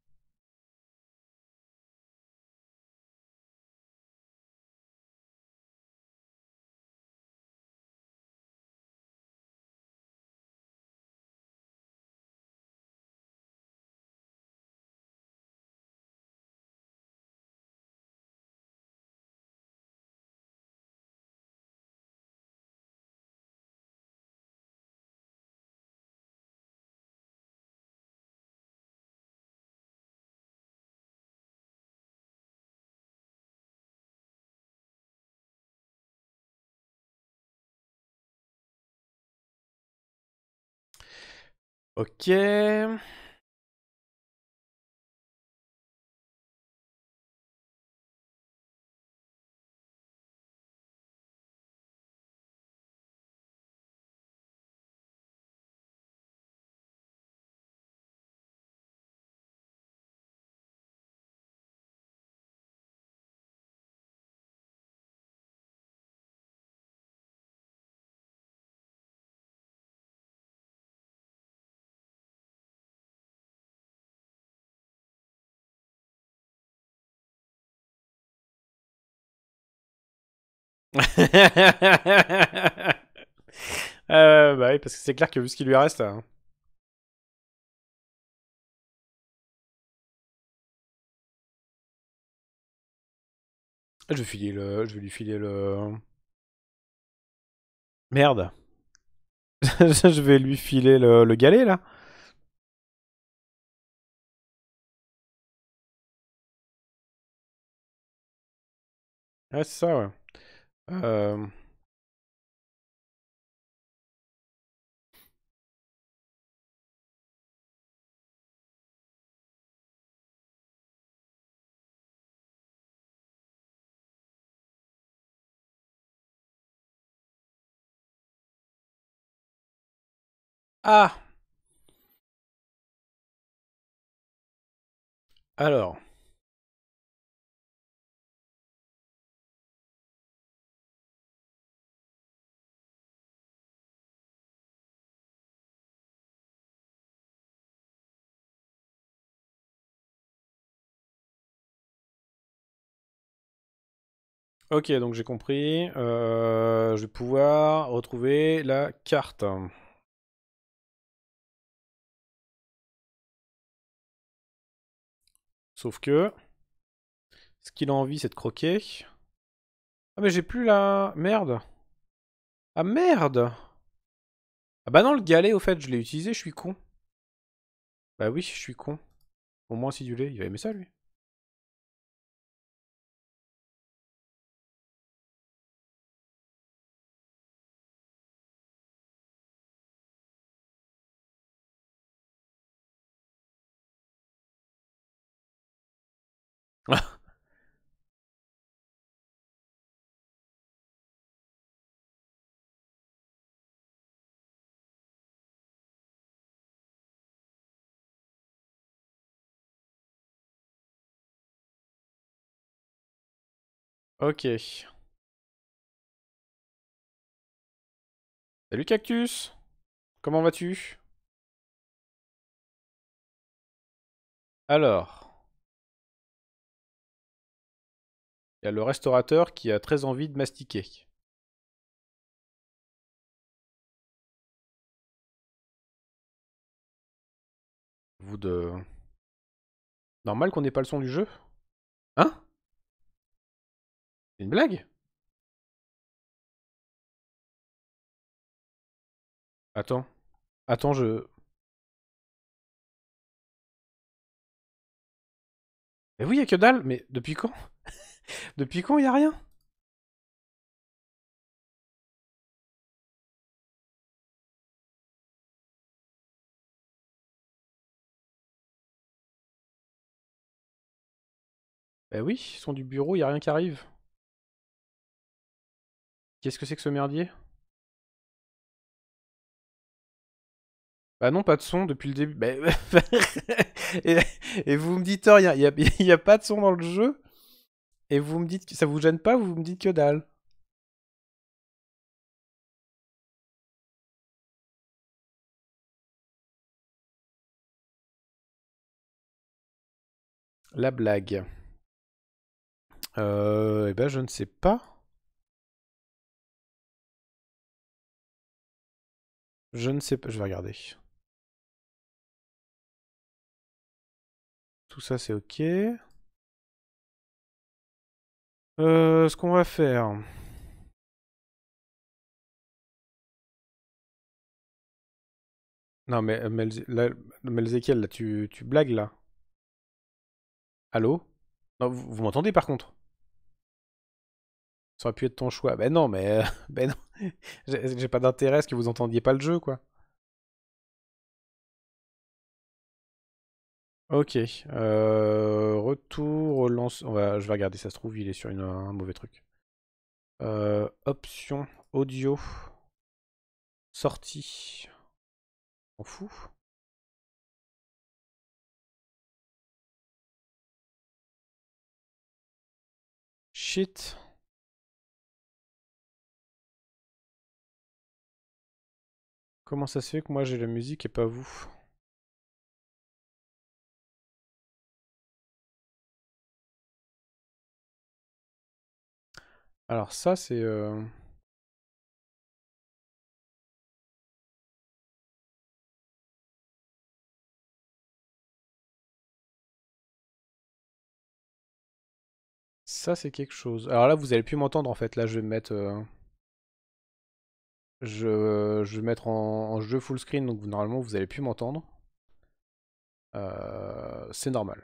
Ok. Euh, bah oui, parce que c'est clair que vu ce qui lui reste... hein. Je vais filer le... Je vais lui filer le... Merde. Je vais lui filer le, le galet, là. Ouais, c'est ça, ouais. Euh... Ah. Alors. Ok, donc j'ai compris. Euh, je vais pouvoir retrouver la carte. Sauf que... Ce qu'il a envie, c'est de croquer. Ah mais j'ai plus la... Merde. Ah merde. Ah bah non, le galet, au fait, je l'ai utilisé, je suis con. Bah oui, je suis con. Au moins acidulé, il va aimer ça, lui. Ok. Salut Cactus. Comment vas-tu? Alors, il y a le restaurateur qui a très envie de mastiquer. Vous de... Normal qu'on n'ait pas le son du jeu? Hein? C'est une blague? Attends. Attends, je... Mais oui, y a que dalle. Mais depuis quand? Depuis quand y a rien? Bah oui, son du bureau, y a rien qui arrive. Qu'est-ce que c'est que ce merdier? Bah non, pas de son depuis le début. Bah... et, et vous me dites, il y a, y, a, y a pas de son dans le jeu? Et vous me dites que ça vous gêne pas, vous me dites que dalle. La blague. Euh, eh ben je ne sais pas. Je ne sais pas, je vais regarder. Tout ça c'est ok. Euh, ce qu'on va faire... Non mais, Melz... là, Melzekiel, là, tu, tu blagues là? Allô? Non, vous, vous m'entendez par contre? Ça aurait pu être ton choix. Ben non, mais... ben non. J'ai pas d'intérêt à ce que vous entendiez pas le jeu, quoi. Ok. Euh, retour, relance... On va... Je vais regarder, ça se trouve, il est sur une... un mauvais truc. Euh, option, audio. Sortie. On fout. Shit. Comment ça se fait que moi j'ai la musique et pas vous? Alors ça c'est... Euh... Ça c'est quelque chose. Alors là vous allez plus m'entendre en fait. Là je vais me mettre... Euh... Je... je vais mettre en... en jeu full screen donc normalement vous allez plus m'entendre. Euh... C'est normal.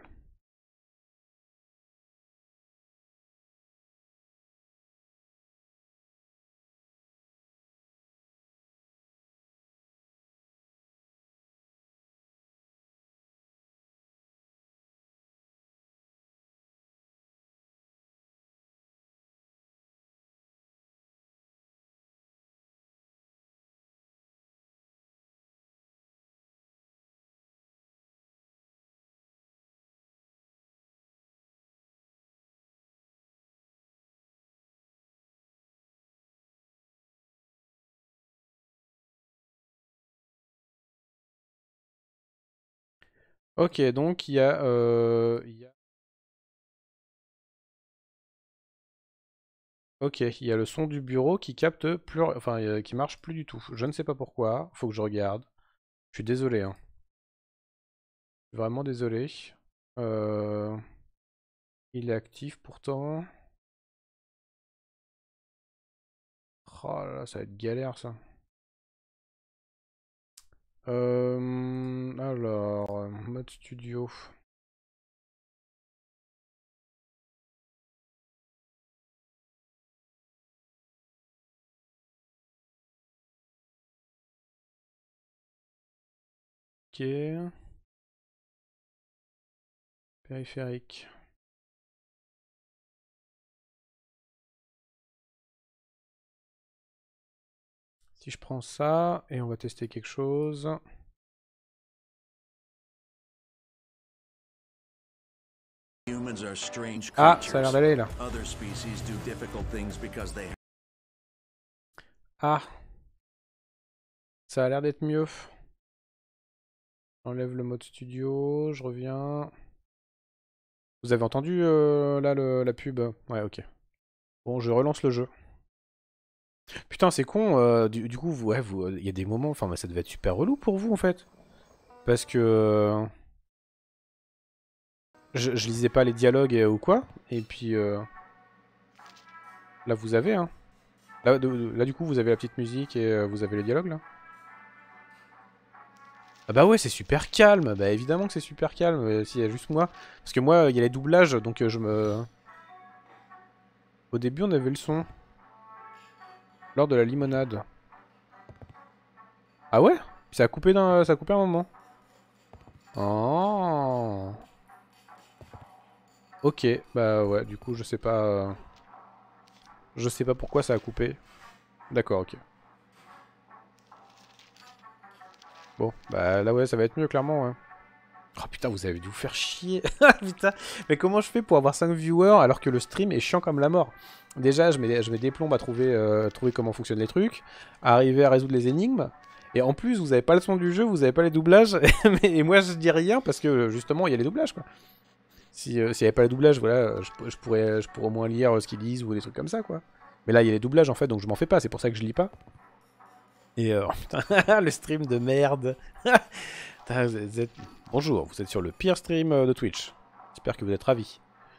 Ok donc il y a... Euh... il y a... Ok, il y a le son du bureau qui capte plus... Enfin, euh, qui marche plus du tout. Je ne sais pas pourquoi. Faut que je regarde. Je suis désolé, hein. Vraiment désolé. Euh... Il est actif pourtant. Oh là là, ça va être galère ça. Euh... Alors, mode studio. Ok. Périphérique. Si je prends ça, et on va tester quelque chose. Ah, ça a l'air d'aller là. Ah. Ça a l'air d'être mieux. J'enlève le mode studio, je reviens. Vous avez entendu euh, là le, la pub? Ouais, ok. Bon, je relance le jeu. Putain, c'est con. Euh, du, du coup, vous, ouais, vous, il y a des moments. Enfin, ça devait être super relou pour vous en fait, parce que euh, je, je lisais pas les dialogues et, ou quoi. Et puis euh, là, vous avez. Hein. Là, de, de, là, du coup, vous avez la petite musique et euh, vous avez les dialogues là. Ah bah ouais, c'est super calme. Bah évidemment que c'est super calme. S'il y a juste moi, parce que moi, il y a les doublages, donc euh, je me. Au début, on avait le son. Lors de la limonade. Ah ouais? Ça a coupé d'un, ça a coupé un moment. Oh. Ok, bah ouais, du coup je sais pas... Euh... Je sais pas pourquoi ça a coupé. D'accord, ok. Bon, bah là ouais, ça va être mieux clairement. Hein. Oh putain, vous avez dû vous faire chier. Putain, mais comment je fais pour avoir cinq viewers alors que le stream est chiant comme la mort? Déjà, je mets, je mets des plombes à trouver, euh, trouver comment fonctionnent les trucs, à arriver à résoudre les énigmes. Et en plus, vous avez pas le son du jeu, vous avez pas les doublages. Et moi, je dis rien parce que justement, il y a les doublages, quoi. Si euh, s'il n'y avait pas les doublages, voilà, je, je, pourrais, je pourrais au moins lire ce qu'ils disent ou des trucs comme ça, quoi. Mais là, il y a les doublages, en fait, donc je m'en fais pas. C'est pour ça que je lis pas. Et euh, putain, le stream de merde. Putain, vous êtes, vous êtes... Bonjour, vous êtes sur le pire stream de Twitch. J'espère que vous êtes ravis.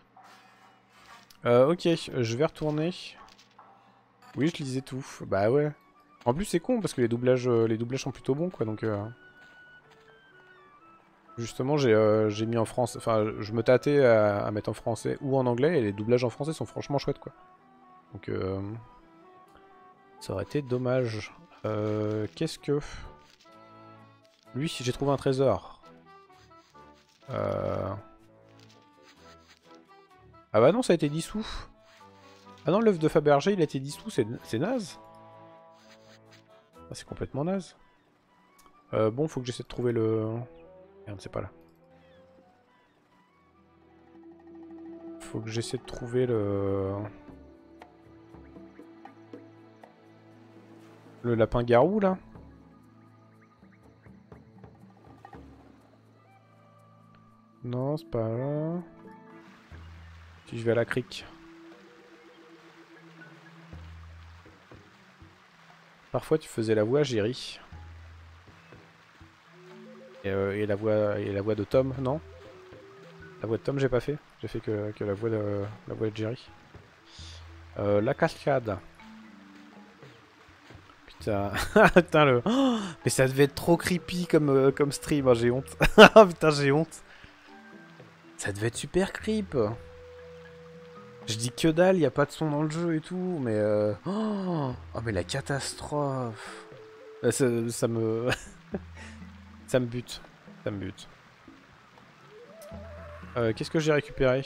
Euh, ok, je vais retourner. Oui, je lisais tout. Bah ouais. En plus, c'est con parce que les doublages, euh, les doublages sont plutôt bons, quoi. Donc, euh... justement, j'ai euh, j'ai mis en français. Enfin, je me tâtais à, à mettre en français ou en anglais, et les doublages en français sont franchement chouettes, quoi. Donc, euh... ça aurait été dommage. Euh, Qu'est-ce que... Lui, j'ai trouvé un trésor. Euh... Ah bah non, ça a été dissous. Ah non, l'œuf de Fabergé, il a été dissous, c'est naze. Ah, c'est complètement naze. Euh, bon, faut que j'essaie de trouver le... Merde, c'est pas là. Faut que j'essaie de trouver le... Le lapin-garou, là. Non, c'est pas là. Si je vais à la crique. Parfois tu faisais la voix, Jerry. Et, euh, et la voix et la voix de Tom, non? La voix de Tom j'ai pas fait. J'ai fait que, que la voix de la voix de Jerry. Euh, la cascade. Putain, putain le. Oh, mais ça devait être trop creepy comme euh, comme stream. Hein, j'ai honte. Putain j'ai honte. Ça devait être super creep. Je dis que dalle, y a pas de son dans le jeu et tout, mais euh... oh, oh mais la catastrophe. Ça, ça me... ça me bute. Ça me bute. Euh, Qu'est-ce que j'ai récupéré?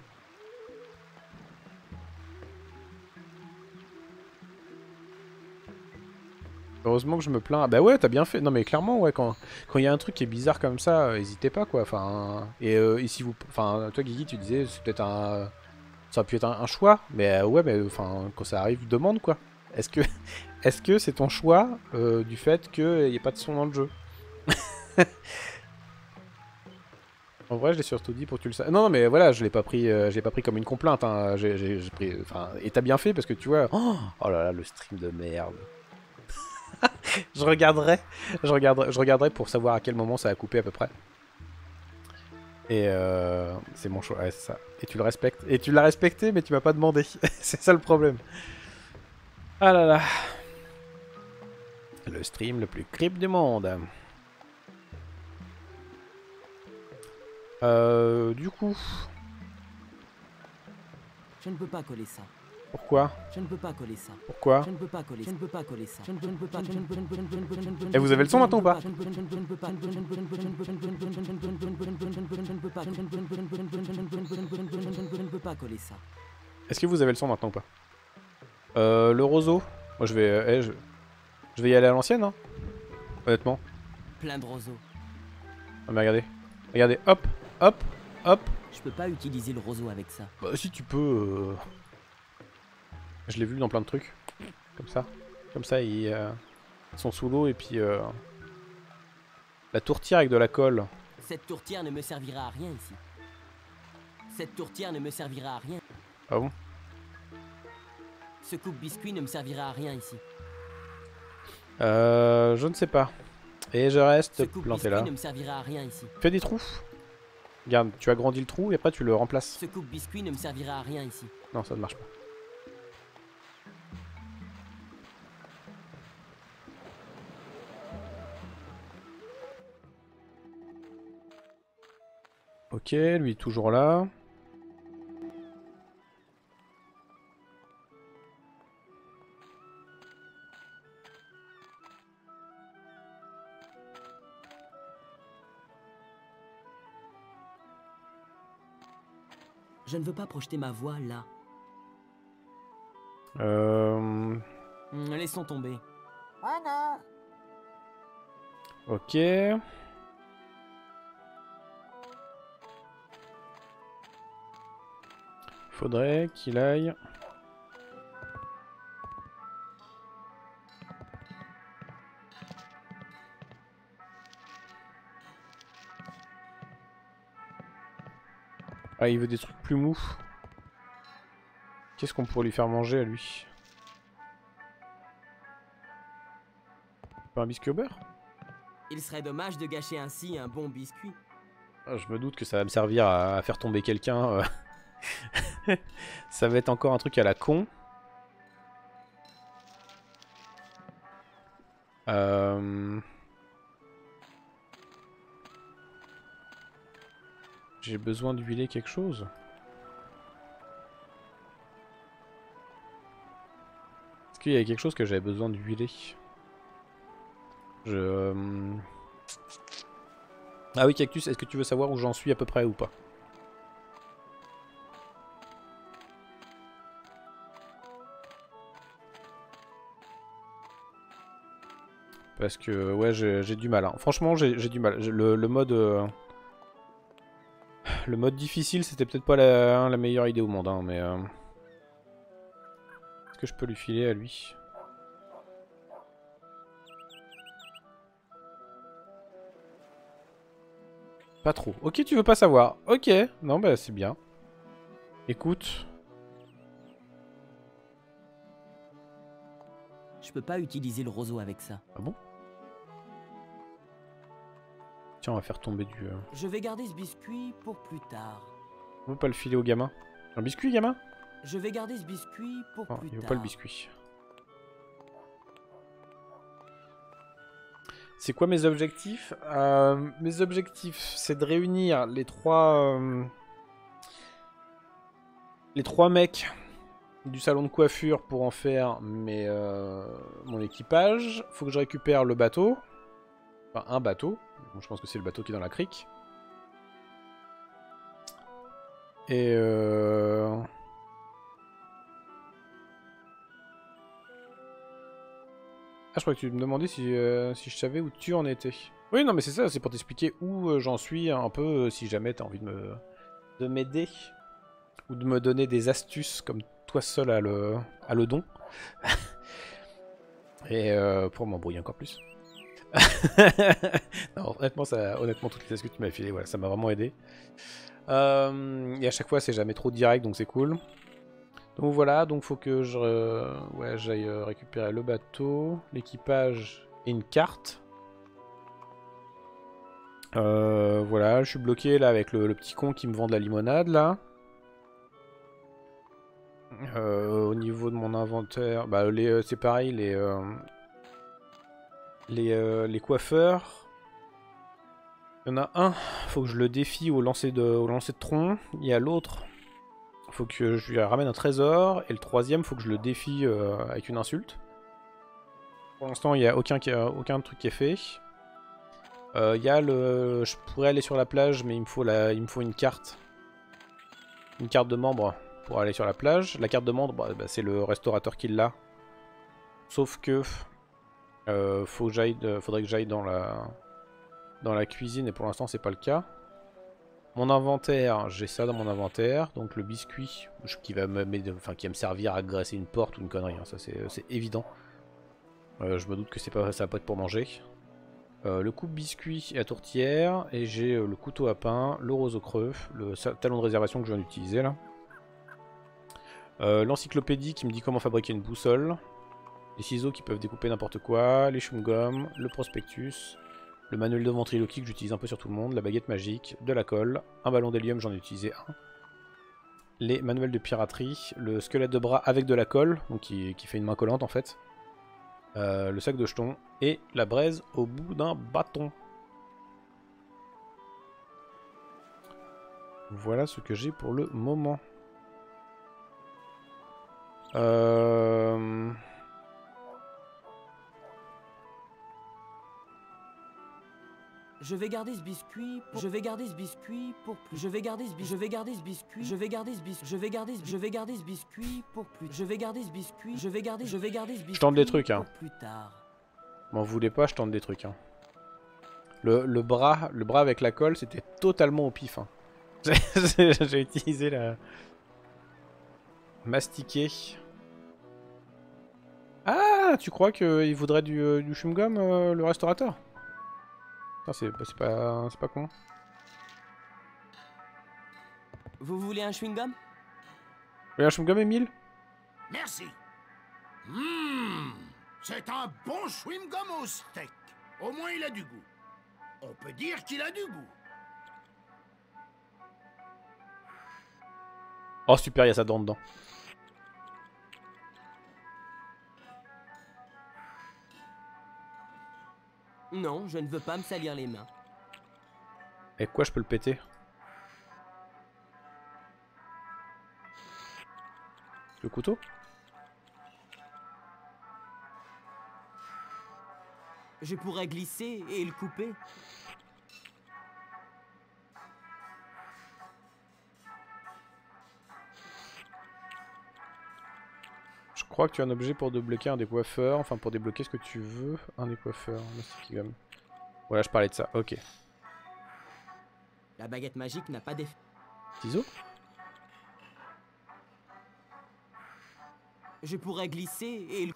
Heureusement que je me plains. Ah bah ouais, t'as bien fait. Non mais clairement, ouais, quand il y a un truc qui est bizarre comme ça, euh, hésitez pas, quoi. Enfin, et, euh, et si vous... Enfin, toi, Guigui, tu disais, c'est peut-être un... Ça aurait pu être un, un choix, mais euh, ouais, mais enfin, quand ça arrive, demande quoi. Est-ce que est-ce que c'est ton choix euh, du fait qu'il n'y ait pas de son dans le jeu? En vrai, je l'ai surtout dit pour que tu le saches. Non, non, mais voilà, je l'ai pas pris, euh, je l'ai pas pris comme une complainte. Hein. J'ai pris, enfin, et t'as bien fait parce que tu vois. Oh, oh là là, le stream de merde. je regarderai, je regarderai, je regarderai pour savoir à quel moment ça a coupé à peu près. Et euh, c'est mon choix, ouais, c'est ça. Et tu le respectes. Et tu l'as respecté, mais tu m'as pas demandé. C'est ça le problème. Ah là là. Le stream le plus creep du monde. Euh, du coup... Je ne peux pas coller ça. Pourquoi? Je ne peux pas coller ça. Pourquoi? Je ne peux pas coller ça. Je ne peux pas coller ça. Je ne peux pas. Et vous avez le son maintenant ou pas? Je ne peux pas. Je ne peux pas coller ça. Est-ce que vous avez le son maintenant ou pas? Euh, le roseau. Moi je vais, eh, je... je vais y aller à l'ancienne, hein. Honnêtement. Plein de roseaux. Ah, mais regardez, regardez, hop, hop, hop. Je peux pas utiliser le roseau avec ça. Bah si tu peux... Euh... Je l'ai vu dans plein de trucs. Comme ça. Comme ça, ils euh, sont sous l'eau et puis... Euh... La tourtière avec de la colle. Cette tourtière ne me servira à rien ici. Cette tourtière ne me servira à rien. Ah bon? Ce coupe-biscuit ne me servira à rien ici. Euh... Je ne sais pas. Et je reste Ce planté là. coupe-biscuit ne me servira à rien ici. Fais des trous. Regarde, tu agrandis le trou et après tu le remplaces. Ce coupe-biscuit ne me servira à rien ici. Non, ça ne marche pas. Ok, lui toujours là. Je ne veux pas projeter ma voix là. Euh... Hum, Laissons tomber. Oh non! Ok. Faudrait qu'il aille. Ah, il veut des trucs plus mous. Qu'est-ce qu'on pourrait lui faire manger à lui? Pas un biscuit au beurre? Il serait dommage de gâcher ainsi un bon biscuit. Ah, je me doute que ça va me servir à, à faire tomber quelqu'un. euh. Ça va être encore un truc à la con. Euh... J'ai besoin d'huiler quelque chose. Est-ce qu'il y a quelque chose que j'avais besoin d'huiler? Je... euh, Ah oui, Cactus, est-ce que tu veux savoir où j'en suis à peu près ou pas? Parce que, ouais, j'ai du mal. Hein. Franchement, j'ai du mal. Le, le mode... Euh... Le mode difficile, c'était peut-être pas la, hein, la meilleure idée au monde, hein, mais... Euh... Est-ce que je peux lui filer à lui? Pas trop. Ok, tu veux pas savoir. Ok, non, bah c'est bien. Écoute. Je peux pas utiliser le roseau avec ça. Ah bon? Tiens, on va faire tomber du... Euh... Je vais garder ce biscuit pour plus tard. On veut pas le filer au gamin? Un biscuit, gamin? Je vais garder ce biscuit pour non, plus il veut tard. pas le biscuit. C'est quoi mes objectifs? euh, Mes objectifs, c'est de réunir les trois... Euh, les trois mecs du salon de coiffure pour en faire mes, euh, mon équipage. Faut que je récupère le bateau. Enfin, un bateau. Bon, je pense que c'est le bateau qui est dans la crique. Et... Euh... Ah, je crois que tu me demandais si, euh, si je savais où tu en étais. Oui, non, mais c'est ça, c'est pour t'expliquer où euh, j'en suis un peu, euh, si jamais t'as envie de me de m'aider. Ou de me donner des astuces, comme toi seul à le, à le don. Et euh, pour m'embrouiller encore plus. Non, honnêtement, ça, honnêtement, toutes les astuces que tu m'as filées, voilà, ça m'a vraiment aidé. Euh, et à chaque fois, c'est jamais trop direct, donc c'est cool. Donc voilà, donc faut que je euh, ouais, j'aille euh, récupérer le bateau, l'équipage et une carte. Euh, voilà, je suis bloqué là avec le, le petit con qui me vend de la limonade là. Euh, au niveau de mon inventaire, bah les c'est pareil, les euh, les, euh, les coiffeurs. Il y en a un, faut que je le défie au lancer de au lancer de tronc. Il y a l'autre. Faut que je lui ramène un trésor. Et le troisième, faut que je le défie euh, avec une insulte. Pour l'instant, il n'y a aucun, aucun truc qui est fait. Il euh, y a le... Je pourrais aller sur la plage, mais il me faut, la... il me faut une carte. Une carte de membre pour aller sur la plage. La carte de membre, bah, bah, c'est le restaurateur qui l'a. Sauf que... Euh, faut que j'aille, faudrait que j'aille dans la... dans la cuisine, et pour l'instant, c'est pas le cas. Mon inventaire, j'ai ça dans mon inventaire. Donc le biscuit qui va me, enfin, qui va me servir à graisser une porte ou une connerie. Hein, ça c'est évident. Euh, je me doute que c'est pas, ça va pas être pour manger. Euh, le coupe-biscuit et la tourtière. Et j'ai euh, le couteau à pain, le roseau creux, le talon de réservation que je viens d'utiliser là. Euh, L'encyclopédie qui me dit comment fabriquer une boussole. Les ciseaux qui peuvent découper n'importe quoi. Les chewing-gums, le prospectus. Le manuel de ventriloquie que j'utilise un peu sur tout le monde. La baguette magique, de la colle. Un ballon d'hélium, j'en ai utilisé un. Les manuels de piraterie. Le squelette de bras avec de la colle, donc qui, qui fait une main collante en fait. Euh, le sac de jetons. Et la braise au bout d'un bâton. Voilà ce que j'ai pour le moment. Euh... Je vais garder ce biscuit. Pour... Je vais garder ce biscuit pour plus. Je vais garder ce biscuit. Je vais garder ce biscuit. Je vais garder ce biscuit. Je vais garder. Ce... Je vais garder ce biscuit pour plus. Je vais garder ce biscuit. Je vais garder. Je vais garder ce biscuit. Je tente des trucs, hein. Pour plus tard. M'en voulez pas, je tente des trucs, hein. Le, le bras, le bras avec la colle, c'était totalement au pif. Hein. J'ai utilisé la mastiquer. Ah, tu crois qu'il voudrait du, euh, du chewing-gum, euh, le restaurateur? C'est pas, c'est pas con. Vous voulez un chewing-gum? Oui, un chewing-gum, Émile? Merci. Mmh, c'est un bon chewing-gum au steak. Au moins, il a du goût. On peut dire qu'il a du goût. Oh, super, il y a sa dent dedans. Non, je ne veux pas me salir les mains. Et quoi, je peux le péter? Le couteau? Je pourrais glisser et le couper. Je crois que tu as un objet pour débloquer un des coiffeurs. Enfin, pour débloquer ce que tu veux. Un des coiffeurs. Voilà, je parlais de ça. Ok. La baguette magique n'a pas d'effet. Ciseaux? Je pourrais glisser et...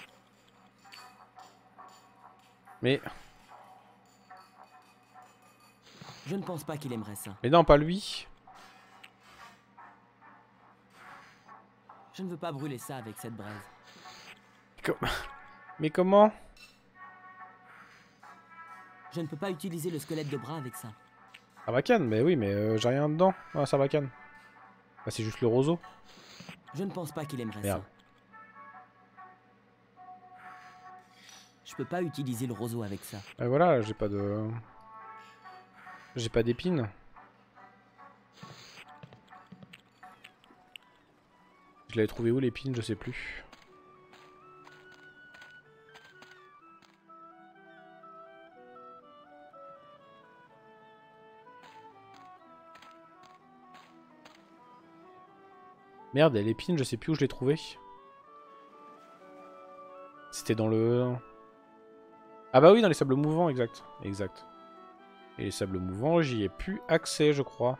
Mais... Je ne pense pas qu'il aimerait ça. Mais non, pas lui. Je ne veux pas brûler ça avec cette braise. Com... Mais comment? Je ne peux pas utiliser le squelette de bras avec ça. Sarbacane? Mais oui, mais euh, j'ai rien dedans. Ah, Sarbacane. Bah, c'est juste le roseau. Je ne pense pas qu'il aimerait Merde. ça. Je peux pas utiliser le roseau avec ça. Ah, voilà, j'ai pas de... J'ai pas d'épines. Je l'avais trouvé où l'épine, je sais plus. Merde, l'épine, je sais plus où je l'ai trouvée. C'était dans le... Ah bah oui, dans les sables mouvants, exact. Exact. Et les sables mouvants, j'y ai plus accès, je crois.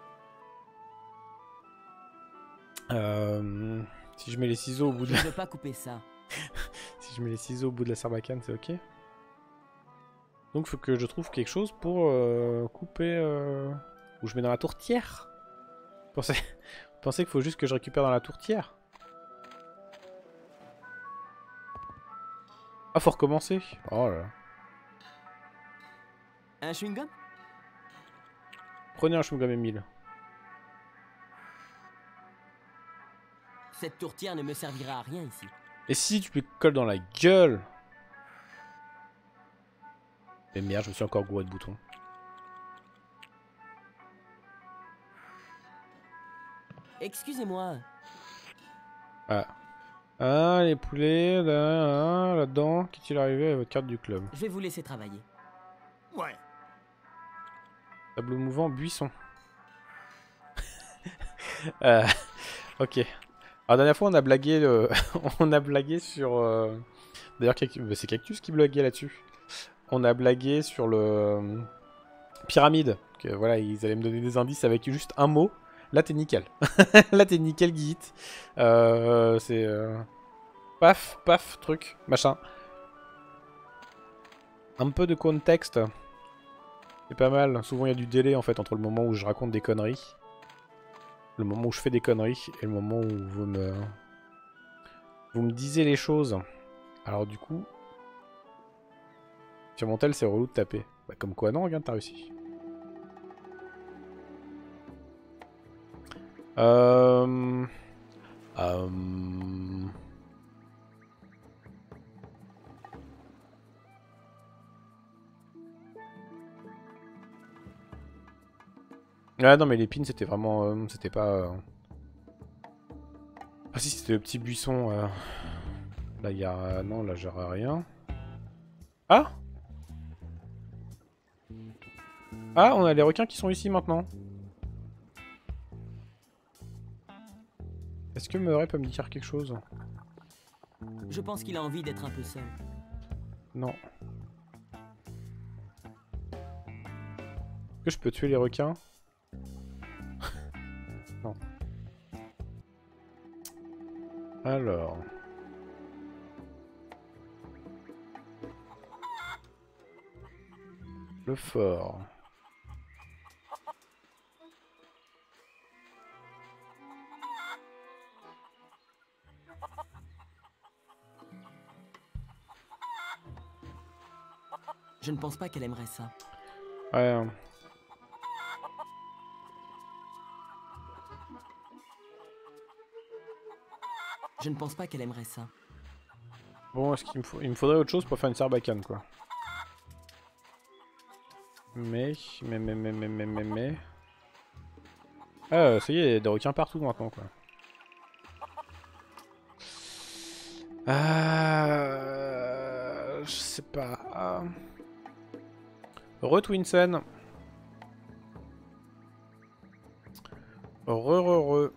Euh... Si je mets les ciseaux au bout de la... Je ne veux pas couper ça. Si je mets les ciseaux au bout de la sarbacane, c'est ok. Donc faut que je trouve quelque chose pour euh, couper... Euh... Ou je mets dans la tourtière. Vous pensez... Vous pensez qu'il faut juste que je récupère dans la tourtière? Ah, faut recommencer. Oh là là. Un chewing-gum? Prenez un chewing-gum, Émile. Cette tourtière ne me servira à rien ici. Et si tu me colles dans la gueule? Mais merde, je me suis encore gouré de boutons. Excusez-moi. Ah. Ah, les poulets, là, là-dedans. Qu'est-il arrivé à votre carte du club? Je vais vous laisser travailler. Ouais. Tableau mouvant, buisson. euh, ok. Alors, la dernière fois, on a blagué, le... on a blagué sur... Euh... D'ailleurs, c'est Cactus qui blaguait là-dessus. On a blagué sur le... Pyramide. que voilà, ils allaient me donner des indices avec juste un mot. Là, t'es nickel. Là, t'es nickel, Guy. Euh, c'est... Euh... Paf, paf, truc, machin. Un peu de contexte. C'est pas mal. Souvent, il y a du délai, en fait, entre le moment où je raconte des conneries, le moment où je fais des conneries, et le moment où vous me... Vous me disiez les choses. Alors, du coup... Sur mon tel, c'est relou de taper. Bah, comme quoi, non, regarde, t'as réussi. Euh... Euh... Ah non mais les pins c'était vraiment... Euh, c'était pas... Euh... Ah si c'était le petit buisson. Euh... Là il y a... Non là j'ai rien. Ah Ah on a les requins qui sont ici maintenant. Est-ce que Murray peut me dire quelque chose? Je pense qu'il a envie d'être un peu seul. Non. Est-ce que je peux tuer les requins? Non. Alors... Le fort... Je ne pense pas qu'elle aimerait ça. Ouais. Je ne pense pas qu'elle aimerait ça. Bon, est-ce qu'il me faut... Il me faudrait autre chose pour faire une sarbacane, quoi. Mais, mais, mais, mais, mais, mais, mais, mais... Ah, ça y est, il y a des requins partout maintenant, quoi. Ah... Je sais pas... Re-Twinsen. Re-re-re.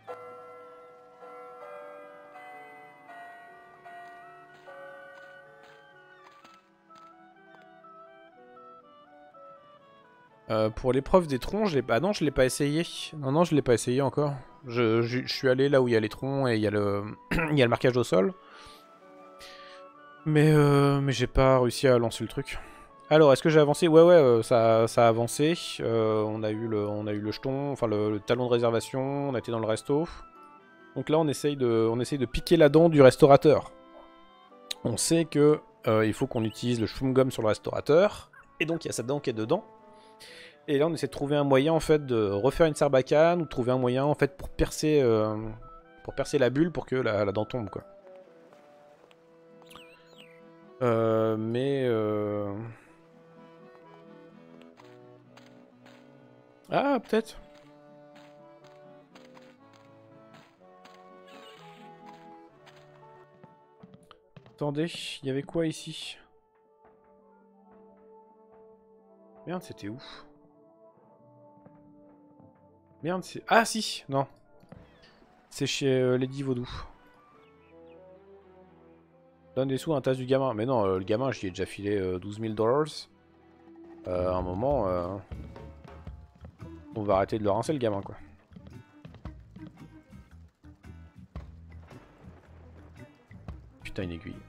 Euh, pour l'épreuve des troncs, je l'ai pas... Ah non, je l'ai pas essayé. Non, non, je l'ai pas essayé encore. Je, je, je suis allé là où il y a les troncs et il y a le, il y a le marquage au sol. Mais, euh, mais j'ai pas réussi à lancer le truc. Alors, est-ce que j'ai avancé? Ouais, ouais, euh, ça, ça a avancé. Euh, on a eu le, on a eu le jeton, enfin le, le talon de réservation. On a été dans le resto. Donc là, on essaye de, on essaye de piquer la dent du restaurateur. On sait que euh, il faut qu'on utilise le chewing-gum sur le restaurateur. Et donc, il y a sa dent qui est dedans. Et là, on essaie de trouver un moyen, en fait, de refaire une sarbacane, ou de trouver un moyen, en fait, pour percer, euh, pour percer la bulle pour que la, la dent tombe, quoi. Euh, mais... Euh... Ah, peut-être. Attendez, il y avait quoi ici? Merde, c'était où? Merde, c'est... Ah, si! Non. C'est chez euh, Lady Vaudou. Donne des sous à un tasse du gamin. Mais non, euh, le gamin, j'y ai déjà filé euh, douze mille dollars. Euh, à un moment... Euh... On va arrêter de le rincer, le gamin, quoi. Putain, une aiguille.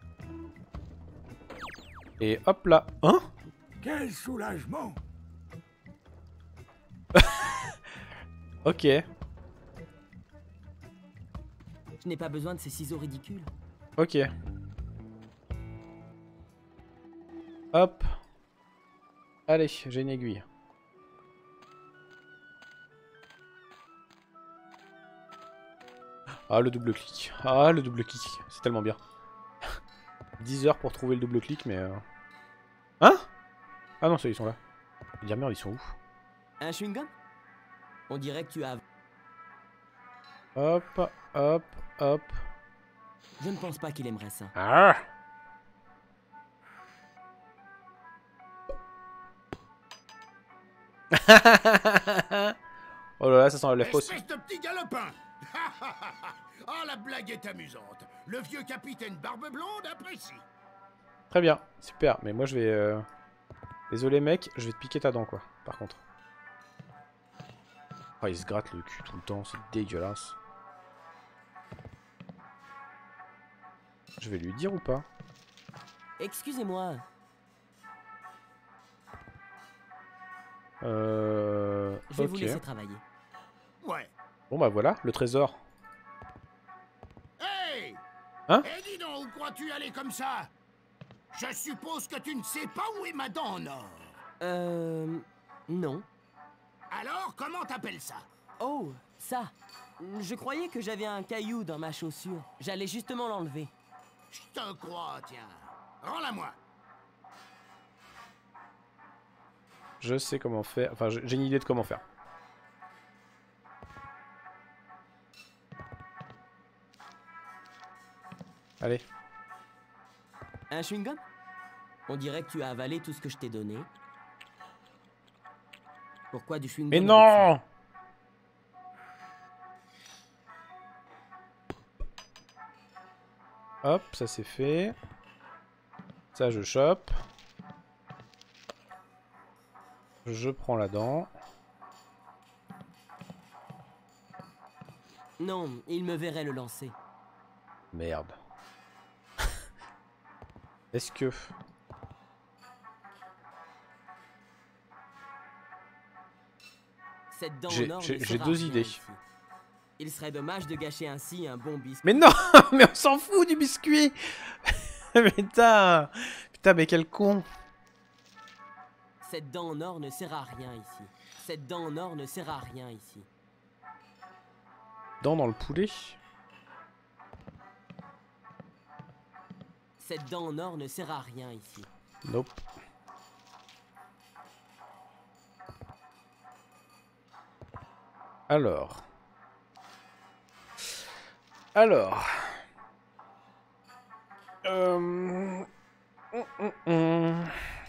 Et hop là. Hein? Quel soulagement! Ok. Je n'ai pas besoin de ces ciseaux ridicules. Ok. Hop. Allez, j'ai une aiguille. Ah, le double clic. Ah, le double clic. C'est tellement bien. dix heures pour trouver le double clic, mais... Euh... Hein? Ah non, ça, ils sont là. Je veux dire, merde, ils sont où? Un chewing-gum? On dirait que tu as... Hop, hop, hop. Je ne pense pas qu'il aimerait ça. Ah! Oh là là, ça sent la fausse. Espèce de petit galopin! Ah, la blague est amusante. Le vieux capitaine Barbe Blonde apprécie. Très bien, super. Mais moi, je vais... Euh... Désolé, mec, je vais te piquer ta dent, quoi, par contre. Oh, il se gratte le cul tout le temps, c'est dégueulasse. Je vais lui dire ou pas? Excusez-moi. Euh... Je vais ok. vous laisser travailler. Ouais. Bon bah voilà, le trésor. Hey! Hein? Eh dis donc, où crois-tu aller comme ça? Je suppose que tu ne sais pas où est ma dent en or. Euh... Non. Alors, comment t'appelles ça? Oh, ça. Je croyais que j'avais un caillou dans ma chaussure. J'allais justement l'enlever. Je te crois, tiens. Rends-la moi. Je sais comment faire. Enfin, j'ai une idée de comment faire. Allez. Un chewing-gum? On dirait que tu as avalé tout ce que je t'ai donné. Pourquoi du chewing-gum? Mais avec non! Hop, ça c'est fait. Ça je chope. Je prends la dent. ça? Non, il me verrait le lancer. Merde. Est-ce que... Cette dent J'ai- en or j'ai- ne j'ai sera deux rien idées. ici. Il serait dommage de gâcher ainsi un bon biscuit. Mais non! Mais on s'en fout du biscuit! Putain! Putain, mais quel con! Cette dent en or ne sert à rien ici. Cette dent en or ne sert à rien ici. Dent dans le poulet? Cette dent en or ne sert à rien ici. Nope. Alors. Alors. Euh... hum, hum, hum.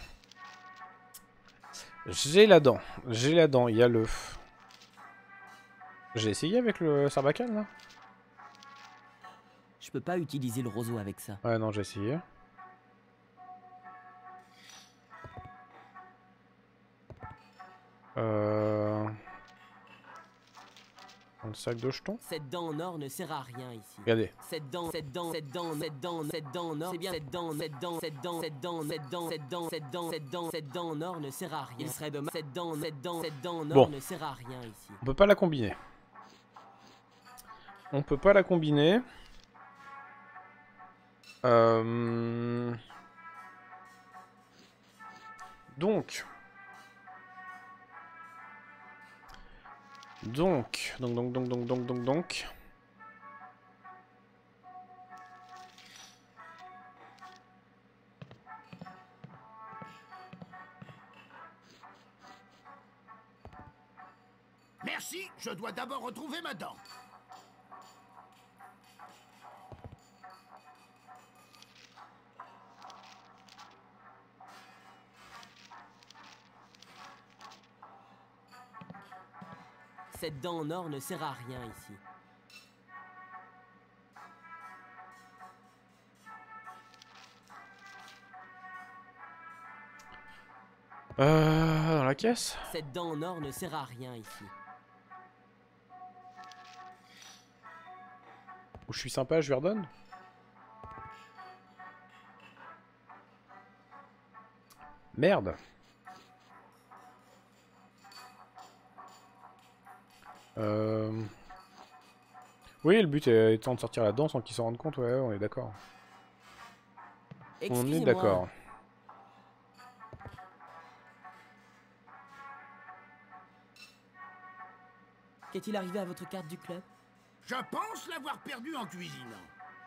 J'ai la dent. J'ai la dent. Il y a l'œuf. J'ai essayé avec le sarbacane là? Je peux pas utiliser le roseau avec ça. Ouais, non, j'ai essayé. Euh... Dans le sac de jetons? Cette dent en or ne sert à rien ici. Regardez. Cette dent, cette dent, cette dent, cette dent, cette dent en or, c'est bien cette dent, cette dent, cette dent, cette dent, cette dent, cette dent, cette dent, cette dent, cette dent en or ne sert à rien. Il serait dommage. Cette dent, cette dent, cette dent en or Bon. ne sert à rien ici. On peut pas la combiner. On peut pas la combiner. Euh... Donc... Donc, donc, donc, donc, donc, donc, donc, donc. Merci, je dois d'abord retrouver ma dent. Cette dent en or ne sert à rien ici. Euh, dans la caisse? Cette dent en or ne sert à rien ici. Où je suis sympa, je lui redonne? Merde. Euh... Oui, le but est étant de sortir la dent sans qu'ils s'en rendent compte, ouais, on est d'accord. On est Excusez-moi. d'accord. Qu'est-il arrivé à votre carte du club? Je pense l'avoir perdue en cuisinant.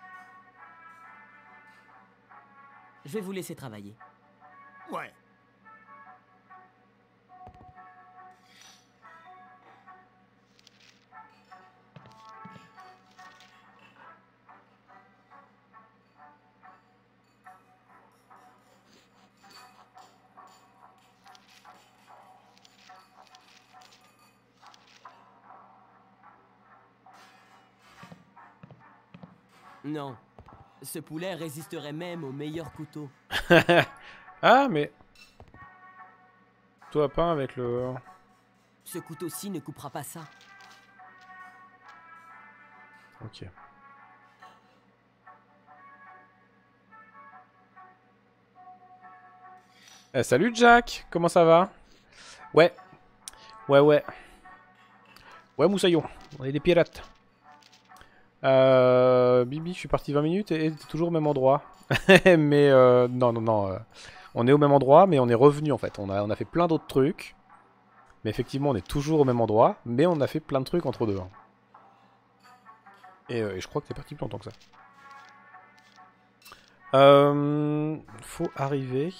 Je vais vous laisser travailler. Ouais. Non. Ce poulet résisterait même au meilleur couteau. Ah, mais... Toi, pas avec le... Ce couteau-ci ne coupera pas ça. Ok. Eh, salut Jack, comment ça va? Ouais, ouais, ouais. Ouais, Moussaillon, on est des pirates. Euh, Bibi, je suis parti vingt minutes et t'es toujours au même endroit. Mais euh, non, non, non. Euh, on est au même endroit, mais on est revenu en fait. On a, on a fait plein d'autres trucs. Mais effectivement, on est toujours au même endroit. Mais on a fait plein de trucs entre deux. Hein. Et, euh, et je crois que t'es parti plus longtemps que ça. Euh, faut arriver.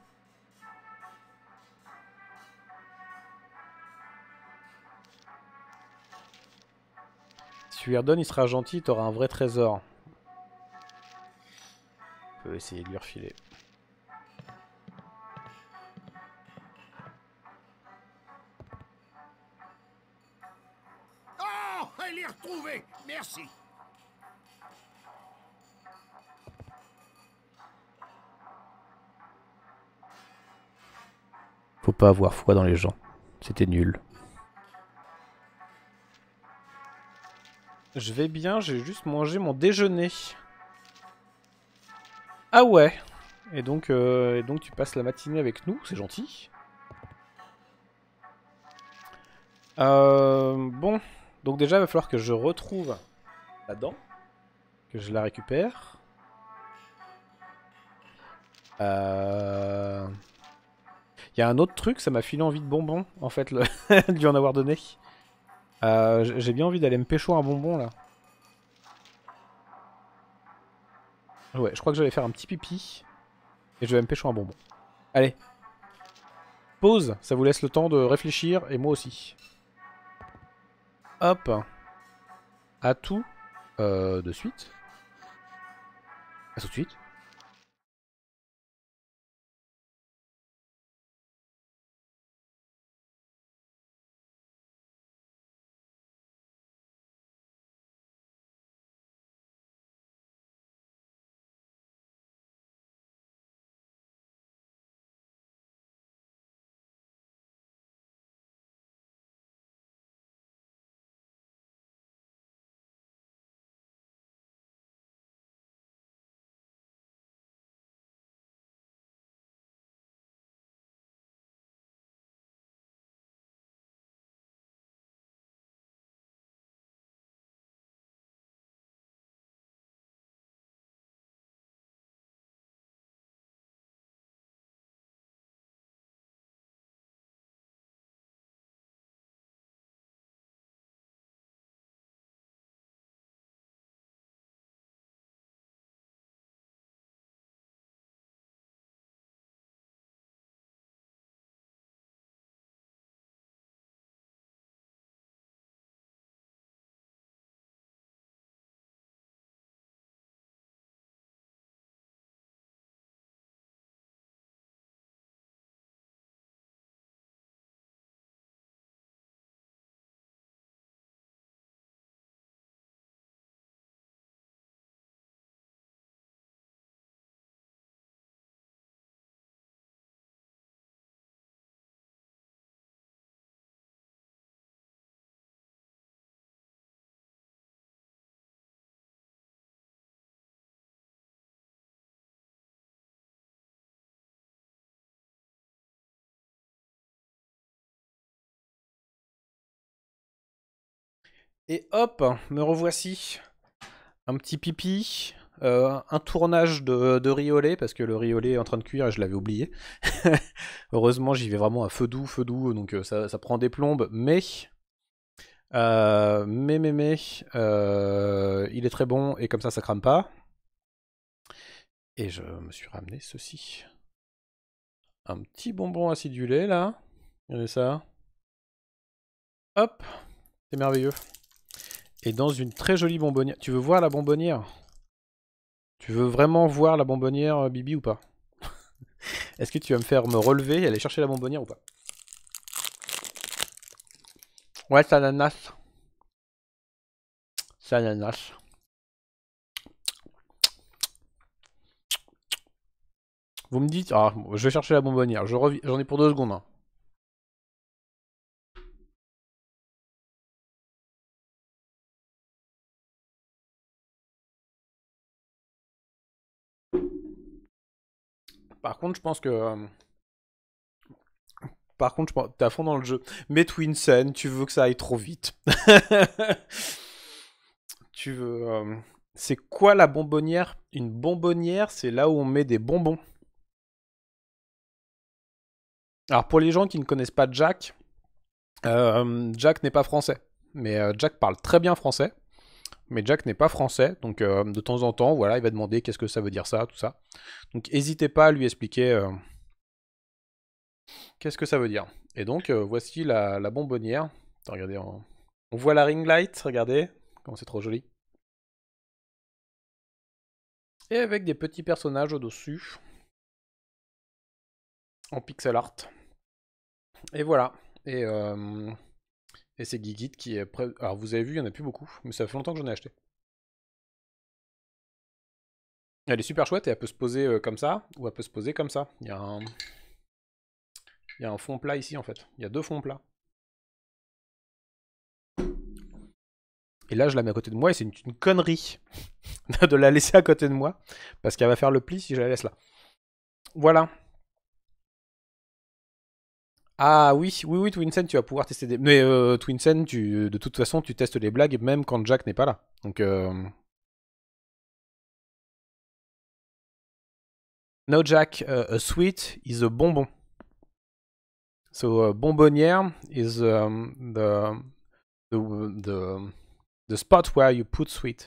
Si tu lui redonnes, il sera gentil, t'auras un vrai trésor. On peut essayer de lui refiler. Oh, elle est retrouvée. Merci. Faut pas avoir foi dans les gens. C'était nul. Je vais bien, j'ai juste mangé mon déjeuner. Ah ouais. Et donc, euh, et donc tu passes la matinée avec nous, c'est gentil. Euh, bon, donc déjà il va falloir que je retrouve la dent, que je la récupère. Euh... Il y a un autre truc, ça m'a filé envie de bonbons, en fait, le... de lui en avoir donné. Euh, J'ai bien envie d'aller me pécho un bonbon, là. Ouais, je crois que je vais faire un petit pipi. Et je vais me pécho un bonbon. Allez. Pause, ça vous laisse le temps de réfléchir, et moi aussi. Hop. À tout euh, de suite. À tout de suite. Et hop, me revoici. Un petit pipi. Euh, un tournage de, de riz au lait, parce que le riz au lait est en train de cuire et je l'avais oublié. Heureusement, j'y vais vraiment à feu doux, feu doux, donc euh, ça, ça prend des plombes, mais... Euh, mais, mais, mais... Euh, il est très bon, et comme ça, ça crame pas. Et je me suis ramené ceci. Un petit bonbon acidulé, là. Regardez ça. Hop, c'est merveilleux. Et dans une très jolie bonbonnière. Tu veux voir la bonbonnière? Tu veux vraiment voir la bonbonnière, Bibi, ou pas? Est-ce que tu vas me faire me relever et aller chercher la bonbonnière ou pas? Ouais, c'est ananas. C'est ananas. Vous me dites... Ah, je vais chercher la bonbonnière. J'en revi... ai pour deux secondes. Hein. Par contre, je pense que... euh, Par contre, je pense... t'es à fond dans le jeu. Mais Twinsen, tu veux que ça aille trop vite. Tu veux... euh, C'est quoi la bonbonnière? Une bonbonnière, c'est là où on met des bonbons. Alors, pour les gens qui ne connaissent pas Jack, euh, Jack n'est pas français. Mais euh, Jack parle très bien français. Mais Jack n'est pas français. Donc, euh, de temps en temps, voilà, il va demander qu'est-ce que ça veut dire ça, tout ça. Donc, n'hésitez pas à lui expliquer euh, qu'est-ce que ça veut dire. Et donc, euh, voici la, la bonbonnière. Attends, regardez, on... on voit la ring light, regardez. Comment c'est trop joli. Et avec des petits personnages au-dessus. En pixel art. Et voilà. Et, euh, et c'est Geekit qui est prêt. Alors vous avez vu, il n'y en a plus beaucoup, mais ça fait longtemps que j'en ai acheté. Elle est super chouette et elle peut se poser euh, comme ça, ou elle peut se poser comme ça. Il y a un... Il y a un fond plat ici en fait. Il y a deux fonds plats. Et là je la mets à côté de moi et c'est une, une connerie de la laisser à côté de moi. Parce qu'elle va faire le pli si je la laisse là. Voilà. Ah oui, oui, oui, Twinsen, tu vas pouvoir tester des... Mais euh, Twinsen, tu... de toute façon, tu testes les blagues même quand Jack n'est pas là. Donc... Euh... No Jack, uh, a sweet is a bonbon. So uh, bonbonnière is um, the, the, the, the spot where you put sweet.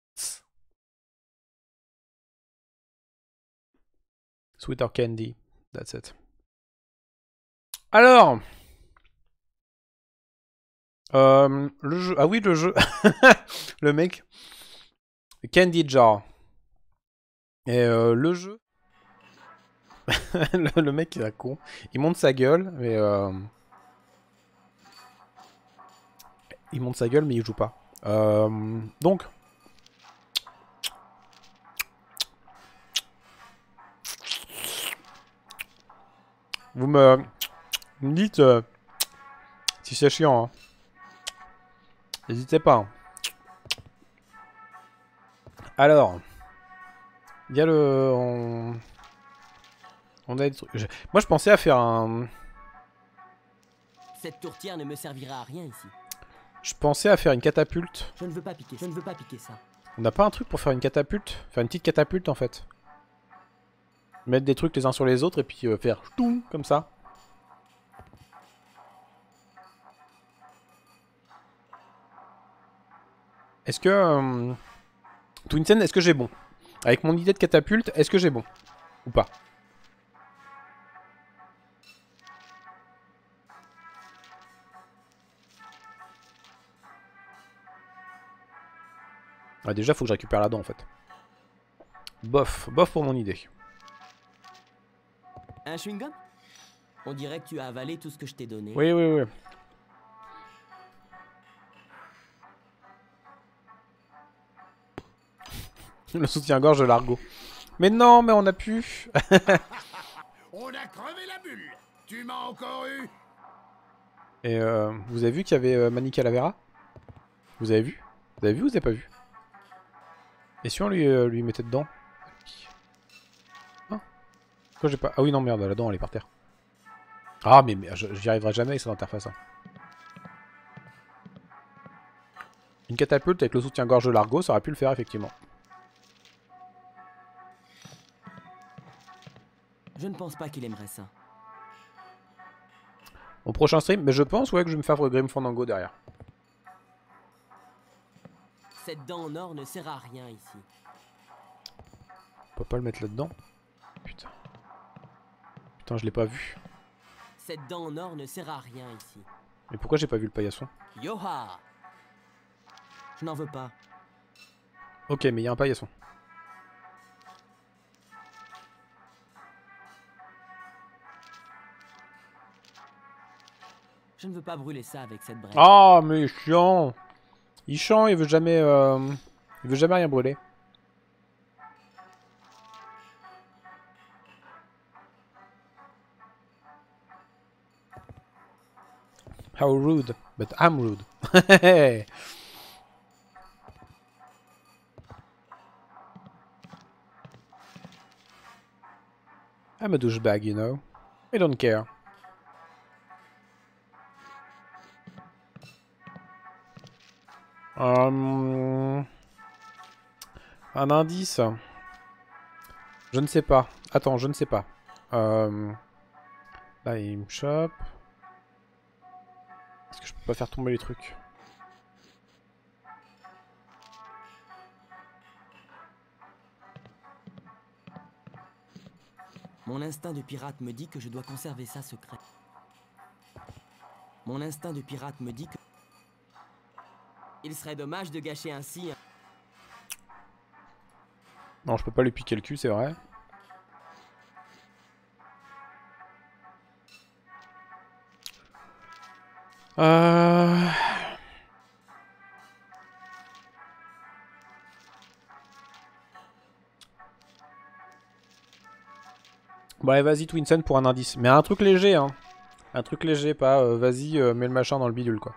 Sweet or candy, that's it. Alors, euh, le jeu, ah oui le jeu, le mec, Candy Jar. Et euh, le jeu, le, le mec il est con, il monte sa gueule, mais euh, il monte sa gueule mais il joue pas. Euh, donc, vous me, vous me dites euh, si c'est chiant. Hein. N'hésitez pas. Hein. Alors, il y a le... On, on a des trucs... Je... Moi, je pensais à faire un... Cette tourtière ne me servira à rien ici. Je pensais à faire une catapulte. Je ne veux pas piquer, je ne veux pas piquer ça. On n'a pas un truc pour faire une catapulte? Faire une petite catapulte, en fait. Mettre des trucs les uns sur les autres et puis euh, faire... tout comme ça. Est-ce que... Euh... Twinsen, est-ce que j'ai bon? Avec mon idée de catapulte, est-ce que j'ai bon? Ou pas? Ah, déjà, faut que je récupère la dent, en fait. Bof, bof pour mon idée. Un chewing-gum? On dirait que tu as avalé tout ce que je t'ai donné. Oui, oui, oui. Le soutien-gorge de Largo. Mais non, mais on a pu. On a crevé la bulle. Tu m'as encore eu. Et euh, vous avez vu qu'il y avait euh, Mani Calavera? Vous avez vu? Vous avez vu ou vous avez pas vu? Et si on lui, euh, lui mettait dedans? Ah. Pourquoi j'ai pas... Ah oui, non, merde, la dent, elle est par terre. Ah, mais, mais j'y arriverai jamais avec cette interface. Hein. Une catapulte avec le soutien-gorge de Largo, ça aurait pu le faire, effectivement. Je ne pense pas qu'il aimerait ça. Au prochain stream, mais je pense ouais que je vais me faire Grim Fandango derrière. Cette dent en or ne sert à rien ici. On peut pas le mettre là-dedans? Putain. Putain, je l'ai pas vu. Cette dent en or ne sert à rien ici. Mais pourquoi j'ai pas vu le paillasson? Yoha! Je n'en veux pas. Ok, mais il y a un paillasson. Je ne veux pas brûler ça avec cette brèche. Ah, oh, mais chiant! Il chiant, il veut jamais... Euh... Il veut jamais rien brûler. How rude, but I'm rude. I'm a douchebag, you know. I don't care. Um... Un indice. Je ne sais pas. Attends, je ne sais pas. Euh... Là, il me chope. Est-ce que je peux pas faire tomber les trucs? Mon instinct de pirate me dit que je dois conserver ça secret. Mon instinct de pirate me dit que... Il serait dommage de gâcher ainsi... un- Non, je peux pas lui piquer le cul, c'est vrai. Euh... Bon allez, vas-y Twinsen pour un indice. Mais un truc léger, hein. Un truc léger, pas euh, vas-y, euh, mets le machin dans le bidule, quoi.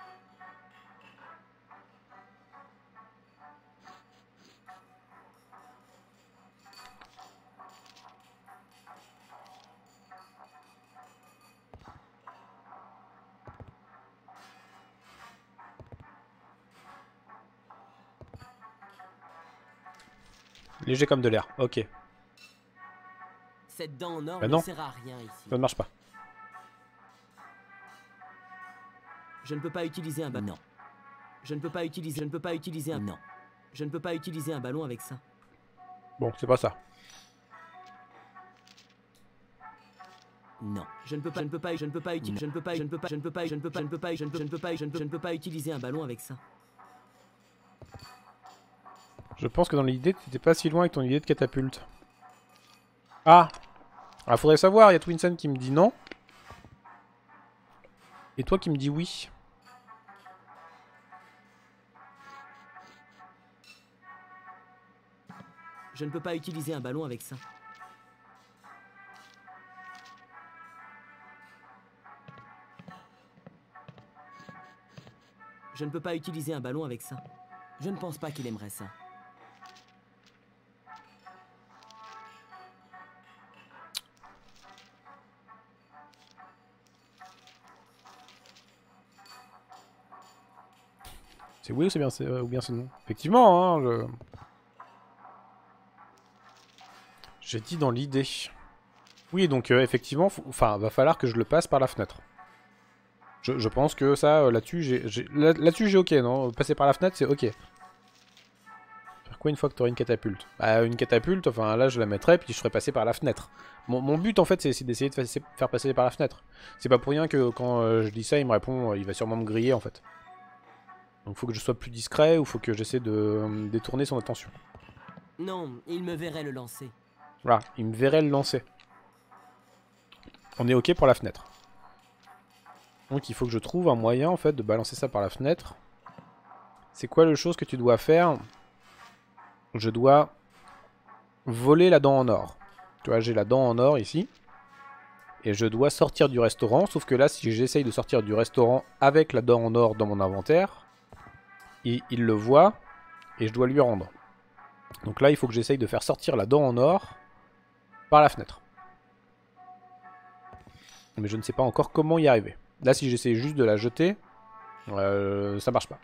Léger comme de l'air, ok. Cette dent en or Bah ne non. sert à rien ici. Ça ne marche pas. Je ne peux pas utiliser un ballon. Non. Je ne peux pas utiliser... Je ne peux pas utiliser un... Non. Je ne peux pas utiliser un ballon avec ça. Bon, c'est pas ça. Non. Je ne peux pas... Je ne peux pas... Je ne peux pas utiliser... Je ne peux pas... Je ne peux pas... Je ne peux pas... Je ne peux pas... Je ne peux pas... Je ne peux... Je ne peux pas... Je ne peux... Je ne peux pas utiliser un ballon avec ça. Je pense que dans l'idée, t'étais pas si loin avec ton idée de catapulte. Ah! Ah, faudrait savoir, il y a Twinsen qui me dit non. Et toi qui me dis oui. Je ne peux pas utiliser un ballon avec ça. Je ne peux pas utiliser un ballon avec ça. Je ne pense pas qu'il aimerait ça. C'est oui ou c'est bien, euh, ou bien c'est non? Effectivement, hein, je... J'ai dit dans l'idée. Oui, donc euh, effectivement, faut... enfin, va falloir que je le passe par la fenêtre. Je, je pense que ça, euh, là-dessus, j'ai... Là-dessus, j'ai ok, non? Passer par la fenêtre, c'est ok. Faire quoi une fois que tu auras une catapulte? Bah, une catapulte, enfin, là, je la mettrai, puis je ferai passer par la fenêtre. Mon, mon but, en fait, c'est d'essayer de passer, faire passer par la fenêtre. C'est pas pour rien que quand euh, je dis ça, il me répond, euh, il va sûrement me griller, en fait. Donc faut que je sois plus discret ou faut que j'essaie de euh, détourner son attention. Non, il me verrait le lancer. Voilà, il me verrait le lancer. On est ok pour la fenêtre. Donc il faut que je trouve un moyen en fait de balancer ça par la fenêtre. C'est quoi le chose que tu dois faire? Je dois voler la dent en or. Tu vois, j'ai la dent en or ici. Et je dois sortir du restaurant. Sauf que là, si j'essaye de sortir du restaurant avec la dent en or dans mon inventaire... Il, il le voit, et je dois lui rendre. Donc là, il faut que j'essaye de faire sortir la dent en or par la fenêtre. Mais je ne sais pas encore comment y arriver. Là, si j'essaie juste de la jeter, euh, ça marche pas.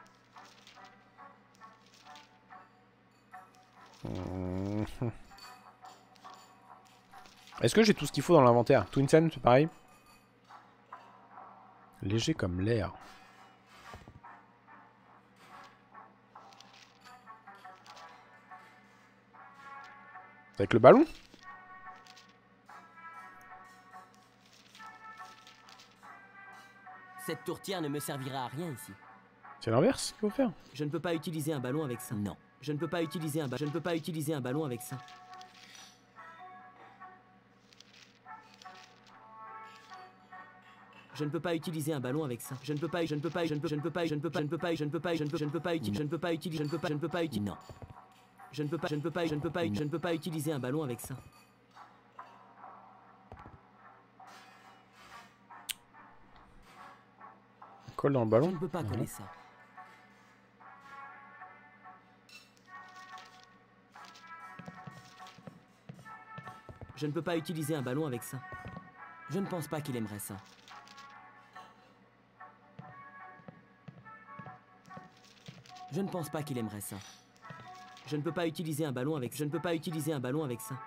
Est-ce que j'ai tout ce qu'il faut dans l'inventaire? Twinsen, c'est pareil? Léger comme l'air. Avec le ballon? Cette tourtière ne me servira à rien ici. C'est l'inverse qu'il faut faire. Je ne peux pas utiliser un ballon avec ça. Non. Je ne peux pas utiliser un, ba je ne peux pas utiliser un ballon avec ça. Je ne peux pas utiliser un ballon avec ça. Je ne peux pas, je ne peux pas, je ne peux, je ne peux pas, je ne peux pas, je ne peux pas, je ne peux pas, je ne peux, je ne peux pas utiliser, je ne peux pas utiliser, je ne peux pas, je ne peux pas utiliser. Non. Je ne peux pas, je ne peux pas, je ne peux pas, je ne peux pas utiliser un ballon avec ça. Colle dans le ballon. Je ne peux pas coller Mmh. ça. Je Je ne peux pas utiliser un ballon avec ça. Je ne pense pas qu'il aimerait ça. Je ne pense pas qu'il aimerait ça. Je ne peux pas utiliser un ballon avec... Je ne peux pas utiliser un ballon avec ça.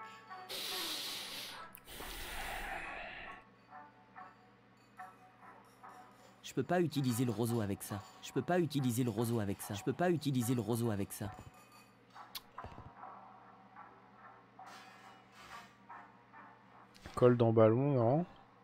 Je peux pas utiliser le roseau avec ça. Je peux pas utiliser le roseau avec ça. Je peux pas utiliser le roseau avec ça. Colle dans ballon, non.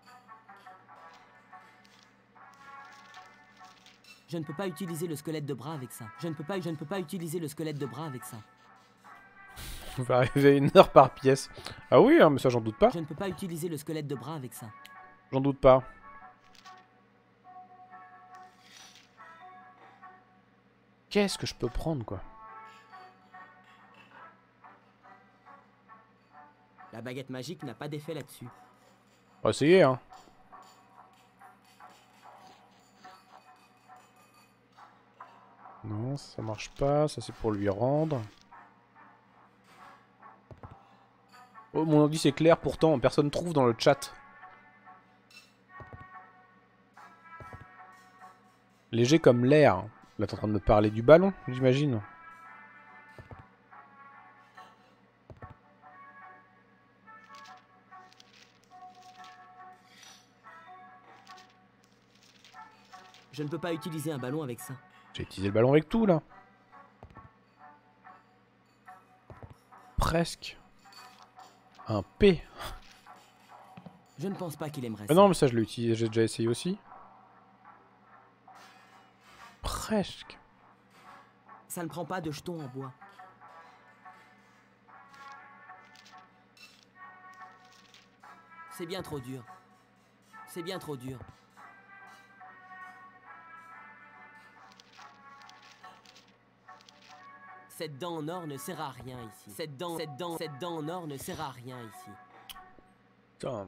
Je ne peux pas utiliser le squelette de bras avec ça. Je ne peux pas, je ne peux pas utiliser le squelette de bras avec ça. On va arriver à une heure par pièce. Ah oui, hein, mais ça j'en doute pas. Je ne peux pas utiliser le squelette de bras avec ça. J'en doute pas. Qu'est-ce que je peux prendre, quoi? La baguette magique n'a pas d'effet là-dessus. On va essayer, hein. Non, ça marche pas. Ça, c'est pour lui rendre. Oh, mon indice est clair, pourtant, personne trouve dans le chat. Léger comme l'air. Là, t'es en train de me parler du ballon, j'imagine. Je ne peux pas utiliser un ballon avec ça. J'ai utilisé le ballon avec tout, là. Presque. Un P. Je ne pense pas qu'il aimerait Ah ça. non, mais ça, je l'ai utilisé, j'ai déjà essayé aussi. Presque. Ça ne prend pas de jetons en bois. C'est bien trop dur. C'est bien trop dur. Cette dent en or ne sert à rien ici. Cette dent, cette dent, cette dent en or ne sert à rien ici. Putain.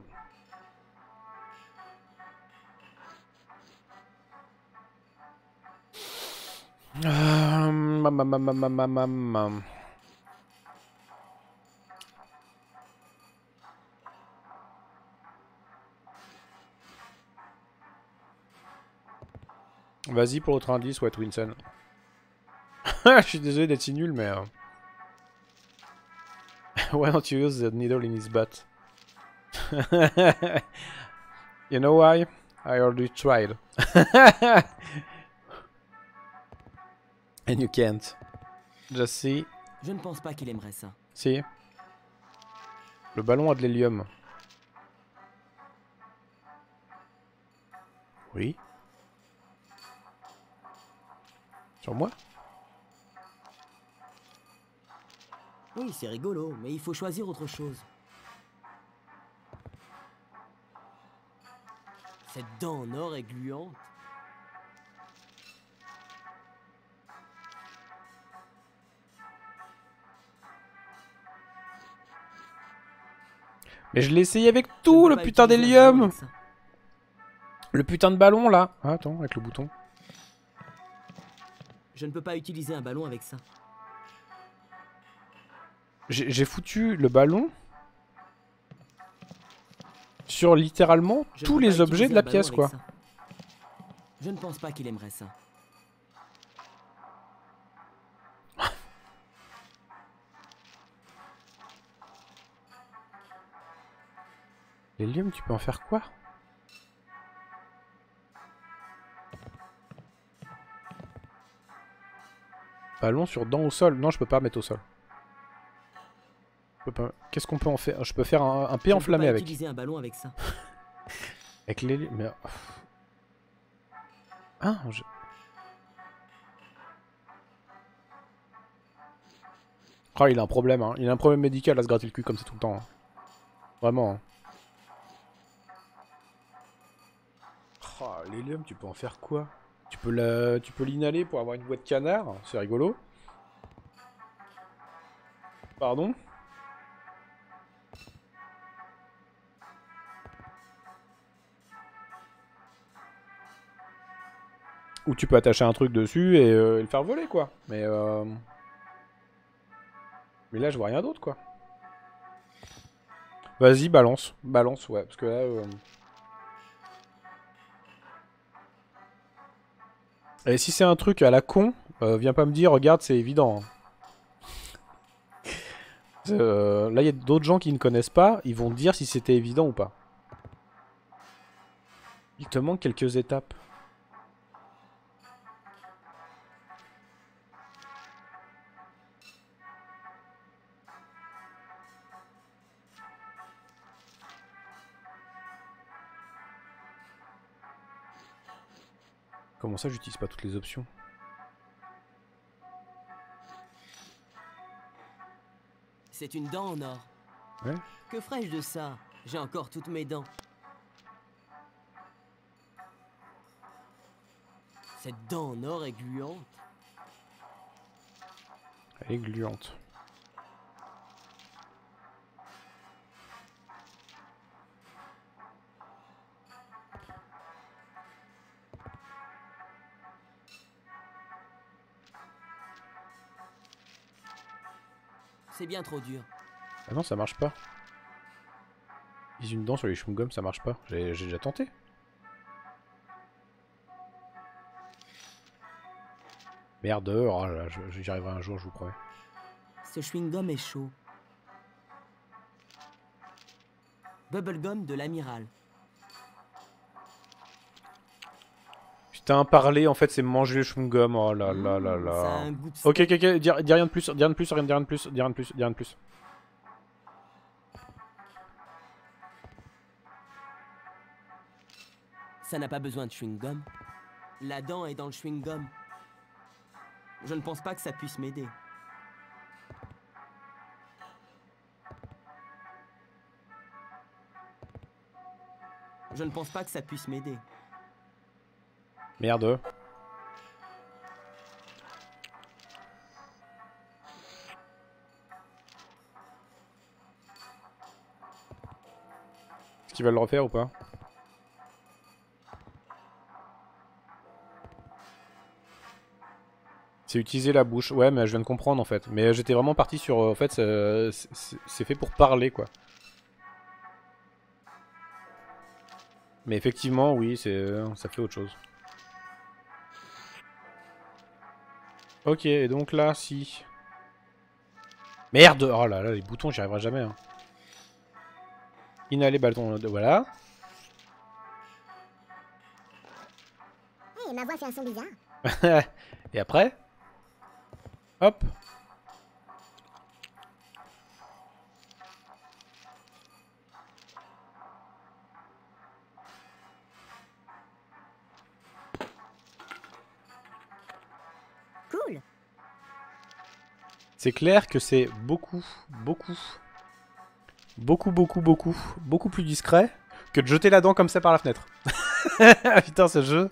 Euh, mam, mam, mam, mam, mam, mam. Vas-y pour l'autre indice, ouais, Twinson. Je suis désolé d'être si nul, mais... Euh... Why don't you use the needle in his butt? You know why? I already tried. And you can't. Just see. Je ne pense pas qu'il aimerait ça. Si. Le ballon a de l'hélium. Oui. Sur moi? Oui, c'est rigolo, mais il faut choisir autre chose. Cette dent en or est gluante. Mais je l'ai essayé avec tout, le putain d'hélium. Le putain de ballon, là. Ah, attends, avec le bouton. Je ne peux pas utiliser un ballon avec ça. J'ai foutu le ballon sur littéralement Je tous peux les pas objets utiliser de la un ballon pièce, avec quoi. ça. Je ne pense pas qu'il aimerait ça. L'hélium, tu peux en faire quoi? Ballon sur dent au sol. Non, je peux pas mettre au sol. Qu'est-ce qu'on peut en faire? Je peux faire un, un P enflammé avec. Je peux pas utiliser un ballon avec ça. Avec l'hélium. Mais... Hein je... Oh, il a un problème, hein. Il a un problème médical à se gratter le cul comme ça tout le temps. Hein. Vraiment. Hein. Oh, l'hélium, tu peux en faire quoi? Tu peux la... tu peux l'inhaler pour avoir une voix de canard, c'est rigolo. Pardon? Ou tu peux attacher un truc dessus et, euh, et le faire voler, quoi. Mais euh... mais là, je vois rien d'autre, quoi. Vas-y, balance. Balance, ouais. Parce que là... Euh... Et si c'est un truc à la con, euh, viens pas me dire, regarde, c'est évident. Euh, là, il y a d'autres gens qui ne connaissent pas, ils vont te dire si c'était évident ou pas. Il te manque quelques étapes. Comment ça, j'utilise pas toutes les options? C'est une dent en or. Ouais. Que ferais-je de ça? J'ai encore toutes mes dents. Cette dent en or est gluante. Elle est gluante. C'est bien trop dur. Ah non, ça marche pas. Vise une dent sur les chewing-gums, ça marche pas. J'ai déjà tenté. Merde, oh là, j'y arriverai un jour, je vous promets. Ce chewing-gum est chaud. Bubblegum de l'amiral. Putain, parler, en fait, c'est manger le chewing-gum. Oh là là là là. Ça a un goût de Ok, ok, ok, dis, dis rien de plus, dis rien de plus, rien, dis rien de plus, dis rien de plus, dis rien de plus. Ça n'a pas besoin de chewing-gum. La dent est dans le chewing-gum. Je ne pense pas que ça puisse m'aider. Je ne pense pas que ça puisse m'aider. Merde. Est-ce qu'ils veulent le refaire ou pas? C'est utiliser la bouche. Ouais, mais je viens de comprendre en fait. Mais j'étais vraiment parti sur... En fait, c'est fait pour parler quoi. Mais effectivement, oui, ça fait autre chose. Ok, et donc là, si... Merde! Oh là là, les boutons, j'y arriverai jamais. Hein. Inhaler, bâton, voilà. Hey, ma voix fait un son bizarre. Et après? Hop! Cool. C'est clair que c'est beaucoup, beaucoup, beaucoup, beaucoup, beaucoup, beaucoup plus discret que de jeter la dent comme ça par la fenêtre. Putain, ce jeu.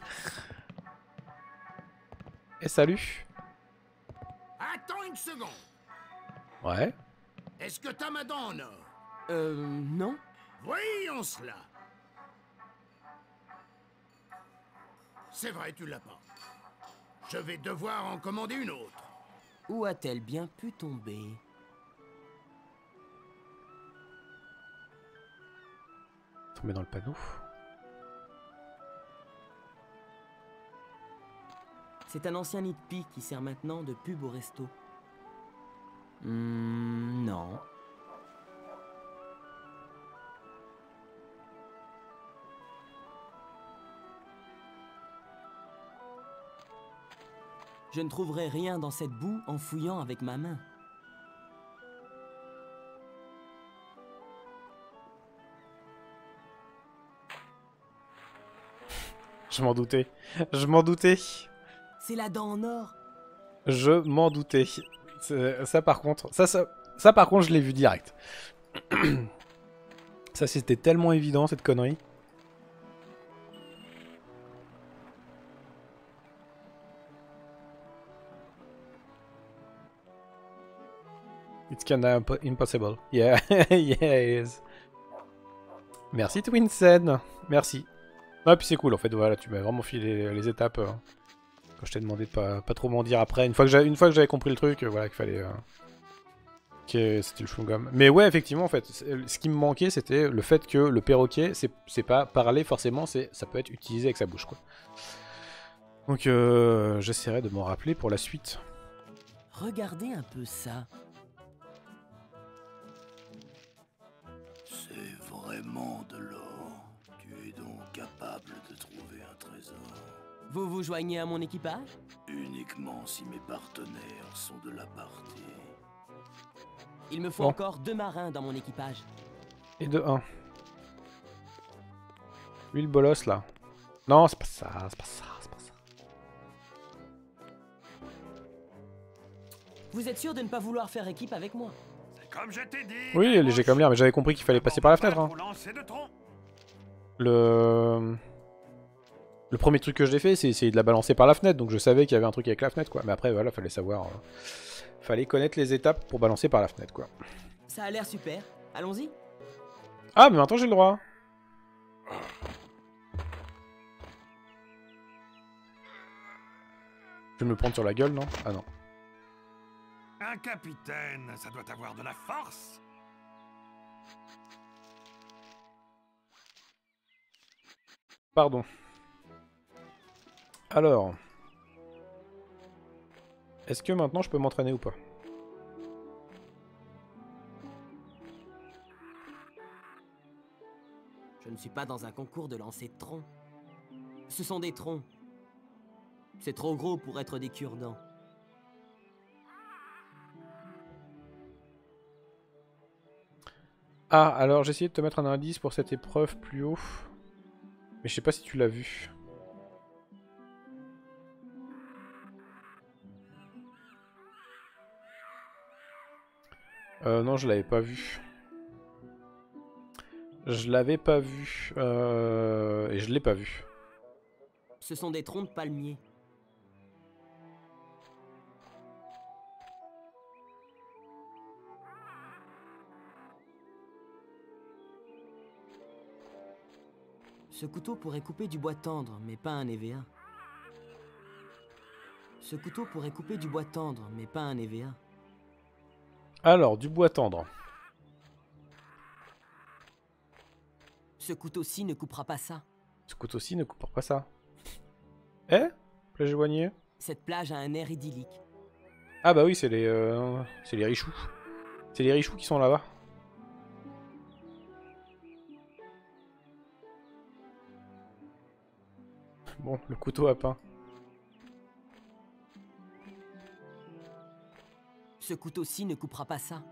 Et salut. Attends une seconde. Ouais. Est-ce que t'as ma dent en or? Euh, non. Voyons cela. C'est vrai, tu l'as pas. Je vais devoir en commander une autre. Où a-t-elle bien pu tomber? Tomber dans le panneau. C'est un ancien nid de pie qui sert maintenant de pub au resto. Hmm, non. Je ne trouverai rien dans cette boue en fouillant avec ma main. Je m'en doutais. Je m'en doutais. C'est la dent en or. Je m'en doutais. Ça par contre, ça, ça, ça par contre, je l'ai vu direct. Ça c'était tellement évident cette connerie. It's kinda impossible. Yeah, yeah it is. Merci Twinsen. Merci. Ah puis c'est cool en fait, voilà, tu m'as vraiment filé les, les étapes. Euh, quand je t'ai demandé de pas, pas trop m'en dire après. Une fois que j'avais compris le truc, euh, voilà qu'il fallait... Euh... Okay, c'était le chewing-gum. Mais ouais, effectivement, en fait, ce qui me manquait, c'était le fait que le perroquet, c'est pas parler forcément, c'est ça peut être utilisé avec sa bouche, quoi. Donc, euh, j'essaierai de m'en rappeler pour la suite. Regardez un peu ça. C'est vraiment de l'or. Tu es donc capable de trouver un trésor. Vous vous joignez à mon équipage? Uniquement si mes partenaires sont de la partie. Il me faut bon. encore deux marins dans mon équipage. Et de un. Lui le bolos là. Non, c'est pas ça, c'est pas ça, c'est pas ça. Vous êtes sûr de ne pas vouloir faire équipe avec moi? Comme je t'ai dit. Oui, léger comme l'air, mais j'avais compris qu'il fallait passer par la fenêtre. Hein. Le... Le premier truc que j'ai fait, c'est essayer de la balancer par la fenêtre, donc je savais qu'il y avait un truc avec la fenêtre, quoi. Mais après, voilà, fallait savoir... Euh... Fallait connaître les étapes pour balancer par la fenêtre, quoi. Ça a l'air super. Allons-y. Ah, mais maintenant j'ai le droit. Je vais me prendre sur la gueule, non? Ah non. Un capitaine, ça doit avoir de la force. Pardon. Alors. Est-ce que maintenant je peux m'entraîner ou pas? Je ne suis pas dans un concours de lancer de troncs. Ce sont des troncs. C'est trop gros pour être des cure-dents. Ah, alors j'ai essayé de te mettre un indice pour cette épreuve plus haut. Mais je sais pas si tu l'as vu. Euh, non, je l'avais pas vu. Je l'avais pas vu. Euh... Et je l'ai pas vu. Ce sont des troncs de palmier. Ce couteau pourrait couper du bois tendre, mais pas un E V A. Ce couteau pourrait couper du bois tendre, mais pas un E V A. Alors, du bois tendre. Ce couteau-ci ne coupera pas ça. Ce couteau-ci ne coupera pas ça. Eh? Plage éloignée. Cette plage a un air idyllique. Ah bah oui, c'est les... Euh, c'est les richoux. C'est les richoux qui sont là-bas. Bon, le couteau à pain. Ce couteau-ci ne coupera pas ça.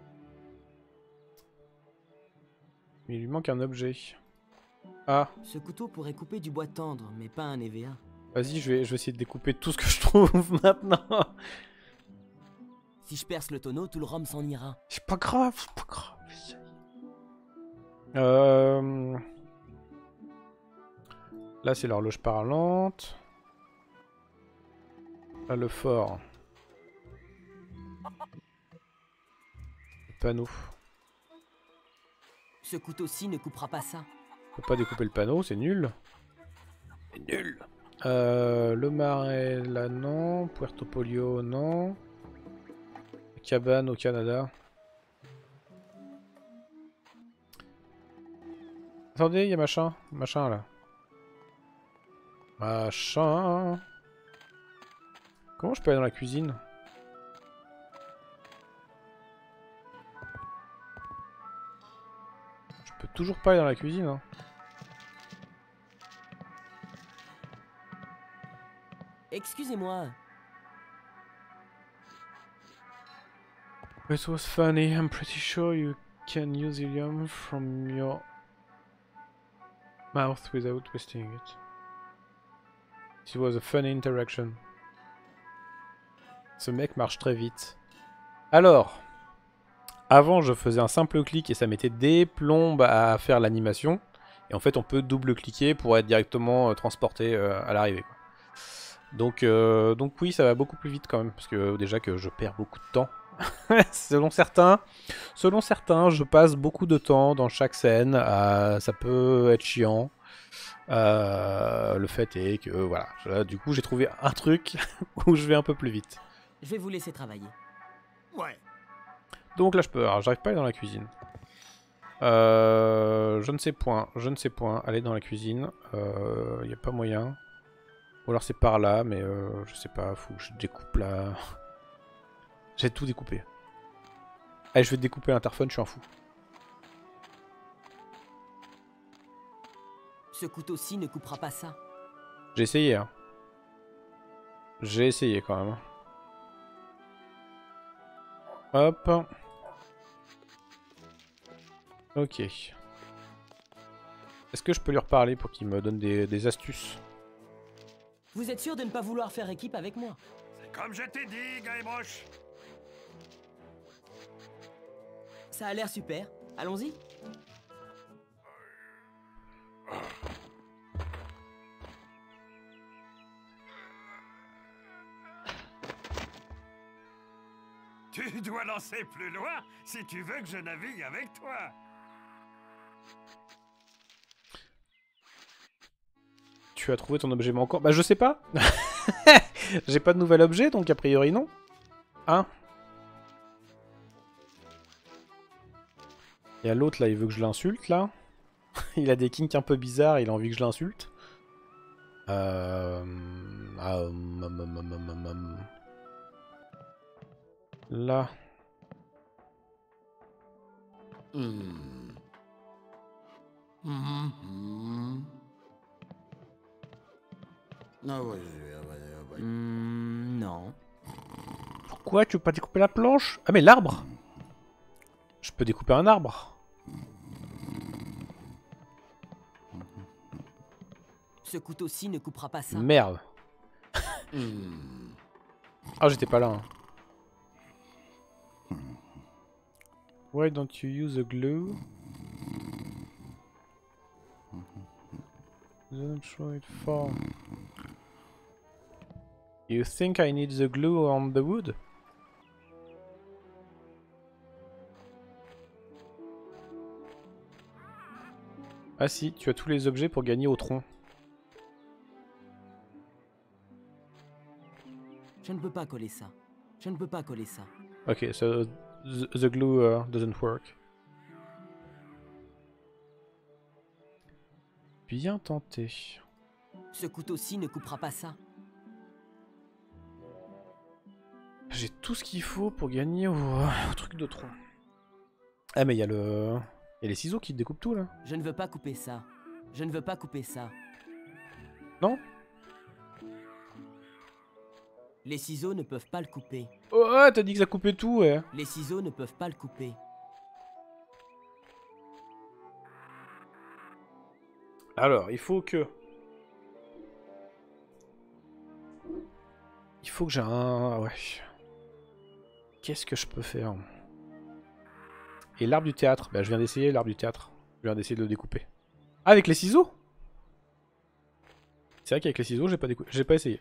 Mais il lui manque un objet. Ah. Ce couteau pourrait couper du bois tendre, mais pas un E V A. Vas-y, je vais, je vais essayer de découper tout ce que je trouve maintenant. Si je perce le tonneau, tout le rhum s'en ira. C'est pas grave, c'est pas grave. Euh... Là, c'est l'horloge parlante. Là, le fort. Le panneau. Ce couteau-ci ne coupera pas ça. Faut pas découper le panneau, c'est nul. C'est nul. Euh, le marais, là, non. Puerto Polio, non. Cabane au Canada. Attendez, il y a machin. Machin, là. Machin. Comment je peux aller dans la cuisine? Je peux toujours pas aller dans la cuisine, hein. Excusez-moi. It was funny. I'm pretty sure you can use helium from your mouth without twisting it. It was a funny interaction. Ce mec marche très vite. Alors, avant je faisais un simple clic et ça mettait des plombes à faire l'animation. Et en fait on peut double-cliquer pour être directement euh, transporté euh, à l'arrivée. Donc, euh, donc oui, ça va beaucoup plus vite quand même. Parce que déjà que je perds beaucoup de temps. selon certains, selon certains, je passe beaucoup de temps dans chaque scène. Euh, ça peut être chiant. Euh, le fait est que voilà, là, du coup j'ai trouvé un truc où je vais un peu plus vite. Je vais vous laisser travailler. Ouais. Donc là je peux... Alors j'arrive pas à aller dans la cuisine. Euh, je ne sais point, je ne sais point. Aller dans la cuisine, il euh, n'y a pas moyen. Ou alors c'est par là, mais euh, je sais pas, faut que je découpe là. J'ai tout découpé. Allez, je vais découper l'interphone, je suis un fou. Ce couteau-ci ne coupera pas ça. J'ai essayé, hein. J'ai essayé quand même. Hop. Ok. Est-ce que je peux lui reparler pour qu'il me donne des, des astuces? Vous êtes sûr de ne pas vouloir faire équipe avec moi? C'est comme je t'ai dit, Guybrush. Ça a l'air super. Allons-y. Tu dois lancer plus loin si tu veux que je navigue avec toi. Tu as trouvé ton objet manquant? Bah je sais pas. J'ai pas de nouvel objet, donc a priori non. Hein? Il y a l'autre là, il veut que je l'insulte là. Il a des kinks un peu bizarres, il a envie que je l'insulte. Euh... Ah, um, um, um, um, um, um. Là. Hmm. Hmm, hmm. Ah ouais, ouais, ouais, ouais. Mmh, non. Pourquoi tu peux pas découper la planche? Ah mais l'arbre! Je peux découper un arbre. Ce couteau-ci ne coupera pas ça. Merde. Hmm. Ah j'étais pas là. Hein. Why don't you use a glue? Don't throw it far. You think I need the glue on the wood? Ah si, tu as tous les objets pour gagner au tronc. Je ne peux pas coller ça. Je ne peux pas coller ça. Ok, so the, the glue uh, doesn't work. Bien tenté. Ce couteau-ci ne coupera pas ça. J'ai tout ce qu'il faut pour gagner au, au truc de tronc. Ah mais il y a le... Il y a les ciseaux qui découpent tout là. Je ne veux pas couper ça. Je ne veux pas couper ça. Non? Les ciseaux ne peuvent pas le couper. Oh, t'as dit que ça coupait tout, ouais. Les ciseaux ne peuvent pas le couper. Alors, il faut que... Il faut que j'ai un... Ouais. Qu'est-ce que je peux faire? Et l'arbre du théâtre? Bah, je viens d'essayer l'arbre du théâtre. Je viens d'essayer de le découper. Ah, avec les ciseaux? C'est vrai qu'avec les ciseaux, j'ai pas, décou... j'ai pas essayé.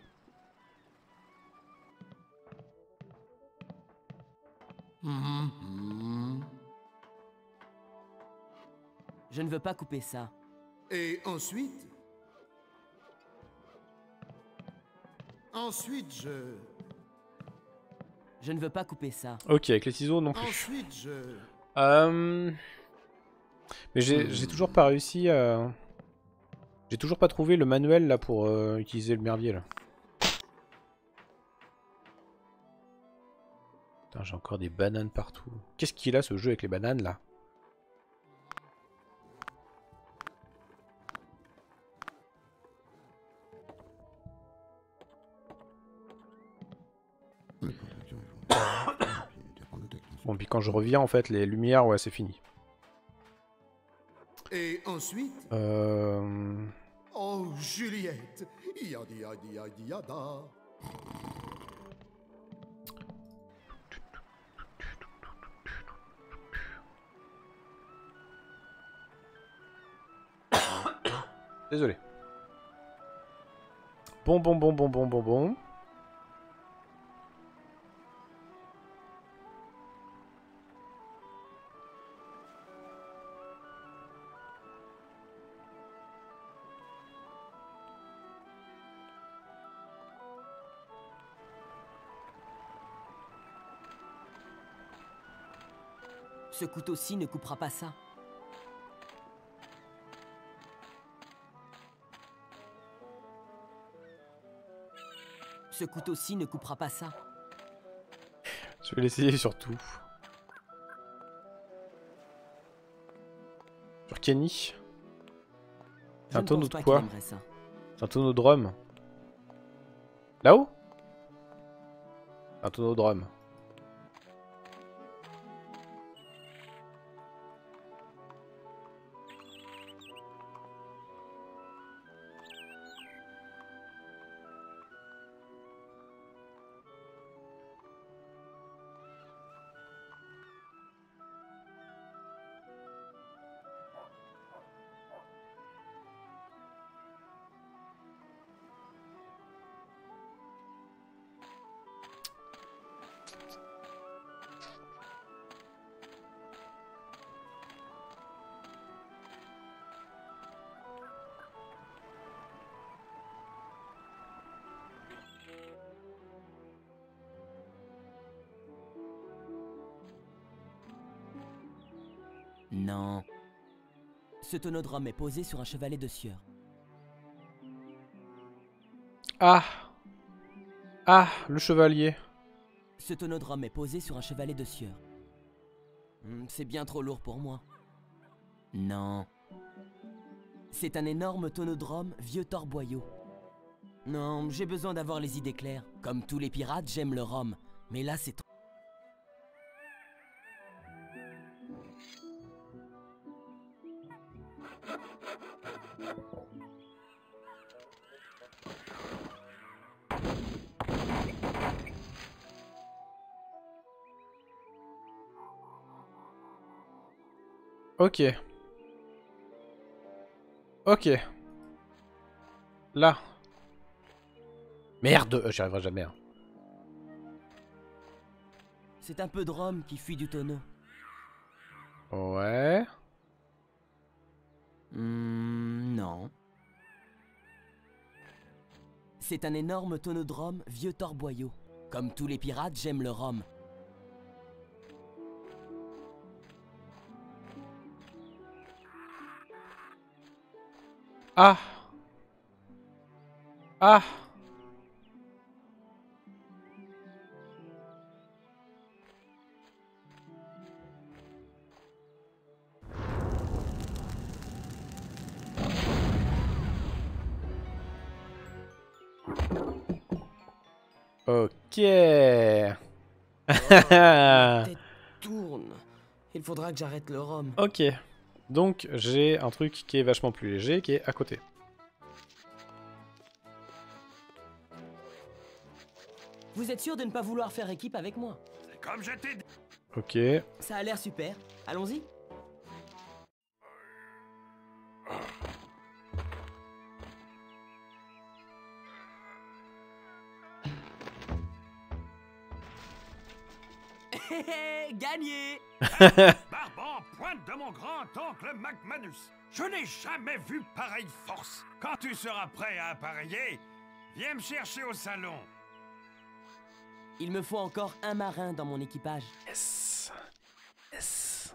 Mmh. Je ne veux pas couper ça. Et ensuite... Ensuite, je... Je ne veux pas couper ça. Ok, avec les ciseaux non plus. Ensuite, je... Euh... Mais j'ai j'ai toujours pas réussi à... J'ai toujours pas trouvé le manuel là pour euh, utiliser le mervier là. Putain, j'ai encore des bananes partout. Qu'est-ce qu'il a ce jeu avec les bananes là? Bon, puis quand je reviens, en fait, les lumières, ouais, c'est fini. Et ensuite... Euh... Oh, Juliette. Yada yada yada yada. Désolé. Bon, bon, bon, bon, bon, bon, bon. Ce couteau-ci ne coupera pas ça. Ce couteau-ci ne coupera pas ça. Je vais l'essayer surtout. Sur Kenny. C'est un tonneau de quoi? C'est un tonneau de rhum. Là-haut? Un tonneau de rhum. Non. Ce tonneau de rhum est posé sur un chevalet de sueur. Ah! Ah, le chevalier. Ce tonneau de rhum est posé sur un chevalet de sueur. Hmm, c'est bien trop lourd pour moi. Non. C'est un énorme tonneau de rhum vieux torboyau. Non, j'ai besoin d'avoir les idées claires. Comme tous les pirates, j'aime le rhum. Mais là, c'est trop... Ok. Ok. Là. Merde, euh, j'y arriverai jamais. Hein. C'est un peu de rhum qui fuit du tonneau. Ouais. Hmm, non. C'est un énorme tonneau de rhum vieux torboyau. Comme tous les pirates, j'aime le rhum. Ah. Ah. Ok. Tête tourne. Il faudra que j'arrête le rhum. Ok. Donc j'ai un truc qui est vachement plus léger, qui est à côté. Vous êtes sûr de ne pas vouloir faire équipe avec moi? C'est comme je t'ai dit. Ok. Ça a l'air super. Allons-y. Gagné. Barbant pointe de mon grand-oncle McManus. Je n'ai jamais vu pareille force. Quand tu seras prêt à appareiller, viens me chercher au salon. Il me faut encore un marin dans mon équipage. Yes. Yes.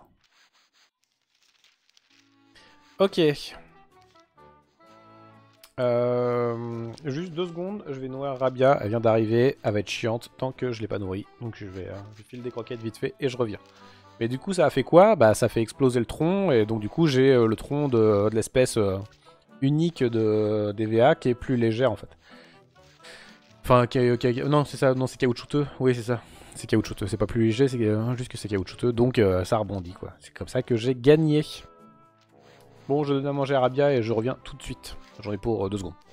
Ok. Euh, juste deux secondes, je vais nourrir Rabia, elle vient d'arriver, elle va être chiante tant que je l'ai pas nourrie. Donc je vais, euh, je file des croquettes vite fait et je reviens. Mais du coup ça a fait quoi? Bah ça fait exploser le tronc et donc du coup j'ai euh, le tronc de, de l'espèce euh, unique de d'E V A qui est plus légère en fait. Enfin, qui, qui, non c'est ça, non c'est caoutchouteux, oui c'est ça. C'est caoutchouteux, c'est pas plus léger, c'est euh, juste que c'est caoutchouteux, donc euh, ça rebondit quoi. C'est comme ça que j'ai gagné. Bon, je donne à manger à Rabia et je reviens tout de suite. J'en ai pour euh, deux secondes.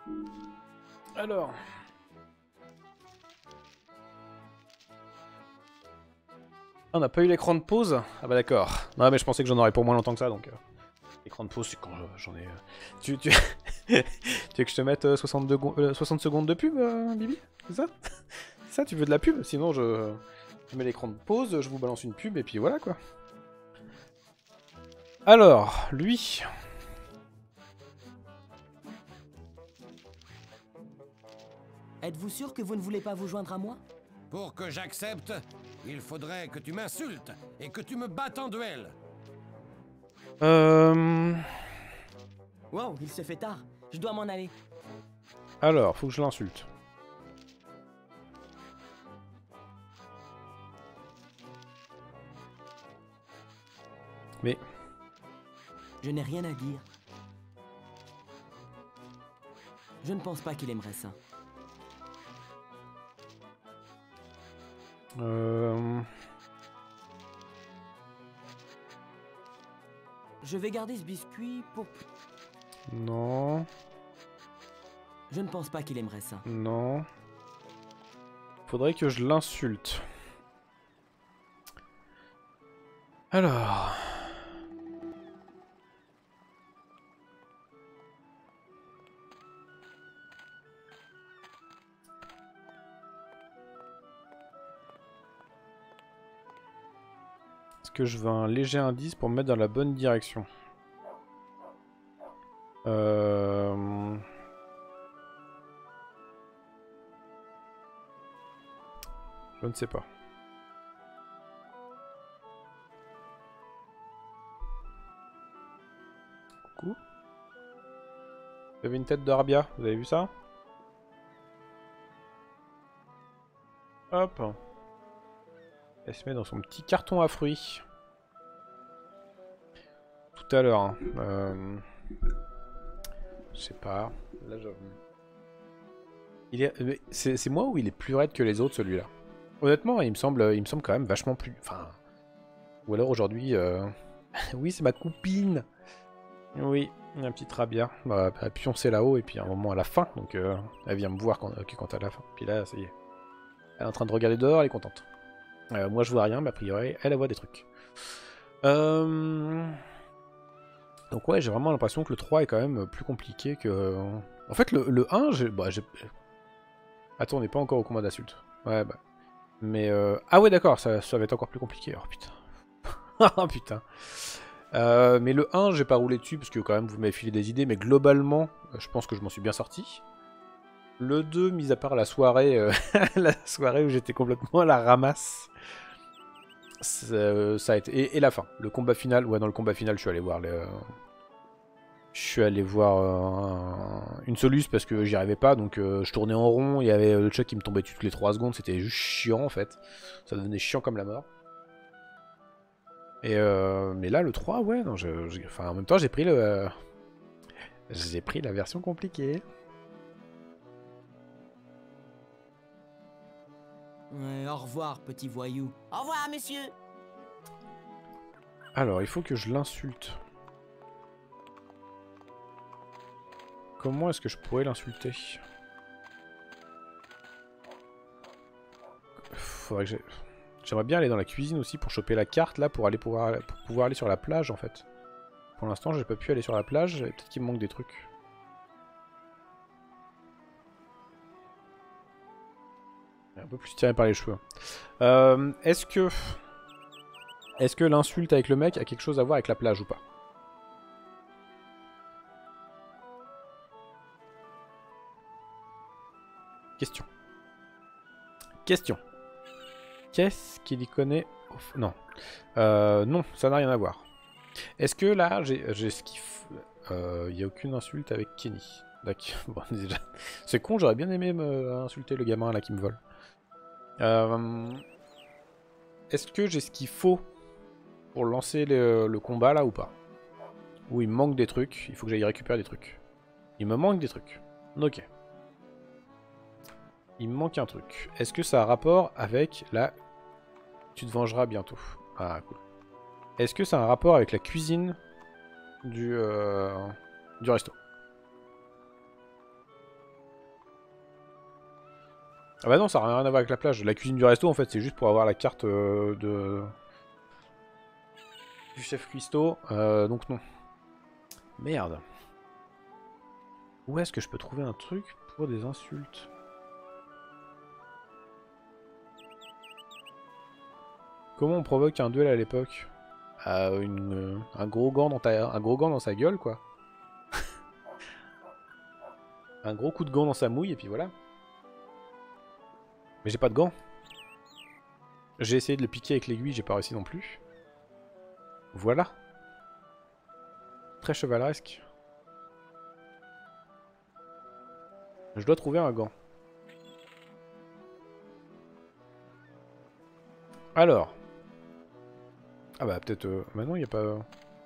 Alors. On n'a pas eu l'écran de pause? Ah bah d'accord. Non mais je pensais que j'en aurais pour moins longtemps que ça, donc... Euh, l'écran de pause, c'est quand j'en ai... Euh... Tu, tu... tu veux que je te mette euh, soixante-deux euh, soixante secondes de pub, euh, Bibi? C'est ça? C'est ça, tu veux de la pub? Sinon je... je mets l'écran de pause, je vous balance une pub, et puis voilà quoi. Alors, lui... Êtes-vous sûr que vous ne voulez pas vous joindre à moi? Pour que j'accepte, il faudrait que tu m'insultes et que tu me battes en duel. Euh... Wow, il se fait tard. Je dois m'en aller. Alors, faut que je l'insulte. Mais... Je n'ai rien à dire. Je ne pense pas qu'il aimerait ça. Euh... Je vais garder ce biscuit pour... Non... Je ne pense pas qu'il aimerait ça. Non... Faudrait que je l'insulte. Alors... Est-ce que je veux un léger indice pour me mettre dans la bonne direction? Euh... Je ne sais pas. Coucou. Vous avez une tête d'Arbia, vous avez vu ça? Hop. Elle se met dans son petit carton à fruits. Tout à l'heure. Hein. Euh... Je sais pas. Là, je... Il est... C'est moi ou il est plus raide que les autres, celui-là? Honnêtement, il me semble, il me semble quand même vachement plus... Enfin... Ou alors aujourd'hui... Euh... oui, c'est ma copine. Oui, un petit Rabia. Bah, elle a pioncé là-haut et puis à un moment à la fin. Donc euh, elle vient me voir quand, quand à la fin. Puis là, ça y est. Elle est en train de regarder dehors, elle est contente. Euh, moi je vois rien, mais a priori elle, elle voit des trucs. Euh... Donc ouais, j'ai vraiment l'impression que le trois est quand même plus compliqué que... En fait le, le un, j'ai... Bah, Attends, on n'est pas encore au combat d'insulte. Ouais bah... Mais euh... Ah ouais d'accord, ça, ça va être encore plus compliqué. Oh putain. Oh putain. Euh, mais le un, j'ai pas roulé dessus parce que quand même vous m'avez filé des idées, mais globalement, je pense que je m'en suis bien sorti. Le deux, mis à part la soirée, euh, la soirée où j'étais complètement à la ramasse, ça a été... Et, et la fin, le combat final, ouais dans le combat final je suis allé voir les... Euh... Je suis allé voir euh, une soluce parce que j'y arrivais pas, donc euh, je tournais en rond, il y avait le Chuck qui me tombait dessus toutes les trois secondes, c'était juste chiant en fait. Ça devenait chiant comme la mort. Et euh, mais là le trois, ouais, non, je, je... enfin en même temps j'ai pris le... Euh... J'ai pris la version compliquée. Ouais, au revoir, petit voyou. Au revoir, monsieur. Alors, il faut que je l'insulte. Comment est-ce que je pourrais l'insulter? Faudrait que j'ai... J'aimerais bien aller dans la cuisine aussi pour choper la carte, là, pour aller pouvoir, pour pouvoir aller sur la plage, en fait. Pour l'instant, j'ai pas pu aller sur la plage, peut-être qu'il me manque des trucs. Un peu plus tiré par les cheveux. Euh, est-ce que... Est-ce que l'insulte avec le mec a quelque chose à voir avec la plage ou pas? Question. Question. Qu'est-ce qu'il y connaît au... Non. Euh, non, ça n'a rien à voir. Est-ce que là, j'ai ce qu'il faut... Il n'y a aucune insulte avec Kenny. Bon, déjà... C'est con, j'aurais bien aimé me insulter le gamin là qui me vole. Euh... Est-ce que j'ai ce qu'il faut pour lancer le, le combat là ou pas? Ou il me manque des trucs, il faut que j'aille récupérer des trucs. Il me manque des trucs. Ok. Il me manque un truc. Est-ce que ça a rapport avec la... Tu te vengeras bientôt. Ah cool. Est-ce que ça a un rapport avec la cuisine du, euh... du resto? Ah bah non, ça n'a rien à voir avec la plage. La cuisine du resto, en fait, c'est juste pour avoir la carte euh, de... du chef cuistot. Euh, donc non. Merde. Où est-ce que je peux trouver un truc pour des insultes? Comment on provoque un duel à l'époque? Ah, une, euh, un gros gant dans ta, un gros gant dans sa gueule, quoi. Un gros coup de gant dans sa mouille, et puis voilà. Mais j'ai pas de gants. J'ai essayé de le piquer avec l'aiguille, j'ai pas réussi non plus. Voilà. Très chevaleresque. Je dois trouver un gant. Alors. Ah bah peut-être... Euh... Bah non, il n'y a pas...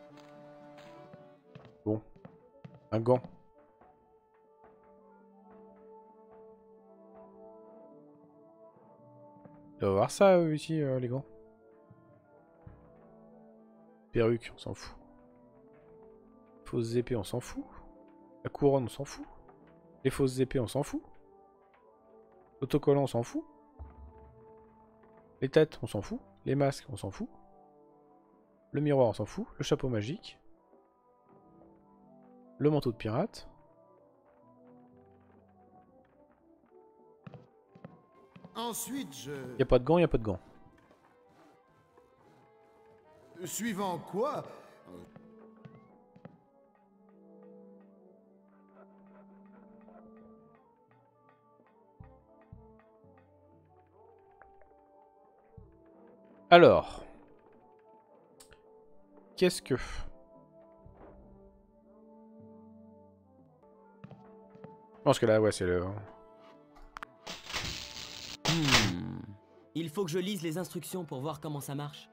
Bon. Un gant. Il doit y avoir ça euh, ici, euh, les gants. Perruque, on s'en fout. Fausses épées, on s'en fout. La couronne, on s'en fout. Les fausses épées, on s'en fout. L'autocollant, on s'en fout. Les têtes, on s'en fout. Les masques, on s'en fout. Le miroir, on s'en fout. Le chapeau magique. Le manteau de pirate. Ensuite, je... Y a pas de gants, y a pas de gants. Suivant quoi? Alors. Qu'est-ce que... Je pense que là, ouais, c'est le... Hmm. Il faut que je lise les instructions pour voir comment ça marche.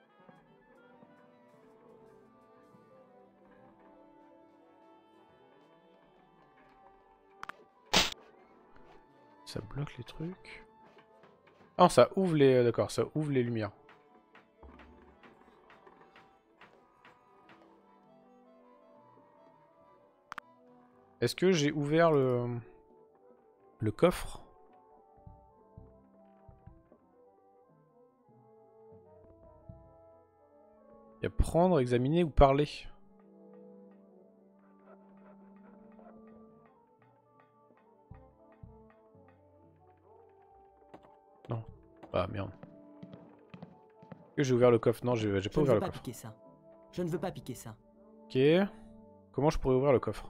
Ça bloque les trucs. Ah, ça ouvre les... D'accord, ça ouvre les lumières. Est-ce que j'ai ouvert le... le coffre? Il y a prendre, examiner ou parler. Non. Ah merde. Est-ce que j'ai ouvert le coffre? Non, j'ai pas ouvert le coffre. Je ne veux pas piquer ça. Je ne veux pas piquer ça. Ok. Comment je pourrais ouvrir le coffre?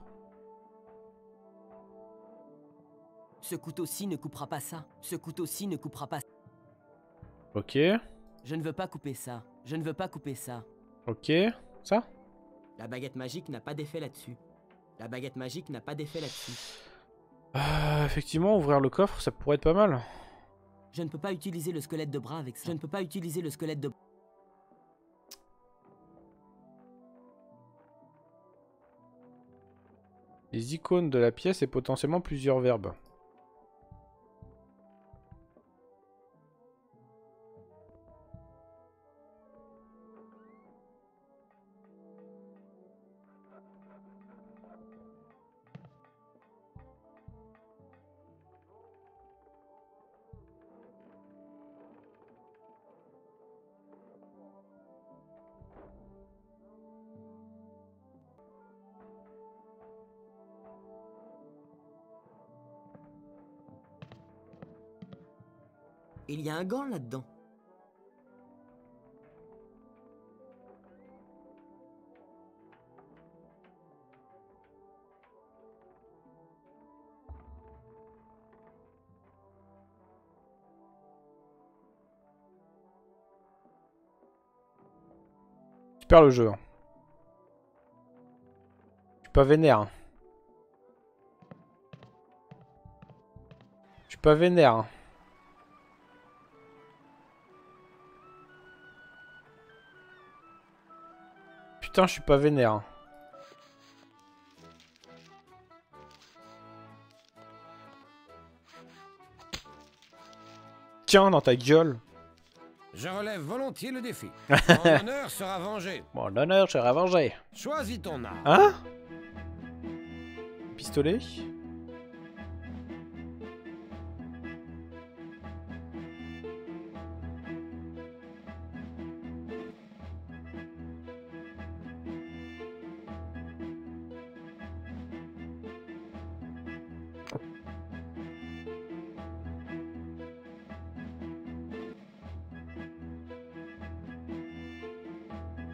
Ce couteau-ci ne coupera pas ça. Ce couteau-ci ne coupera pas ça. Ok. Je ne veux pas couper ça. Je ne veux pas couper ça. Ok. Ça? La baguette magique n'a pas d'effet là-dessus. La baguette magique n'a pas d'effet là-dessus. Euh, effectivement, ouvrir le coffre, ça pourrait être pas mal. Je ne peux pas utiliser le squelette de bras avec ça. Je ne peux pas utiliser le squelette de... Les icônes de la pièce et potentiellement plusieurs verbes. Il y a un gant là-dedans. Super le jeu. Je suis pas vénère. hein. Je suis pas vénère. hein. Putain, je suis pas vénère. hein. Tiens, dans ta gueule. Je relève volontiers le défi. Mon honneur sera vengé. Bon, l'honneur sera vengé. Choisis ton arme. Hein? Pistolet?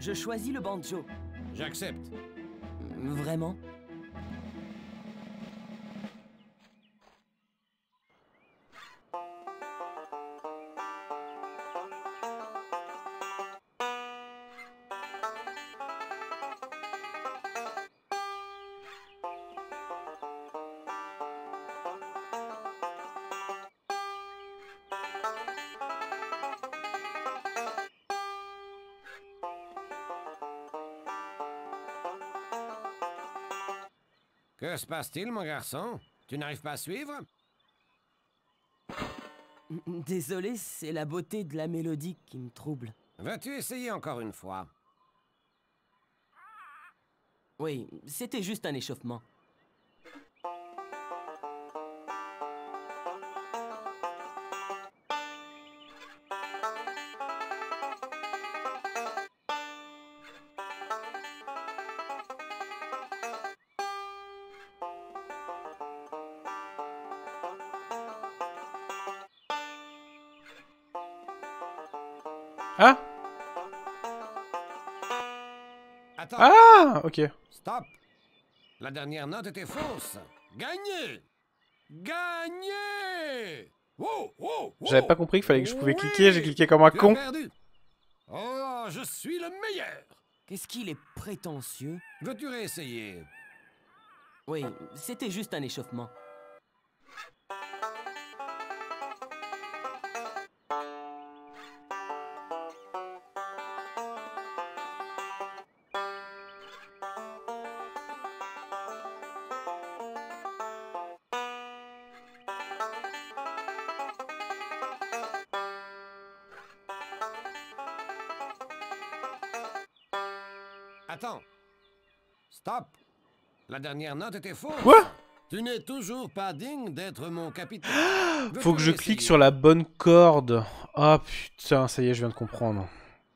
Je choisis le banjo. J'accepte. Vraiment? Que se passe-t-il, mon garçon? Tu n'arrives pas à suivre? Désolé, c'est la beauté de la mélodie qui me trouble. Vas-tu essayer encore une fois? Oui, c'était juste un échauffement. Ah! Attends. Ah! Ok. Stop. La dernière note était fausse. Gagné! Gagné! Oh, oh, oh. J'avais pas compris qu'il fallait que je pouvais Oui. cliquer, j'ai cliqué comme un Tu as con. perdu. Oh, je suis le meilleur! Qu'est-ce qu'il est prétentieux? Veux-tu réessayer? Oui, c'était juste un échauffement. Attends. Stop. La dernière note était fausse. Quoi? Tu n'es toujours pas digne d'être mon capitaine. Faut que je Veux-tu clique essayer? sur la bonne corde. Ah putain, ça y est, je viens de comprendre.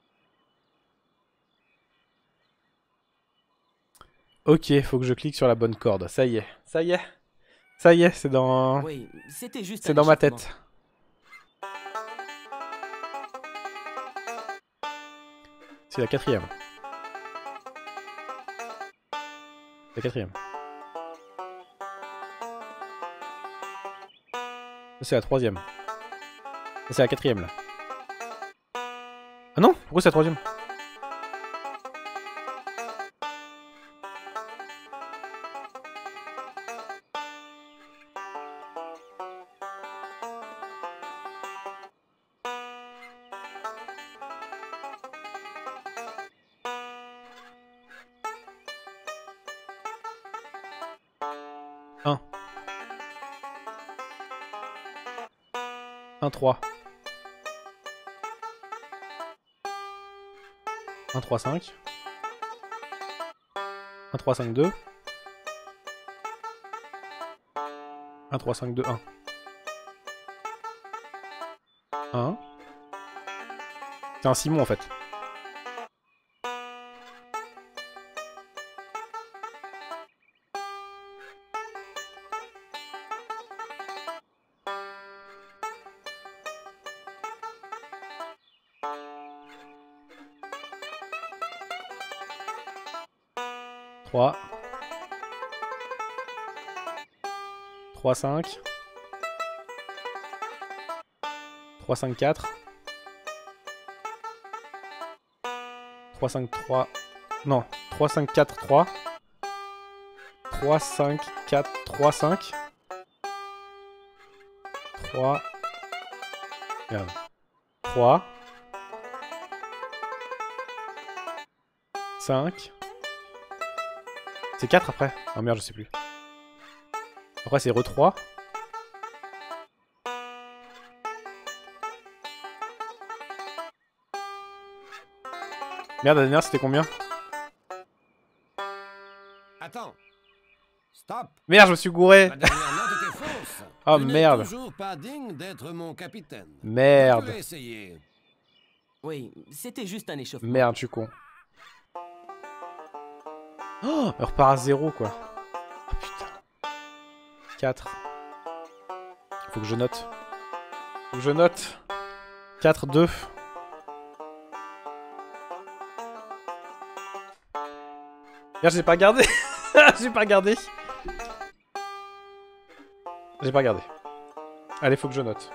Ok, faut que je clique sur la bonne corde. Ça y est, ça y est. Ça y est, c'est dans... Oui, c'était juste C'est un dans ma échauffement. tête. C'est la quatrième. La quatrième. Ça, c'est la troisième. Ça, c'est la quatrième, là. Ah non? Pourquoi c'est la troisième? un. un, trois. un, trois, cinq. un, trois, cinq, deux. un, trois, cinq, deux, un. un. C'est un Simon en fait. trois. trois, cinq. trois, cinq, quatre. trois, cinq, trois. Non, trois, cinq, quatre, trois. trois, cinq, quatre, trois, cinq. trois. Merde. trois. cinq. C'est quatre après? Oh merde, je sais plus. Après c'est re trois. Merde, la dernière c'était combien? Attends. Stop. Merde, je me suis gouré. La dernière note était fausse. Oh Tu n'es merde. toujours pas digne d'être mon capitaine. Merde. Veux-tu essayer? Oui, c'était juste un échauffement. Merde, je suis con. Oh, on repart à zéro quoi. Oh putain. quatre. Faut que je note. Faut que je note. quatre, deux. Merde, j'ai pas regardé. J'ai pas regardé. J'ai pas regardé. Allez, faut que je note.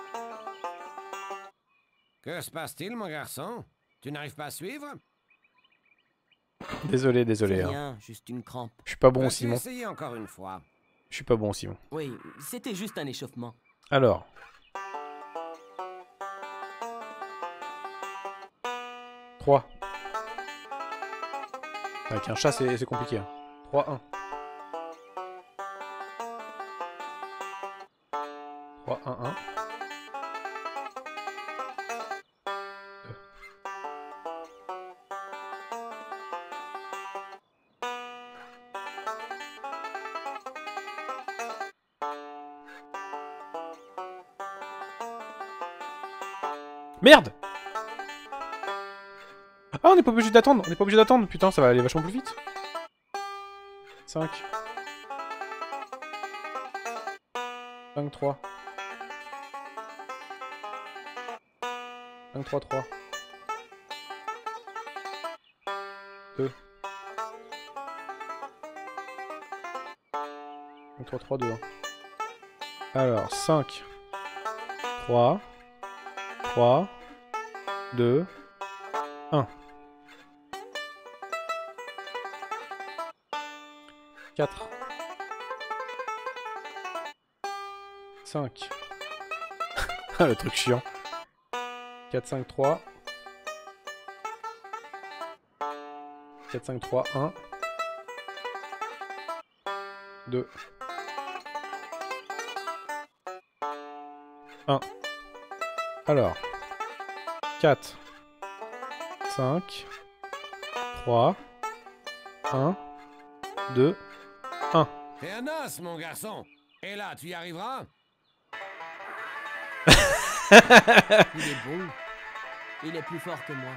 Que se passe-t-il, mon garçon? Tu n'arrives pas à suivre? Désolé, désolé. C'est Hein. rien, juste une crampe. Je suis pas bon, Peux-tu Simon. essayer encore une fois? Je suis pas bon, Simon. Oui, c'était juste un échauffement. Alors. trois. Avec un chat, c'est compliqué. Hein. trois, un. trois, un, un. Merde! Ah, on n'est pas obligé d'attendre, on n'est pas obligé d'attendre, putain, ça va aller vachement plus vite. cinq. cinq, trois. cinq, trois, trois. deux. cinq, trois, trois, deux. Alors, cinq. trois. trois. deux. un. quatre. cinq. Le truc chiant. quatre, cinq, trois. quatre, cinq, trois, un. deux. un. Alors. quatre. cinq. trois. un. deux. un. T'es un os, mon garçon. Et là, tu y arriveras? Il est bon. Il est plus fort que moi.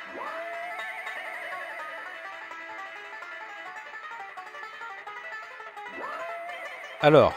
Alors.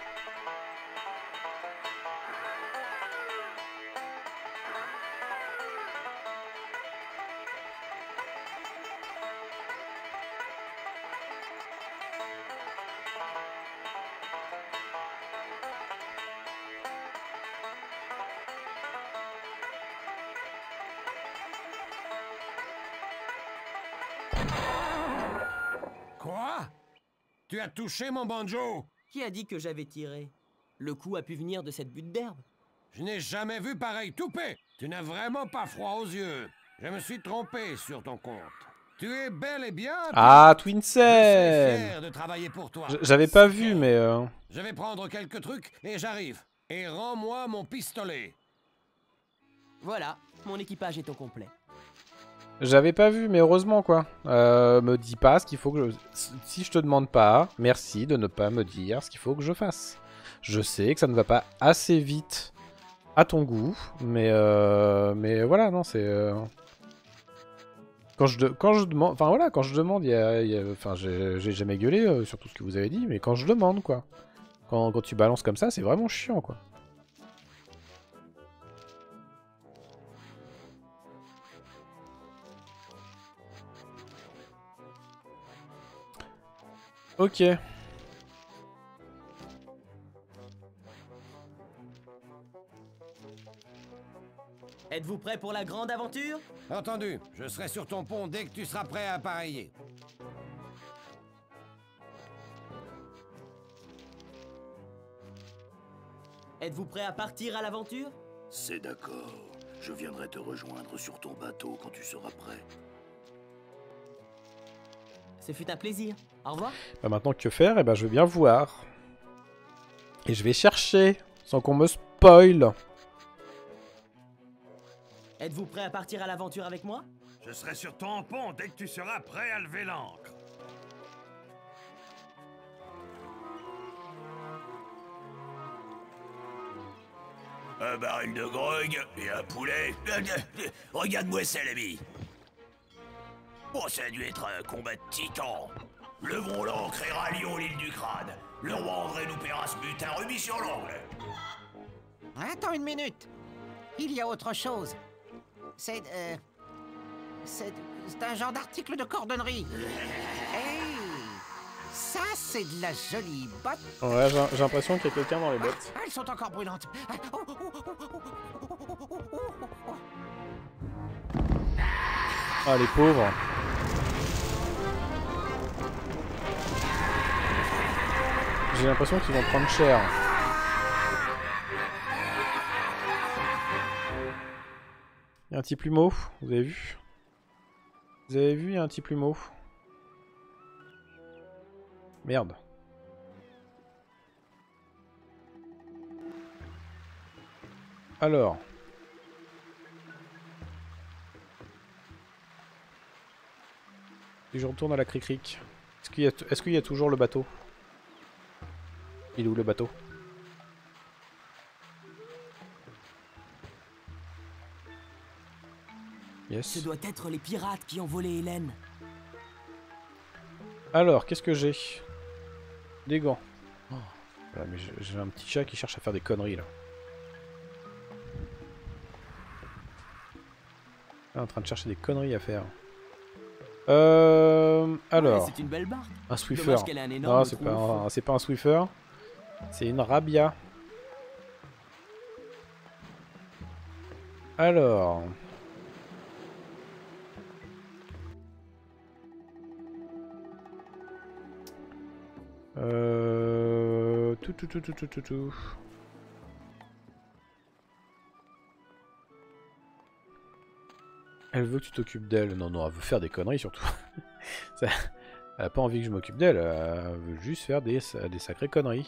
Quoi? Tu as touché mon banjo? Qui a dit que j'avais tiré? Le coup a pu venir de cette butte d'herbe. Je n'ai jamais vu pareil toupé. Tu n'as vraiment pas froid aux yeux. Je me suis trompé sur ton compte. Tu es bel et bien... Ah, Je Twin suis fier Cell. de travailler pour toi. J'avais pas vu, mais... Euh... Je vais prendre quelques trucs et j'arrive. Et rends-moi mon pistolet. Voilà, mon équipage est au complet. J'avais pas vu, mais heureusement, quoi. Euh, me dis pas ce qu'il faut que je... Si je te demande pas, merci de ne pas me dire ce qu'il faut que je fasse. Je sais que ça ne va pas assez vite à ton goût, mais... Euh... Mais voilà, non, c'est... Euh... Quand je, de... quand je demande... Enfin, voilà, quand je demande, il y a... Y a... Enfin, j'ai jamais gueulé euh, sur tout ce que vous avez dit, mais quand je demande, quoi. Quand, quand tu balances comme ça, c'est vraiment chiant, quoi. Ok. Êtes-vous prêt pour la grande aventure? Entendu, je serai sur ton pont dès que tu seras prêt à appareiller. Êtes-vous prêt à partir à l'aventure? C'est d'accord. Je viendrai te rejoindre sur ton bateau quand tu seras prêt. Ce fut un plaisir. Au revoir. Bah maintenant, que faire? Eh ben, je veux bien voir. Et je vais chercher, sans qu'on me spoil. Êtes-vous prêt à partir à l'aventure avec moi? Je serai sur ton pont dès que tu seras prêt à lever l'ancre. Un baril de grog et un poulet. Regarde-moi ça, l'ami. Bon, ça a dû être un combat de titans. Levons l'ancre et rallions l'île du crâne. Le roi André nous paiera ce butin remis sur l'ongle. Attends une minute. Il y a autre chose. C'est... Euh, c'est... C'est un genre d'article de cordonnerie. Et Ça, c'est de la jolie botte. Ouais, j'ai j'ai l'impression qu'il y a quelqu'un dans les bottes. Ah, elles sont encore brûlantes. Ah, oh, oh, oh, oh, oh, oh, oh, oh, oh, oh. Ah, les pauvres. J'ai l'impression qu'ils vont prendre cher. Il y a un petit plumeau, vous avez vu? Vous avez vu, il y a un petit plumeau. Merde. Alors. Si je retourne à la cric-cric, est-ce qu'il y a, est-ce qu'il y a toujours le bateau? Il est où le bateau? Yes. Ce doit être les pirates qui ont volé Hélène. Alors, qu'est-ce que j'ai? Des gants. Oh. Voilà, mais j'ai un petit chat qui cherche à faire des conneries là. Ah, en train de chercher des conneries à faire. Euh, alors. Ouais, c'est une belle barque. Un Swiffer. Dommage qu'elle ait un énorme Non, c'est trou pas, au fond. un- c'est pas un Swiffer. C'est une Rabia. Alors. Euh... Tout, tout, tout, tout, tout, tout, tout. Elle veut que tu t'occupes d'elle. Non, non, elle veut faire des conneries surtout. Ça- Elle a pas envie que je m'occupe d'elle. Elle veut juste faire des, des sacrées conneries.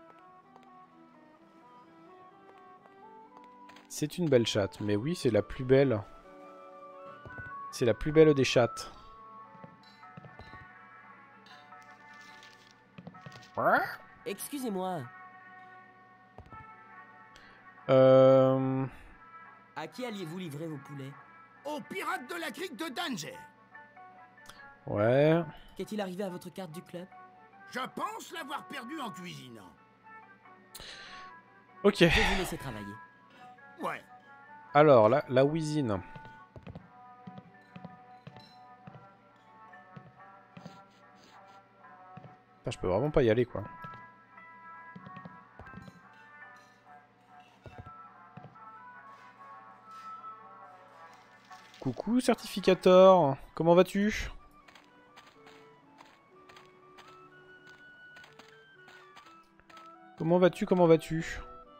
C'est une belle chatte. Mais oui, c'est la plus belle. C'est la plus belle des chattes. Excusez-moi, Euh... à qui alliez-vous livrer vos poulets? Aux pirates de la crique de Danger. Ouais. Qu'est-il arrivé à votre carte du club? Je pense l'avoir perdu en cuisinant. Ok. Je vais vous laisser travailler. Ouais. Alors, la, la cuisine. Putain, je peux vraiment pas y aller, quoi. Coucou, certificator. Comment vas-tu? Comment vas-tu? Comment vas-tu?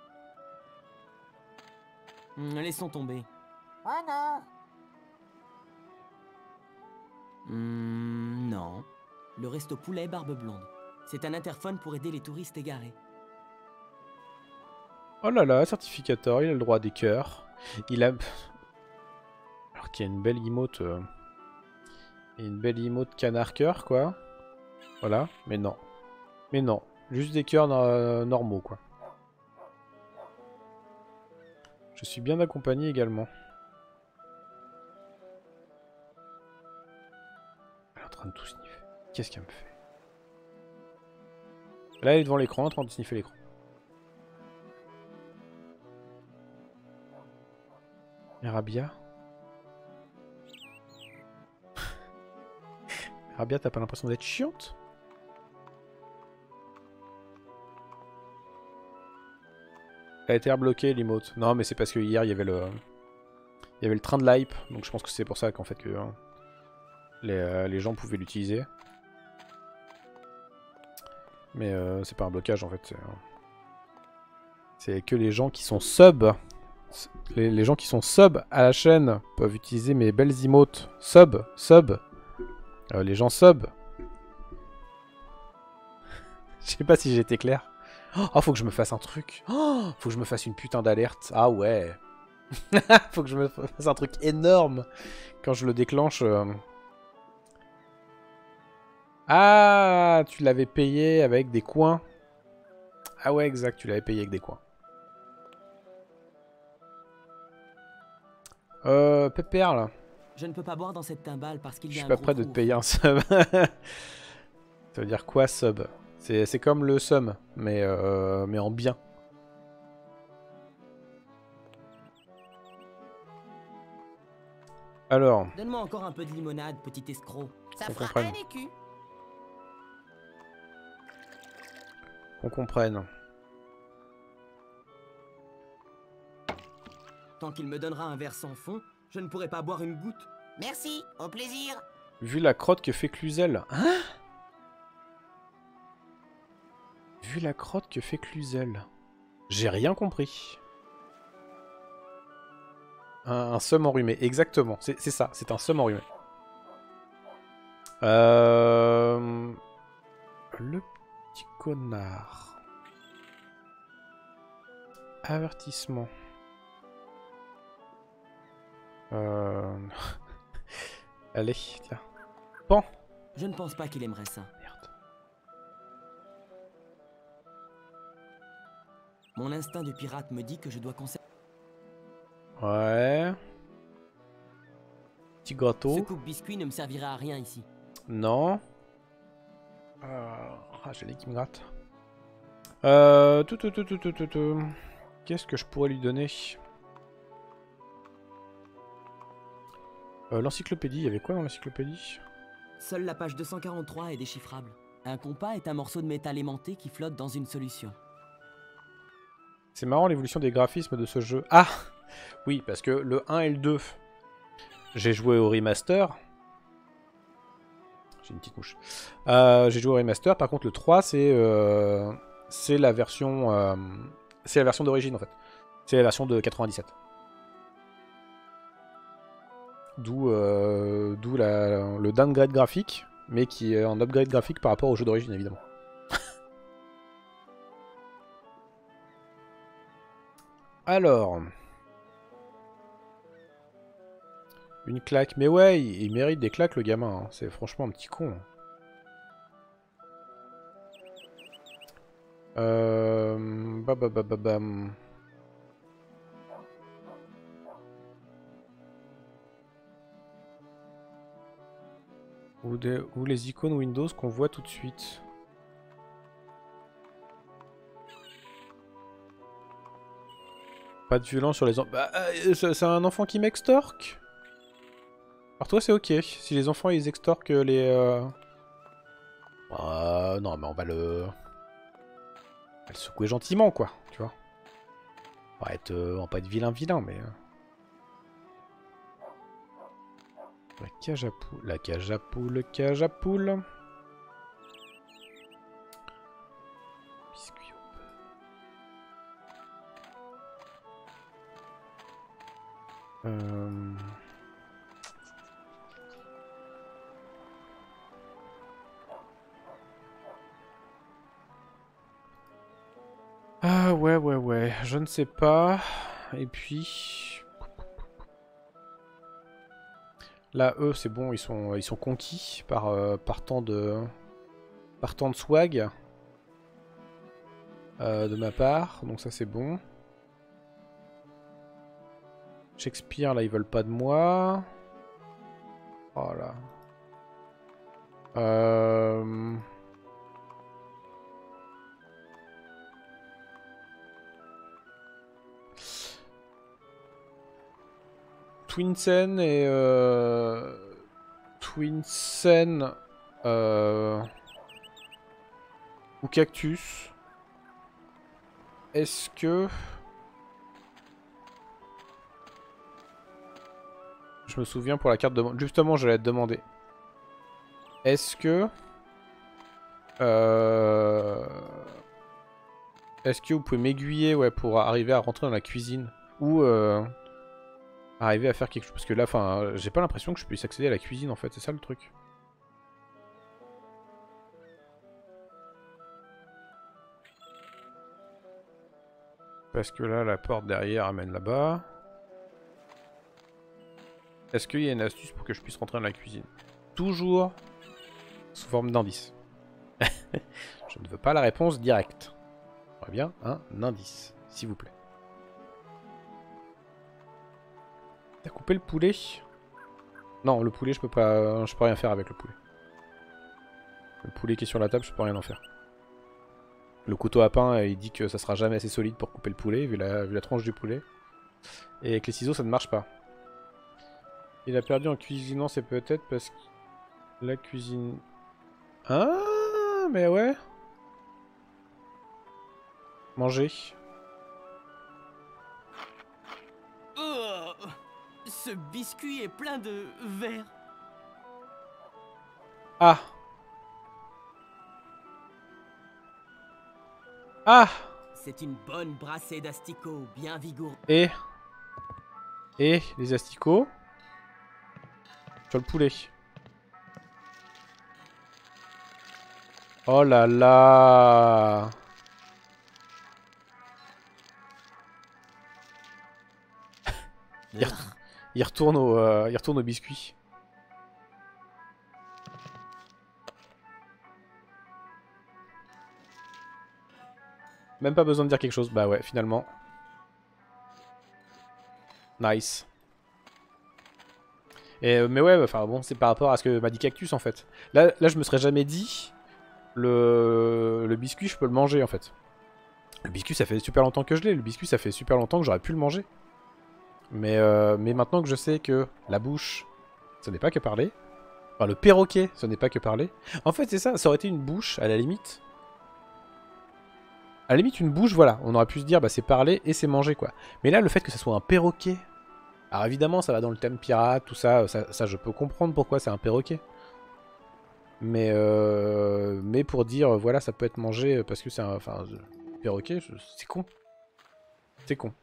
Hmm, laissons tomber. Oh non. Hmm, non. Le resto poulet barbe blonde. C'est un interphone pour aider les touristes égarés. Oh là là, certificator, il a le droit à des cœurs. Il a... Alors qu'il y a une belle emote... Euh... il y a une belle emote canard cœur, quoi. Voilà, mais non. Mais non, juste des cœurs no- normaux, quoi. Je suis bien accompagné également. Elle est en train de tout sniffer. Qu'est-ce qu'elle me fait? Là, elle est devant l'écran en train de sniffer l'écran. Et Rabia? Rabia, t'as pas l'impression d'être chiante? Elle a été rebloquée, l'emote. Non, mais c'est parce que hier, il y avait le... Il y avait le train de l'hype, donc je pense que c'est pour ça qu'en fait que... euh, les, euh, les gens pouvaient l'utiliser. Mais euh, c'est pas un blocage, en fait. C'est, euh, c'est que les gens qui sont sub... Les, les gens qui sont sub à la chaîne peuvent utiliser mes belles emotes. Sub, sub. Euh, les gens sub. Je sais pas si j'étais clair. Oh, faut que je me fasse un truc. Oh, faut que je me fasse une putain d'alerte. Ah ouais. Faut que je me fasse un truc énorme. Quand je le déclenche. Euh... Ah, tu l'avais payé avec des coins. Ah ouais, exact, tu l'avais payé avec des coins. Euh, Pépère, là. Je ne peux pas boire dans cette timbale parce qu'il Je y a suis un pas gros prêt de trou te au payer fond. un sub. Ça veut dire quoi, sub? C'est c'est comme le sum, mais, euh, mais en bien. Alors, Donne-moi encore un peu de limonade, petit escroc. Ça On fera comprenne. un écu. Qu'on comprenne. Tant qu'il me donnera un verre sans fond, je ne pourrai pas boire une goutte. Merci, au plaisir. Vu la crotte que fait Cluzel. Hein? Vu la crotte que fait Cluzel. J'ai rien compris. Un, un seum enrhumé, exactement. C'est ça, c'est un seum enrhumé. Euh... Le petit connard. Avertissement. Euh... Allez, tiens. Pan. Je ne pense pas qu'il aimerait ça. Merde. Mon instinct de pirate me dit que je dois conserver... Ouais. Petit gâteau. Ce coupe-biscuit ne me servira à rien ici. Non. Euh... Ah, j'ai les qui me gratte. Euh... Tout, tout, tout, tout, tout, tout, tout. Qu'est-ce que je pourrais lui donner? euh, L'encyclopédie, il y avait quoi dans l'encyclopédie? Seule la page deux cent quarante-trois est déchiffrable. Un compas est un morceau de métal aimanté qui flotte dans une solution. C'est marrant l'évolution des graphismes de ce jeu. Ah! Oui, parce que le un et le deux, j'ai joué au remaster. J'ai une petite mouche. Euh, j'ai joué au remaster, par contre le trois, c'est euh, c'est la version euh, c'est la version d'origine en fait. C'est la version de quatre-vingt-dix-sept. D'où euh, d'où le downgrade graphique, mais qui est un upgrade graphique par rapport au jeu d'origine évidemment. Alors... Une claque. Mais ouais, il, il mérite des claques le gamin. Hein. C'est franchement un petit con. Euh... Bah bah bah bah bam. Ou, des, ou les icônes Windows qu'on voit tout de suite. Pas de violence sur les enfants. Bah, euh, c'est un enfant qui m'extorque. Alors toi c'est ok. Si les enfants ils extorquent les... Euh... Euh, non mais on va le... On va le secouer gentiment quoi, tu vois. On va, être, euh, on va pas être vilain vilain mais... La cage à poule, la cage à poule, la cage à poule. Biscuit au beurre. Euh... Ah ouais ouais ouais, je ne sais pas. Et puis... Là, eux, c'est bon, ils sont, ils sont conquis par, euh, par, tant de, par tant de swag euh, de ma part, donc ça c'est bon. Shakespeare, là, ils veulent pas de moi. Oh là. Euh... Twinsen et euh... Twinsen euh... ou Cactus. Est-ce que je me souviens pour la carte de justement j'allais te demander. Est-ce que euh... est-ce que vous pouvez m'aiguiller ouais pour arriver à rentrer dans la cuisine ou euh... arriver à faire quelque chose, parce que là, enfin, j'ai pas l'impression que je puisse accéder à la cuisine en fait, c'est ça le truc. Parce que là, la porte derrière amène là-bas. Est-ce qu'il y a une astuce pour que je puisse rentrer dans la cuisine? Toujours sous forme d'indice. Je ne veux pas la réponse directe. J'aimerais bien un indice, s'il vous plaît. T'as coupé le poulet? Non, le poulet, je peux pas, je peux rien faire avec le poulet. Le poulet qui est sur la table, je peux rien en faire. Le couteau à pain, il dit que ça sera jamais assez solide pour couper le poulet, vu la, vu la tranche du poulet. Et avec les ciseaux, ça ne marche pas. Il a perdu en cuisinant, c'est peut-être parce que la cuisine... Ah, mais ouais. Manger. Oh, ce biscuit est plein de verre. Ah. Ah. C'est une bonne brassée d'asticots, bien vigoureux. Et Et les asticots sur le poulet. Oh là là. il, re il retourne au euh, il retourne au biscuit. Même pas besoin de dire quelque chose. Bah ouais, finalement. Nice. Et, euh, mais ouais, enfin bon, c'est par rapport à ce que m'a dit Cactus en fait. Là, là, je me serais jamais dit le, le biscuit, je peux le manger en fait. Le biscuit, ça fait super longtemps que je l'ai. Le biscuit, ça fait super longtemps que j'aurais pu le manger. Mais, euh, mais maintenant que je sais que la bouche, ce n'est pas que parler. Enfin, le perroquet, ce n'est pas que parler. En fait, c'est ça. Ça aurait été une bouche, à la limite. À la limite, une bouche, voilà. On aurait pu se dire, bah, c'est parler et c'est manger, quoi. Mais là, le fait que ce soit un perroquet. Alors évidemment, ça va dans le thème pirate, tout ça. Ça, ça je peux comprendre pourquoi c'est un perroquet. Mais, euh, mais pour dire, voilà, ça peut être mangé parce que c'est un... Enfin, perroquet, c'est con. C'est con.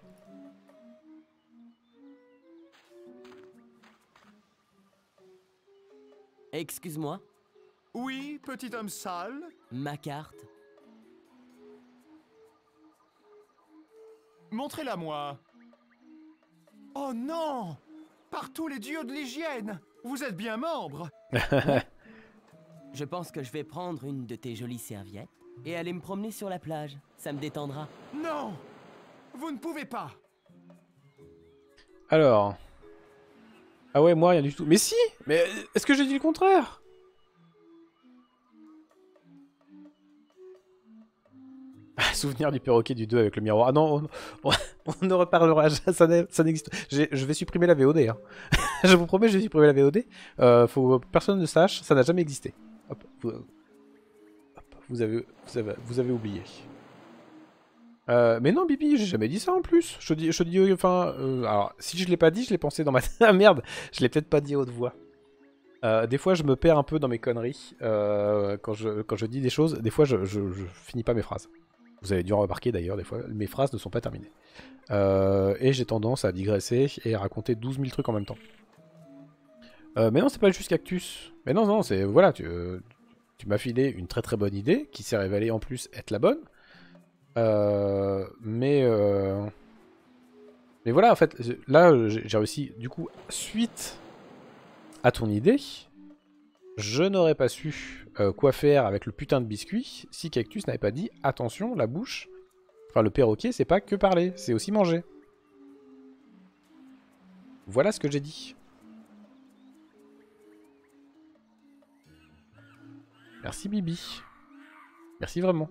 Excuse-moi. Oui, petit homme sale. Ma carte. Montrez-la moi. Oh non! Par tous les dieux de l'hygiène! Vous êtes bien membre! Je pense que je vais prendre une de tes jolies serviettes et aller me promener sur la plage. Ça me détendra. Non! Vous ne pouvez pas! Alors... Ah ouais, moi rien du tout. Mais si! Mais est-ce que j'ai dit le contraire? Ah, souvenir du perroquet du deux avec le miroir. Ah non, on, on, on ne reparlera jamais, ça n'existe. Je vais supprimer la V O D. Hein. Je vous promets, je vais supprimer la V O D. Euh, faut personne ne sache, ça n'a jamais existé. Hop, vous, hop, vous, avez, vous, avez, vous avez oublié. Euh, mais non, Bibi, j'ai jamais dit ça en plus. Je dis, je dis, enfin, euh, alors si je l'ai pas dit, je l'ai pensé dans ma ah, merde, je l'ai peut-être pas dit à haute voix. Euh, des fois, je me perds un peu dans mes conneries euh, quand je quand je dis des choses. Des fois, je, je, je finis pas mes phrases. Vous avez dû en remarquer d'ailleurs, des fois, mes phrases ne sont pas terminées. Euh, et j'ai tendance à digresser et à raconter douze mille trucs en même temps. Euh, mais non, c'est pas juste Cactus. Mais non, non, c'est voilà, tu, euh, tu m'as filé une très très bonne idée qui s'est révélée en plus être la bonne. Euh, mais euh, mais voilà, en fait, là j'ai réussi. Du coup, suite à ton idée, je n'aurais pas su euh, quoi faire avec le putain de biscuit si Cactus n'avait pas dit attention, la bouche, enfin le perroquet, c'est pas que parler, c'est aussi manger. Voilà ce que j'ai dit. Merci Bibi. Merci vraiment.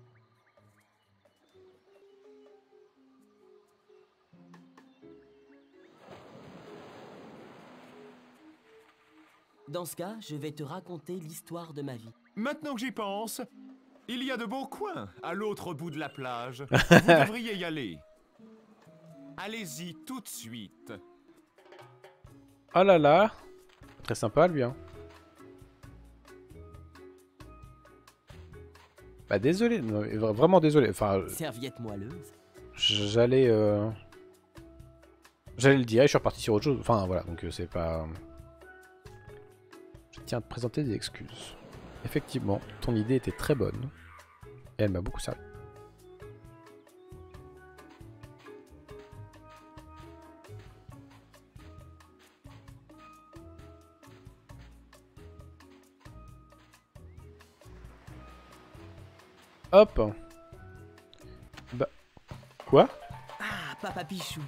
Dans ce cas, je vais te raconter l'histoire de ma vie. Maintenant que j'y pense, il y a de beaux coins à l'autre bout de la plage. Vous devriez y aller. Allez-y tout de suite. Oh là là. Très sympa lui, hein. Bah désolé, non, vraiment désolé. Enfin, serviette moelleuse. J'allais, euh... j'allais le dire. Et je suis reparti sur autre chose. Enfin voilà, donc euh, c'est pas. Je tiens à te présenter des excuses. Effectivement, ton idée était très bonne et elle m'a beaucoup servi. Hop. Bah. Quoi? Ah, Papa Pichou.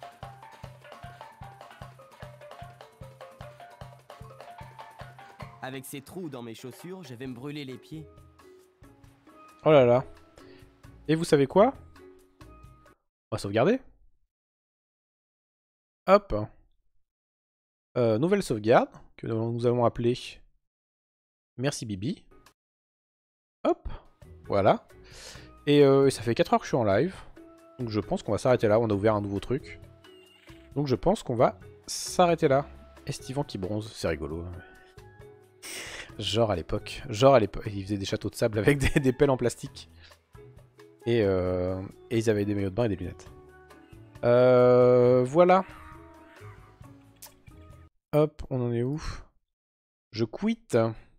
Avec ces trous dans mes chaussures, je vais me brûler les pieds. Oh là là. Et vous savez quoi? On va sauvegarder. Hop. Euh, nouvelle sauvegarde que nous allons appeler Merci Bibi. Hop. Voilà. Et, euh, et ça fait quatre heures que je suis en live. Donc je pense qu'on va s'arrêter là. On a ouvert un nouveau truc. Donc je pense qu'on va s'arrêter là. Estivant qui bronze, c'est rigolo. Genre à l'époque. Genre à l'époque. Ils faisaient des châteaux de sable avec des, des pelles en plastique. Et, euh, et ils avaient des maillots de bain et des lunettes. Euh, voilà. Hop, on en est où? Je quitte.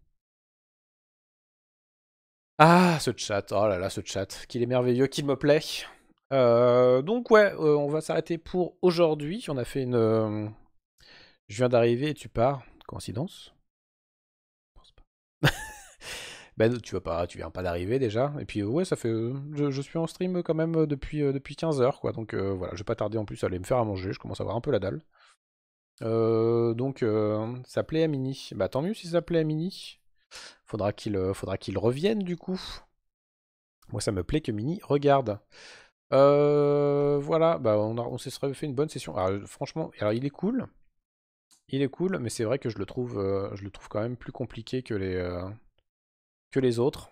Ah, ce chat. Oh là là, ce chat. Qu'il est merveilleux, qu'il me plaît. Euh, donc ouais, euh, on va s'arrêter pour aujourd'hui. On a fait une... Euh... Je viens d'arriver et tu pars. Coïncidence? Je pense pas. Ben tu vas pas, tu viens pas d'arriver déjà. Et puis ouais, ça fait... Je, je suis en stream quand même depuis, euh, depuis quinze heures, quoi. Donc euh, voilà, je vais pas tarder en plus à aller me faire à manger. Je commence à avoir un peu la dalle. Euh, donc euh, ça plaît à Mini. Bah tant mieux si ça plaît à Mini. Faudra qu'il euh, faudra qu'il revienne du coup. Moi ça me plaît que Mini regarde. Euh, voilà, bah on, a, on s'est fait une bonne session. Alors, franchement, alors il est cool. Il est cool, mais c'est vrai que je le trouve euh, je le trouve quand même plus compliqué que les, euh, que les autres.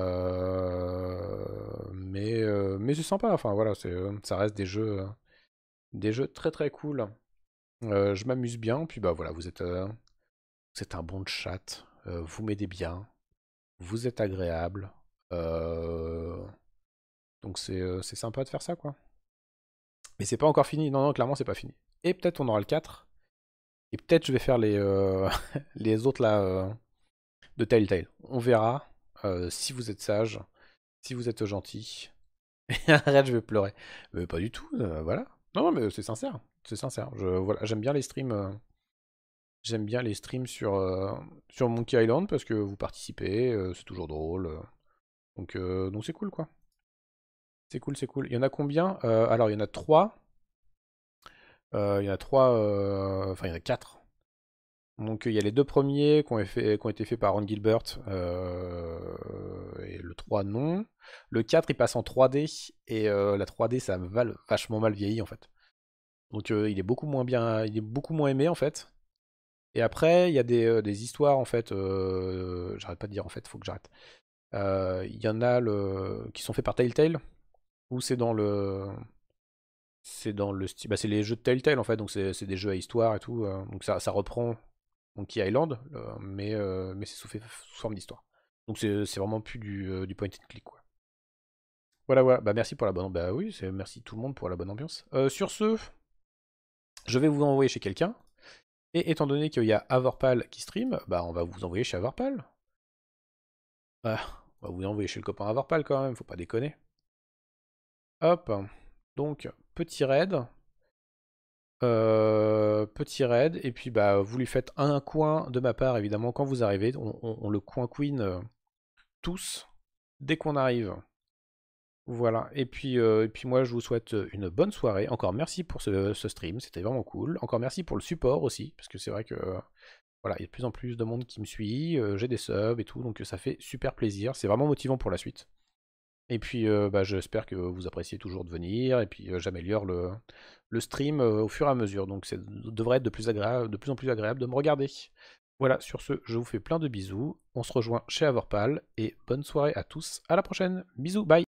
Euh, mais euh, mais c'est sympa, enfin voilà, ça reste des jeux, des jeux très très cool. Euh, je m'amuse bien, puis bah voilà, vous êtes, euh, vous êtes un bon chat, euh, vous m'aidez bien, vous êtes agréable, euh, donc c'est euh, c'est sympa de faire ça, quoi. Mais c'est pas encore fini, non, non, clairement c'est pas fini. Et peut-être on aura le quatre, et peut-être je vais faire les, euh, les autres là, euh, de Telltale. On verra, euh, si vous êtes sage, si vous êtes gentil. Arrête, je vais pleurer. Mais pas du tout, euh, voilà. Non, mais c'est sincère. C'est sincère. Je, voilà, j'aime bien les streams. Euh, j'aime bien les streams sur, euh, sur Monkey Island parce que vous participez, euh, c'est toujours drôle. Euh, donc, euh, donc c'est cool, quoi. C'est cool, c'est cool. Il y en a combien? euh, Alors, il y en a trois. Euh, il y en a trois. Euh, enfin, il y en a quatre. Donc, il y a les deux premiers qui ont, fait, qui ont été faits par Ron Gilbert. Euh, et le trois, non. Le quatre, il passe en trois D. Et euh, la trois D, ça va vachement mal vieilli, en fait. Donc euh, il est beaucoup moins bien, il est beaucoup moins aimé en fait. Et après il y a des, euh, des histoires en fait, euh, j'arrête pas de dire en fait, faut que j'arrête. Euh, Il y en a le, qui sont faits par Telltale, où c'est dans le, c'est dans le style, bah, c'est les jeux de Telltale en fait, donc c'est des jeux à histoire et tout, euh, donc ça, ça reprend Monkey Island, euh, mais euh, mais c'est sous, fait, sous forme d'histoire. Donc c'est vraiment plus du, euh, du point and click, quoi. Voilà, voilà, bah merci pour la bonne, bah oui, merci tout le monde pour la bonne ambiance. Euh, sur ce, je vais vous envoyer chez quelqu'un. Et étant donné qu'il y a Avorpal qui stream, bah on va vous envoyer chez Avorpal. Ah, on va vous envoyer chez le copain Avorpal quand même, faut pas déconner. Hop, donc petit raid. Euh, petit raid, et puis bah vous lui faites un coin de ma part évidemment quand vous arrivez. On, on, on le coin queen euh, tous dès qu'on arrive. Voilà, et puis, euh, et puis moi je vous souhaite une bonne soirée. Encore merci pour ce, ce stream, c'était vraiment cool. Encore merci pour le support aussi, parce que c'est vrai que euh, voilà, il y a de plus en plus de monde qui me suit, euh, j'ai des subs et tout, donc ça fait super plaisir. C'est vraiment motivant pour la suite. Et puis euh, bah, j'espère que vous appréciez toujours de venir, et puis euh, j'améliore le, le stream euh, au fur et à mesure, donc ça devrait être de plus, agréable, de plus en plus agréable de me regarder. Voilà, sur ce, je vous fais plein de bisous, on se rejoint chez Avorpal, et bonne soirée à tous, à la prochaine, bisous, bye.